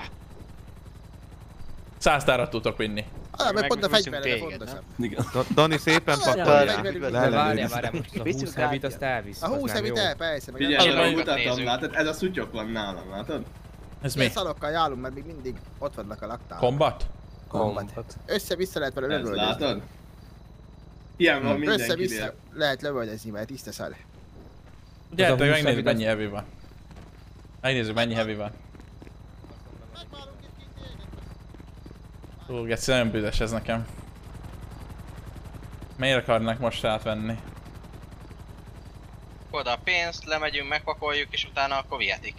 Száz tárat tudtok vinni. Ah, meg pont a fegyverre fontosabb. Igen. Dani szépen pakolja. Várjál, várjál, most a húsz heavy-t azt elvisz. A húsz heavy-t el, persze. Figyelj, mutatom, látod? Ez a szutyok van nálam, látod? Ez mi? Ilyen szalokkal járunk, mert még mindig ott vannak a laktárok. Combat? Combat. Össze-vissza lehet vele lövöldözni. Látod? Ilyen van mindenkinél. Össze-vissza lehet lövöldözni, mert tiszta szal. Gyertek, megnézzük mennyi heavy van. Megnézzük mennyi heavy van. Hú, Geci, nagyon büdös ez nekem. Miért akarnak most átvenni? Oda a pénzt, lemegyünk, megpakoljuk, és utána akkor vihetik.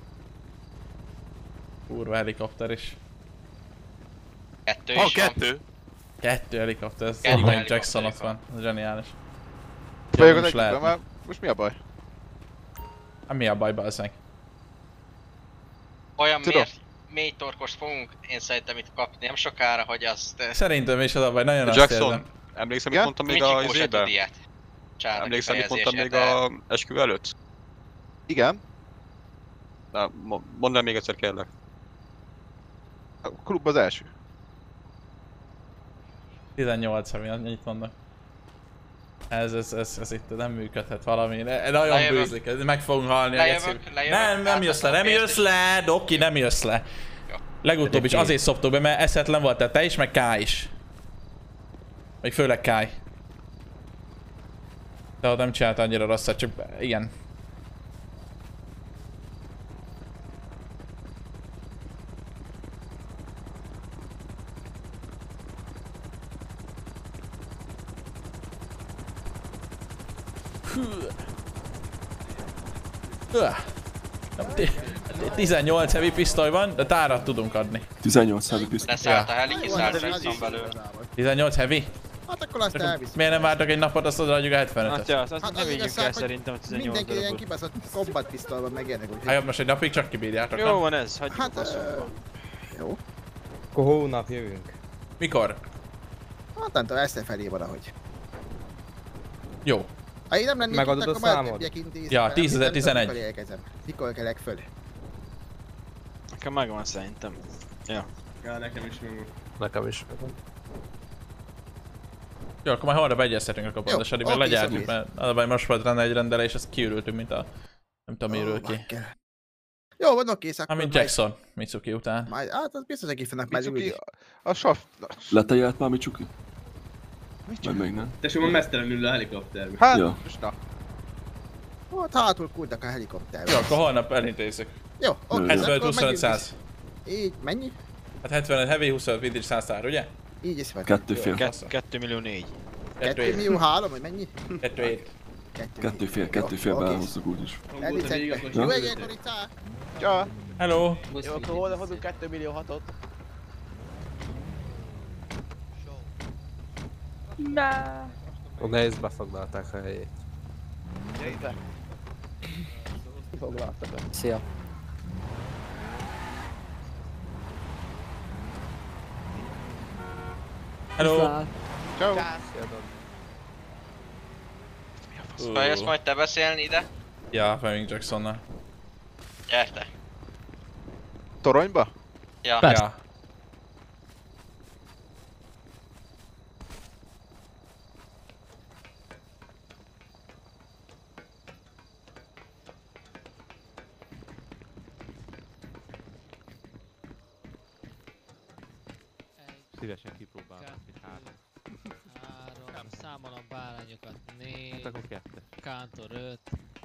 Kurva helikopter is. Kettő ha, is kettő. van. Kettő helikopter, ez Kettő Dwayne Jackson ott van, ez zseniális. Vagyok az egyikben, már most mi a baj? Hát mi a baj, bazzeg? Olyan Tudom. miért, mély torkost fogunk én szerintem itt kapni nem sokára, hogy azt... Szerintem is az a baj, nagyon azt Jackson, érzem. emlékszem, mit mondtam még a izébe? Emlékszem, mit mondtam még a esküvő előtt? Igen. Na, mondd el még egyszer, kérlek. A klub az első. tizennyolc, ami annyit mondnak. Ez, ez, ez, ez itt nem működhet valami. Ne, nagyon bőzik, meg fogunk halni. Lejövök, lejövök, nem, nem jössz le, nem jössz le, Doki, nem jössz le. Jó. Legutóbb is azért szoptuk be, mert eszetlen volt, tehát te is, meg K is. Még főleg K. De ott nem csinált annyira rosszat, csak igen. tizennyolc heavy pisztoly van, de tárat tudunk adni. tizennyolc heavy pisztoly. Leszállt a heli, kiszállt Jackson belőle. tizennyolc heavy? Hát akkor azt elvisz. Miért nem vártak egy napot, azt odaadjuk a hetvenötöt? Atya, azt, azt hát nem vigyük el szerintem a tizennyolc mindenki darabot. ilyen kibaszott combat pisztolyban megérnek, úgyhogy... Hát jobb, most egy napig csak kibírjátok, Jó nem? van ez, hagyjuk hát, a faszokba. Jó. Akkor hónap jövünk. Mikor? Hát nem tudom, este felé valahogy. Jó. Ha én nem lennék Megadod itt, a akkor majd számod? többiek intézik. Ja, tízezer-tizenegy. Mikor érkezem? Mikor kelek föl? Nekem megvan szerintem. Ja. Ja, nekem is megvan. Nekem is. Jó, akkor majd holnap egyeztetünk a kapott, addig meg legyártjuk, mert az a baj, most volt rendre egy rendelés, ezt kiürültünk, mint a... Nem tudom, miről ki. Jó, vannak kész akkor. Hát, mint Jackson, Mitsuki után. Majd, hát az biztos, hogy kifelnek már ülni. A sav... Leteljelt már Mitsuki? Vagy még nem? Tessék, ma mesztelenül ül a helikopterbe. Hát, ja. most na. Ott hátul küldtek a helikopterbe. Jó, akkor holnap elintézzük. Jó, oké. hetvenöt huszonöt száz. Így, mennyi? Hát hetvenöt heavy, huszonöt vintage száz tár, ugye? Így is van. Kettő fél. Kettő millió négy. Kettő millió három, vagy mennyi? Kettő hét. Kettő fél, kettő fél beállhoztak úgyis. Elicettek. Jó égél, Koricá! Csá! Hello! Jó, akkor hol hozunk kettő millió hatot? Na. Nehéz befoglalták a helyét. Gyere ide! Foglaltak be. Szia. Hello! Ciao! Feljössz majd te beszélni ide? Ja, Fleming Jacksonnal. Gyertek. Toronyba? Ja. Ja. Szívesen kipróbálom, hogy három. Három, számolom bárányokat, négy, Hát akkor kettő. Kántor öt.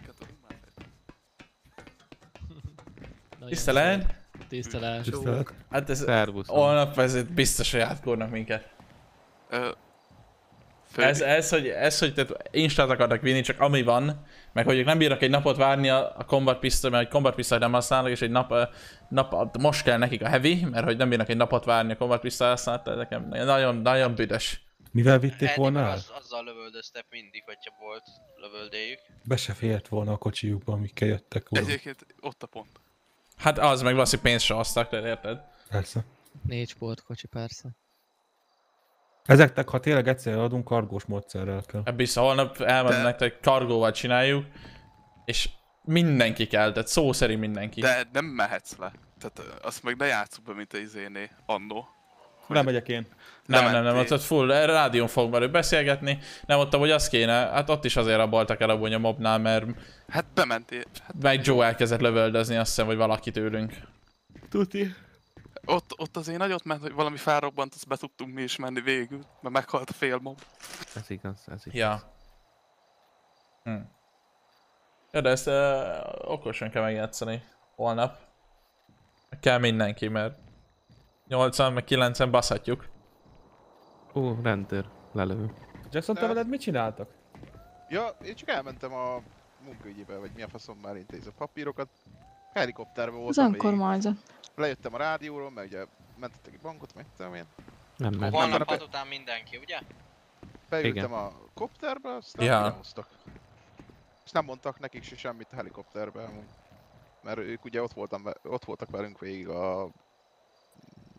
Tisztelet! Tisztelet. Tisztelet. Hát ez... Szervusz. Holnap ez biztos, hogy átkornak minket. Ö... Ez, ez, hogy, ez, hogy tehát instát akarnak vinni, csak ami van, meg hogy ők nem bírnak egy napot várni a, a combat pisztoly, mert egy combat pisztolyt nem használnak, és egy nap, nap, most kell nekik a heavy, mert hogy nem bírnak egy napot várni a combat pisztoly használata, nekem nagyon, nagyon büdös. Mivel vitték volna el? Az, azzal lövöldöztek mindig, hogyha volt lövöldéjük. Be se fért volna a kocsijukba, amikkel jöttek volna. Egyébként ott a pont. Hát az, meg valószínűleg pénzt se hoztak, de érted? Persze. Négy sportkocsi, persze. Ezeknek, ha tényleg egyszerre adunk, kargós módszerrel kell. Ebből is holnap elmondom nektek, hogy kargóval csináljuk, és mindenki kell, tehát szó szerint mindenki. De nem mehetsz le. Tehát azt meg ne játsszuk be, mint a izéné, annó. Nem megyek én. Nem, nem, nem, nem, ott, ott full rádión fog velük beszélgetni. Nem, ott hogy az kéne, hát ott is azért raboltak el abban a mobnál, mert... Hát bementél. Hát... Meg Joe elkezdett lövöldözni, azt hiszem, hogy valaki tőlünk. Tuti. Ott, ott azért nagyot ment, hogy valami felrobbant, azt be tudtunk mi is menni végül, mert meghalt a fél mob. Ez igaz, ez igaz. Ja. Hm. Ja, de ezt uh, okosan kell megjátszani holnap. Kell mindenki, mert nyolcan meg kilencen baszhatjuk. Ó, rendőr, lelövő. Jackson, te veled mit csináltak? Ja, én csak elmentem a munkaügyibe, vagy mi a faszom már intéz a papírokat. Helikopterben Az voltam önkormányzat. Lejöttem a rádióról, mert ugye mentettek egy bankot, meg tudom én. Nem, nem. Holnap hat után mindenki, ugye? Beültem a kopterbe, aztán ja. Elhoztak. És nem mondtak nekik se semmit a helikopterbe amúgy. Mert ők ugye ott, voltam, ott voltak velünk végig a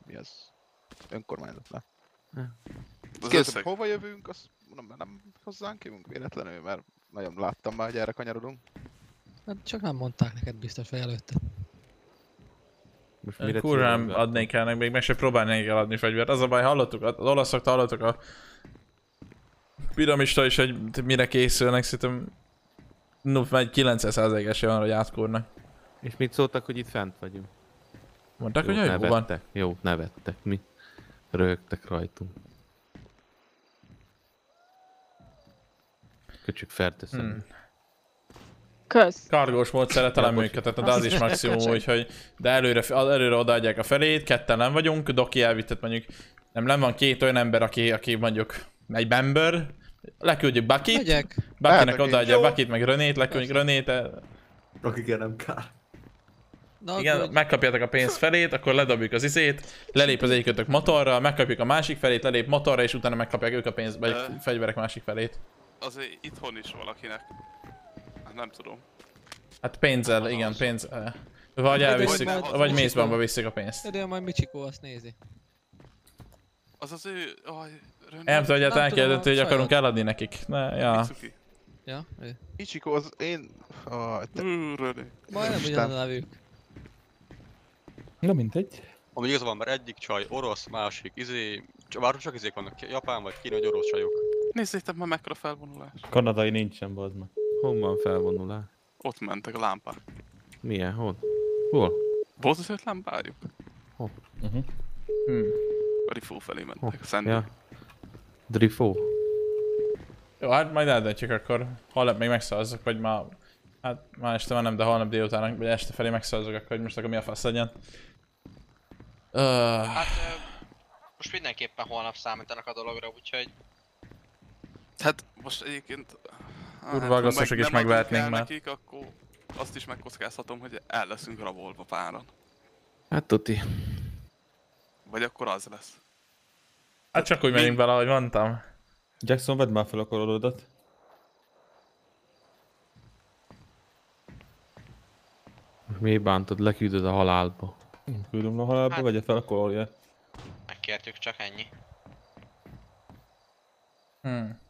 mi ez? Önkormányzatnál. Az Kérdeztem, hova jövünk, azt mondom, mert nem hozzánk jövünk véletlenül, mert nagyon láttam már, hogy erre kanyarodunk. Hát csak nem mondták neked biztos, vagy előtte. Most kurván adnék el, még meg se próbálnék eladni fegyvert. Az a baj, hallottuk, az olaszoktól hallottuk a piramista is, hogy mire készülnek, szerintem kilencven százalékos van, hogy átkúrnak. És mit szóltak, hogy itt fent vagyunk? Mondták, hogy jó van. Jó, nevettek, mi? Röhögtek rajtunk. Köcsük fertőszem. Hmm. Kösz. Kargós módszerre talán működhet, de az is maximum, úgyhogy de előre, előre odaadják a felét, ketten nem vagyunk, Doki elvitett mondjuk, nem, nem van két olyan ember, aki, aki mondjuk egy member, leküldjük Buckit, Buckynek odaadja Buckit meg Renét, leküldjük Renét. Akikért nem kár. Na, igen, hogy... megkapjátok a pénz felét, akkor ledobjuk az izét, lelép az egyikötök motorra, megkapjuk a másik felét, lelép motorra, és utána megkapják ők a pénzt, vagy a fegyverek másik felét. Azért itthon is valakinek. Hát nem tudom. Hát pénzzel, igen, pénzzel. Vagy elviszik, vagy mészbanba viszik a pénzt. De majd Michiko azt nézi. Az az ő... Aj, nem tudom, hogy elkérdett, hogy akarunk eladni nekik. Ne, ja. Ja, ő. Michiko az én... Oh, te... Majdnem ugyan a nevük. Na mindegy. Ami igaz van, mert egyik csaj orosz, másik izé... Már csak izék vannak, japán vagy kínai, vagy orosz csajok. Nézzétek már mekkora felvonulás. Kanadai nincsen, bazd meg. Honnan felvonulás? Ott mentek a lámpák. Milyen? Hol? Hol? Volt az öt lámpájuk? Hol? Uh-huh. Hmm. A Rifó felé mentek, oh. Ja. Drifó. Jó, hát majd eldöntjük akkor. Holnap még megszavazzak, vagy ma... Hát ma este van nem, de holnap délután, vagy este felé megszavazzak, akkor hogy most akkor mi a fasz legyen. Uh... Hát most mindenképpen holnap számítanak a dologra, úgyhogy... Hát most egyébként... Kurva aggasztosak is megvehetnénk már. Nekik, akkor azt is megkockáztatom, hogy el leszünk rabolva páran. Hát tuti. Vagy akkor az lesz. Hát csak úgy menjünk bele, ahogy mondtam. Jackson, vedd már fel a kolorodat. Mi bántod? Leküldöd a halálba. Küldöm a halálba, hát... vegye fel a kolorját. Megkértük, csak ennyi. Hmm.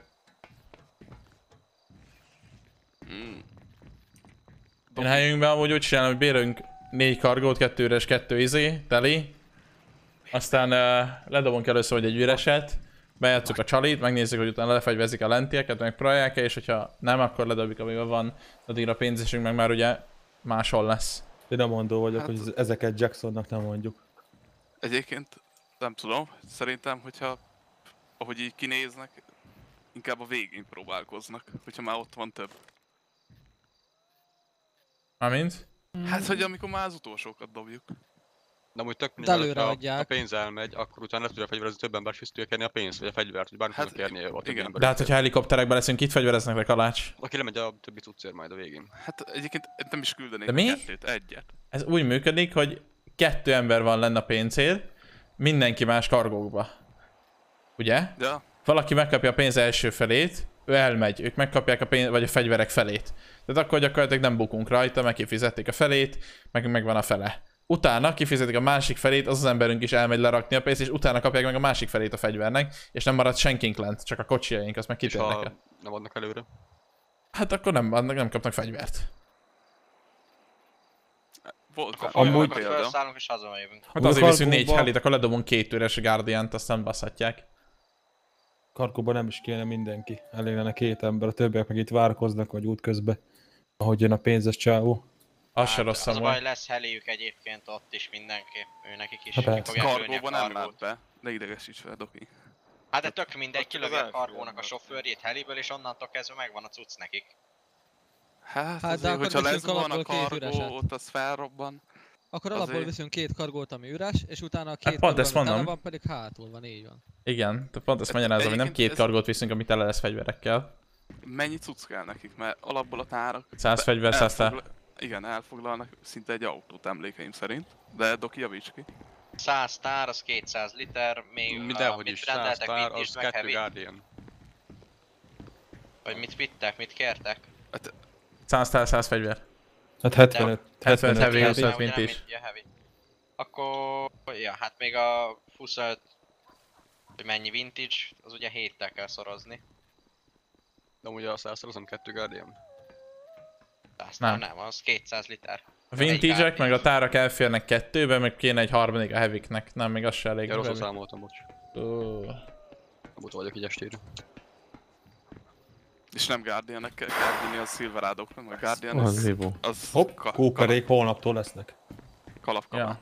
Hmm. Én helyünkben amúgy úgy csinálom, hogy bérünk négy kargót, kettő üres, kettő izé, teli. Aztán uh, ledobunk először, hogy egy üreset, bejátszuk a csalit, megnézzük, hogy utána lefegyvezik a lentieket, meg próbálják-e, és hogyha nem, akkor ledobjuk, amiben van, addigra a pénzésünk meg már ugye máshol lesz. Én nem mondó vagyok, hát... hogy ezeket Jacksonnak nem mondjuk. Egyébként nem tudom, szerintem, hogyha ahogy így kinéznek, inkább a végén próbálkoznak, hogyha már ott van több. Mármint? Hát, hogy amikor már az utolsókat dobjuk. De amúgy tök mindegy, ha a pénz elmegy, akkor utána le tudja fegyverezni, több ember is tudja kérni a pénzt, vagy a fegyvert, hogy bármikor hát, kérni a többi ember. De hát, hogyha helikopterekben leszünk, itt fegyvereznek le, Kalács. Aki lemegy a többi cuccér majd a végén. Hát egyébként nem is küldenék de mi? a kettőt, egyet. Ez úgy működik, hogy kettő ember van lenne a pénzért, mindenki más kargókba. Ugye? Ja. Valaki megkapja a pénz első felét, ő elmegy, ők megkapják a pénz, vagy a fegyverek felét. Tehát akkor gyakorlatilag nem bukunk rajta, meg kifizették a felét, meg megvan a fele. Utána kifizetik a másik felét, az az emberünk is elmegy lerakni a pénzt, és utána kapják meg a másik felét a fegyvernek, és nem marad senkink lent, csak a kocsijaink, azt meg kitérnek el. Nem adnak előre? Hát akkor nem, nem kapnak fegyvert. Volt, amúgy felszállunk és hazamegyünk. Hát azért viszünk négy helit, akkor ledobunk két üres Guardiant, azt nem baszhatják. Karkóban nem is kéne mindenki, elég lenne két ember, a többiek meg itt várkoznak, vagy útközben, ahogy jön a pénzes csávó. Az se rossz amúgy. Az baj, lesz heliük egyébként ott is mindenképp, ő nekik is. Kargóban nem lát be, ne idegesíts fel, Doki. Hát de tök mindegy, kilövi a kargónak a sofőrjét heliből, és onnantól kezdve megvan a cucc nekik. Hát, hát azért, hogyha lesz van a kargó, ott az felrobban. Akkor alapból azért... viszünk két kargót, ami üres, és utána a két hát pont ezt kargó, mondom. van pedig hátul van, így van. Igen, pont ezt magyarázom, hogy nem két kargót viszünk, amit tele lesz fegyverekkel. Mennyi cucc kell nekik, mert alapból a tárak... száz fegyver, száz tár. Igen, elfoglalnak szinte egy autót emlékeim szerint, de Doki javíts ki. száz tár, az kétszáz liter, még mindenhogy is száz tár, az kettő Guardian. Vagy mit vittek, mit kértek? Hát... száz tár, száz fegyver. Hát hetvenöt. hetvenöt heavy, huszonöt mint is. Akkor Ja, hát még a huszonöt, hogy mennyi vintage, az ugye héttel kell szorozni. De ugye a százszorozom kettő Guardian. Aztán nem. nem, az kétszáz liter. A vintage-ek meg a tárak elférnek kettőbe, meg kéne egy harmadik a heavynek. Nem, még az se elég. Ja, rosszul számoltam, bocs. Oh. Nem ott vagyok így estére. És nem Guardian-nek kell vinni a Silverado-knak, mert Guardian Az Vivo. Az hopp, kókarék holnaptól lesznek. Kalapkabát. Ja.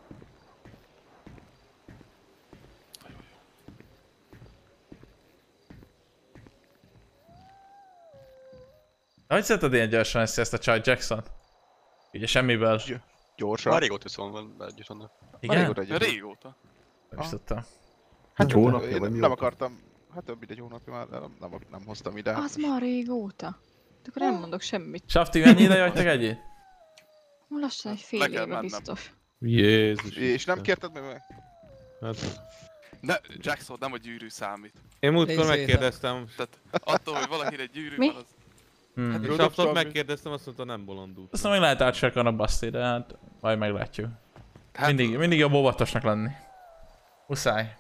Hogy szedted ilyen gyorsan ezt, ezt a csajt, Jackson? Ugye semmiből. Gyorsan. Már régóta szól van együtt annak. Igen? Régóta. Régóta. Nem is tudtam. Hát hónapja, vagy nem akartam, hát több egy hónapja már, nem, nem, nem hoztam ide. Az ma régóta. De akkor nem mondok semmit. Safti, mennyi ide jöttek együtt? Lassan egy fél éve biztos. Jézus. És nem kérted meg meg? Hát. Ne, Jackson, nem a gyűrű számít. Én múltkor megkérdeztem. Tehát attól, hogy valakinek egy gyűrű Mi? van, az... Hmm. Hát és Saftot megkérdeztem, azt mondta nem bolondult. Aztán még lehet átserkan a baszti, de hát majd meglátjuk. Hát... Mindig, mindig jobb óvatosnak lenni. Muszáj.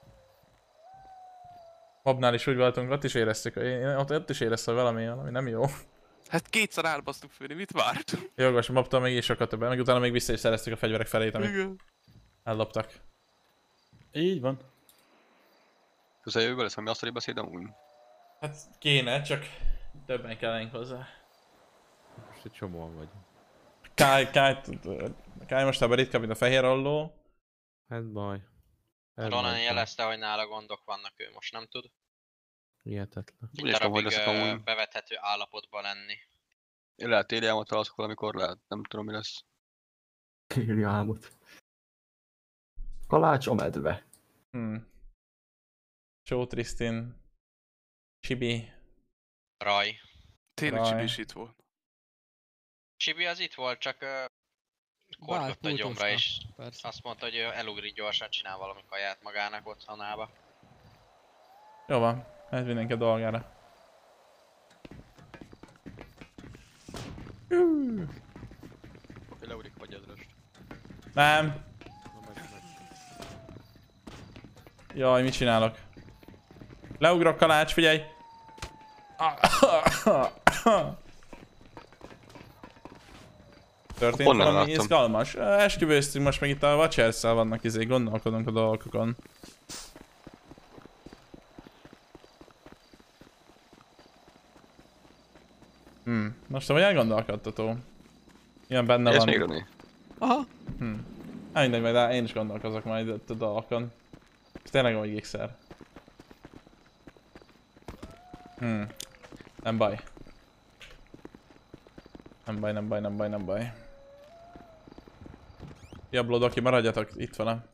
Mobnál is úgy voltunk, ott is éreztük, én ott, ott is éreztem, hogy valami, valami nem jó. Hát kétszer elbasztuk főni, mit várt? Jogos, a mobtól még is sokat többen, meg utána még vissza is szereztük a fegyverek felét, amit Igen. elloptak. Így van. Közeljövőben lesz valami asztali beszédem úgy? Hát kéne, csak többen kellenénk hozzá. Most egy csomóan vagy. Kály, Kály, Kály mostában ritka, mint a fehér olló. Hát baj. Ez Ronan baj. jelezte, hogy nála gondok vannak, ő most nem tud. Hihetetlen. Egy darabig ö, bevethető állapotban lenni. Én lehet téli álmot találszok valamikor, lehet, nem tudom mi lesz. Téli álmot. Kalács a medve. Hmm. Joe Tristin. Chibi. Raj. Tényleg Chibi is itt volt. Chibi az itt volt, csak uh, korgott a gyomra és persze. Azt mondta, hogy elugrik gyorsan, csinál valami kaját magának otthonába. Jó van, ez mindenki a dolgára. Leugrik vagy ezrest. Nem. Jaj, mit csinálok? Leugrok, Kalács, figyelj! Történt Honnan valami láttam? izgalmas? Esküvőztünk, most meg itt a Watcherszel vannak izé, gondolkodunk a dolgokon. Hmm, most hogy elgondolkodtató. Ilyen benne Ezt van. még írni. Aha. Hmm. Hát mindegy, majd én is gondolkozok majd itt a dolgokon. Ez tényleg olyan gigszer. Hmm. Nem baj. Nem baj, nem baj, nem baj, nem baj. Diablo, Doki, maradjatok itt velem.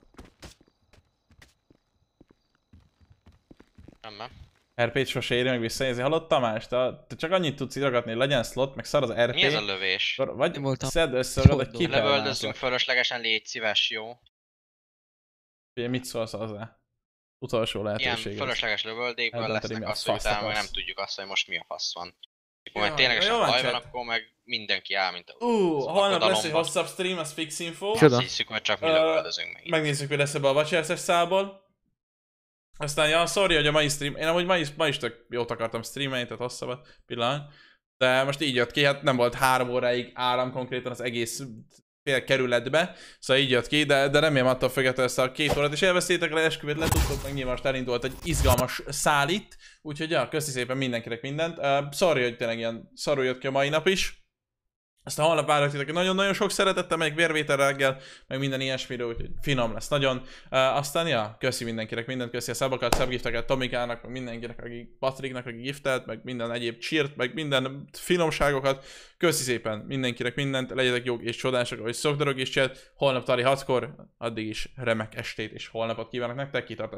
Nem, nem. er pét sose éri meg visszanézni. Hallott Tamás? Te, te csak annyit tudsz írogatni, hogy legyen slot, meg szar az er pé. Mi ez a lövés? Vagy szedd össze magad, hogy kipelnászlak. Lövöldözzünk fölöslegesen, légy szíves, jó? Ugye mit szólsz hozzá? Utolsó lehetőség. Ilyen fölösleges lövöldékből lesznek azt, hogy utána meg nem tudjuk azt, hogy most mi a fasz van. Ha Ja, majd ténylegesen jó, baj van, chat. akkor meg mindenki áll, mint a... Ú, az holnap lesz egy aggodalomba. hosszabb stream, az fix info. Azt hiszük, hogy csak mi lövöldözünk meg. Megnézzük, mi lesz ebbe a Watchers-es szálból. Aztán, ja, sorry, hogy a mai stream... Én amúgy ma is, ma is tök jót akartam streamelni, tehát hosszabbat pillanat. De most így jött ki, hát nem volt három óráig áram konkrétan az egész fél kerületbe. Szóval így jött ki, de, de remélem attól függetlenül ezt a két órát is elvesztétek le, esküvét letudtok, meg nyilván most elindult egy izgalmas szál itt. Úgyhogy ja, köszi szépen mindenkinek mindent. Uh, sorry, hogy tényleg ilyen szarul jött ki a mai nap is. Aztán holnap várok titeket nagyon-nagyon sok szeretettel, meg vérvétel reggel, meg minden ilyesmiről, úgyhogy finom lesz nagyon. Uh, aztán ja, köszi mindenkinek mindent, köszi a szabokat, szabgifteket Tomikának, meg mindenkinek, aki Patriknak, aki giftelt, meg minden egyéb cheert, meg minden finomságokat. Köszi szépen mindenkinek mindent, legyetek jók és csodások, ahogy szokdarok is csinálni. Holnap tari hatkor, addig is remek estét és holnapot kívánok nektek, kitartás.